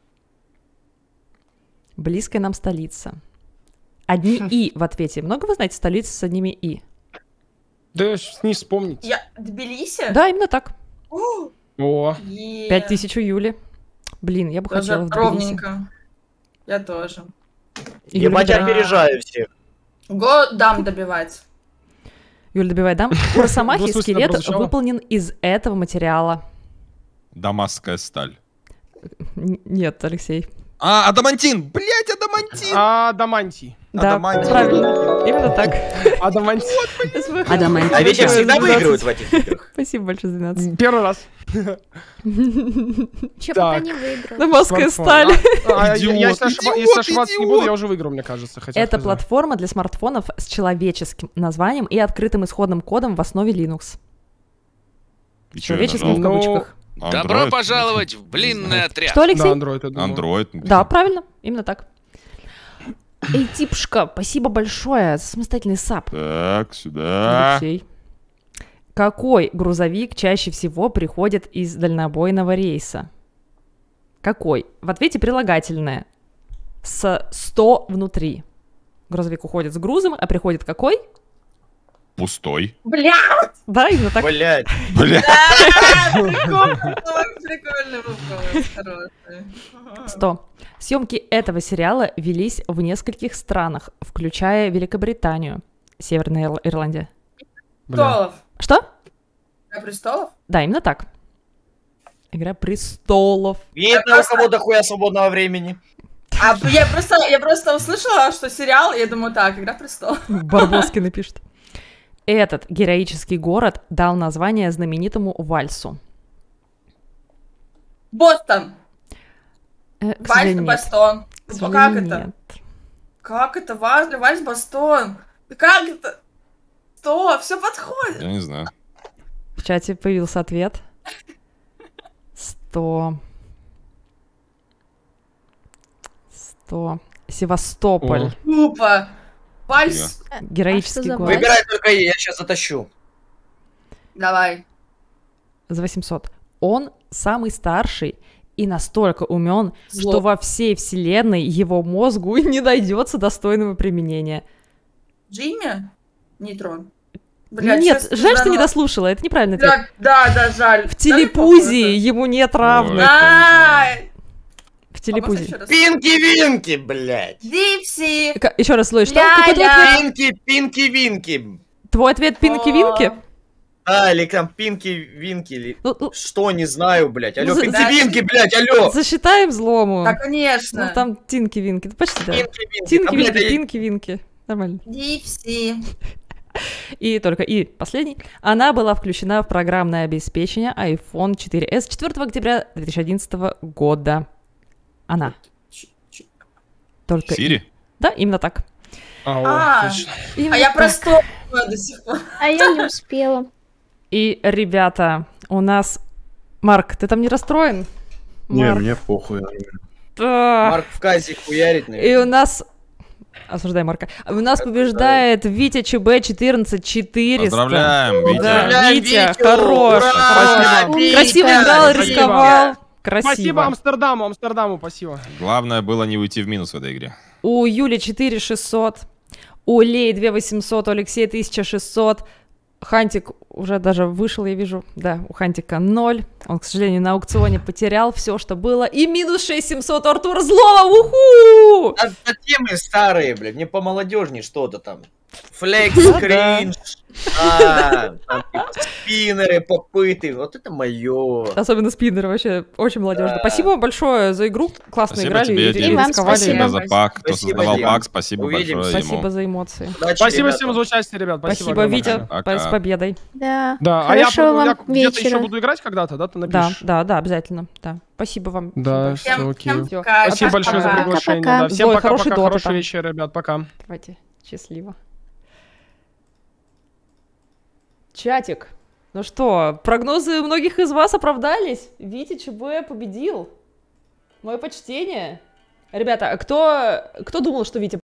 A: Близкая нам столица. Одни «и» в ответе. Много вы знаете столиц с одними «и»?
C: Да не вспомнить.
F: Я... Тбилиси?
A: Да, именно так.
C: О,
A: 5000 у Юли. Блин, я бы хотела в
F: Даже
A: Тбилиси.
F: ровненько. Я тоже.
A: Юля
E: Ебать,
A: выбирает.
E: опережаю всех.
F: Го дам добивать.
A: Юля добивает дам. У Росомахи
C: Двусмысленно
A: скелет
C: прозвучало.
A: выполнен из этого материала.
D: Дамасская сталь.
A: Нет, Алексей.
D: Адамантин! Блять, адамантин!
C: Адамантий.
A: Да,
D: Адамантий.
A: правильно. Именно так.
C: Адамантий.
E: А ведь я всегда выигрывают в этих играх.
A: Спасибо большое за 12.
C: Первый раз.
B: Че
C: Так.
B: пока не выиграл?
A: Дамасская
C: Смартфон.
A: сталь.
C: Если
D: Идиот,
C: ошибаться не
D: идиот.
C: буду, я уже выиграл, мне кажется. Хотя
A: Это
C: хз.
A: платформа для смартфонов с человеческим названием и открытым исходным кодом в основе Linux.
D: И чё я
A: Человеческим в
D: нажал?
A: кавычках.
H: Добро
D: Android?
H: пожаловать в блинный отряд.
A: Что,
C: На
A: Алексей?
C: Android, я думаю.
D: Android.
A: Да, правильно. Именно так. Эй, Типшка, спасибо большое за самостоятельный сап.
D: Так, сюда.
A: Алексей. Какой грузовик чаще всего приходит из дальнобойного рейса? Какой? В ответе прилагательное. С 100 внутри. Грузовик уходит с грузом, а приходит какой?
D: Пустой.
F: Бля,
A: Да, именно так.
E: Блядь.
D: Бля.
F: прикольный вопрос, хороший.
A: 100. Съемки этого сериала велись в нескольких странах, включая Великобританию, Северная Ирландия.
C: Бля.
F: Престолов.
A: Что?
F: Игра престолов?
A: Да, именно так. Игра престолов.
E: Видно, у кого дохуя свободного времени.
F: А я просто услышала, что сериал, и я думаю, так, Игра престолов.
A: Барбоскины пишет. этот героический город дал название знаменитому вальсу?
F: Бостон.
A: К
F: Вальс
A: сожалению, нет.
F: Бостон.
A: К
F: Как
A: сожалению,
F: это?
A: нет.
F: Как это? Вальс Бостон. Как это? Что? Все подходит.
D: Я не знаю.
A: В чате появился ответ. 100. Севастополь.
F: Тупо. Вальс.
A: Героический
B: за
A: город.
B: вальс?
E: Выбирай только я сейчас затащу.
F: Давай.
A: За 800. Он самый старший и настолько умен,
F: Зло.
A: что во всей вселенной его мозгу не найдется достойного применения.
F: Джимми? Нейтрон. Блядь,
A: Нет,
F: честно,
A: жаль, что не
F: заново.
A: дослушала, это неправильный ответ.
F: Да, жаль.
A: В телепузии ему нет равных.
F: Ай!
A: В телепузии.
E: Пинки-винки, блядь.
F: Дипси.
A: Еще раз, Лой, что?
F: Ля-ля.
A: Какой твой ответ?
E: Пинки-винки.
A: Твой ответ Пинки-Винки?
E: А, или там Пинки-винки, или...
A: Ну,
E: Что, не знаю, блядь. Алло,
A: За-
E: Пинки-винки, блядь, алло.
A: засчитаем злому.
F: Да, конечно.
A: Ну, там Тинки-Винки. Почти, да.
E: Пинки-винки. Да, блядь,
A: Тинки-Винки, Пинки-Винки. Нормально.
F: Дипси.
A: И последний. Она была включена в программное обеспечение iPhone 4s 4 октября 2011 года. Она. Только
D: Сири?
A: Да, именно так.
C: Точно.
A: Именно
F: А я
A: так.
F: просто до сих пор.
B: А я не успела.
A: И, ребята, у нас... Марк, ты там не расстроен?
G: Не,
A: Марк.
G: мне похуй.
A: Да.
E: Марк в казе хуярит,
A: И
E: наверное.
A: у нас... Осуждай Марка. У нас побеждает Витя ЧБ 14400.
D: Поздравляем, Витя.
A: Да,
E: Поздравляем
A: Витя,
E: Витю!
A: хорош.
E: Ура!
A: хорош.
E: Витя!
A: Красиво играл,
E: Спасибо.
A: рисковал. Красиво.
C: Спасибо Амстердаму, спасибо.
D: Главное было не уйти в минус в этой игре.
A: У Юли 4600, у Лей 2800, у Алексея 1600. Хантик уже даже вышел, я вижу. Да, у Хантика 0. Он, к сожалению, на аукционе потерял все, что было. И минус 6700 у Артура Злого. Уху!
E: А темы старые, блядь, мне помолодежнее что-то там. Флекс, кринж, там, типа, спиннеры, попыты, вот это мое.
A: Особенно спиннеры, вообще очень молодежно.
E: Да.
A: Спасибо вам большое за игру. Классно
D: Спасибо
A: играли
D: тебе,
A: и
D: Дим.
B: вам
A: рисковали.
B: спасибо.
D: за пак. Кто
E: Спасибо,
D: создавал
E: Дим.
D: пак, спасибо
E: Увидимся.
D: большое
A: Спасибо
D: ему.
A: за эмоции.
E: Удачи,
C: Спасибо
E: ребята.
C: всем за участие, ребят.
A: Спасибо,
C: огромное.
A: Витя.
D: Пока.
A: С победой.
B: Да.
C: Да,
B: Хорошего
C: а я
B: вам
C: где-то еще
B: вечера.
C: буду играть когда-то, да? Ты
A: Да,
C: напишешь.
A: да, обязательно. Да. Спасибо вам.
C: Да,
A: большое.
C: все окей.
A: Всё.
C: Спасибо большое за
A: Пока.
C: приглашение.
B: Пока-пока.
C: Да. Всем
A: Зой,
C: пока-пока,
A: хорошей доты
C: хорошего
A: там.
C: вечера, ребят, пока.
A: Давайте, счастливо. Чатик. Ну что, прогнозы многих из вас оправдались. Витя ЧБ победил. Мое почтение. Ребята, а кто думал, что Витя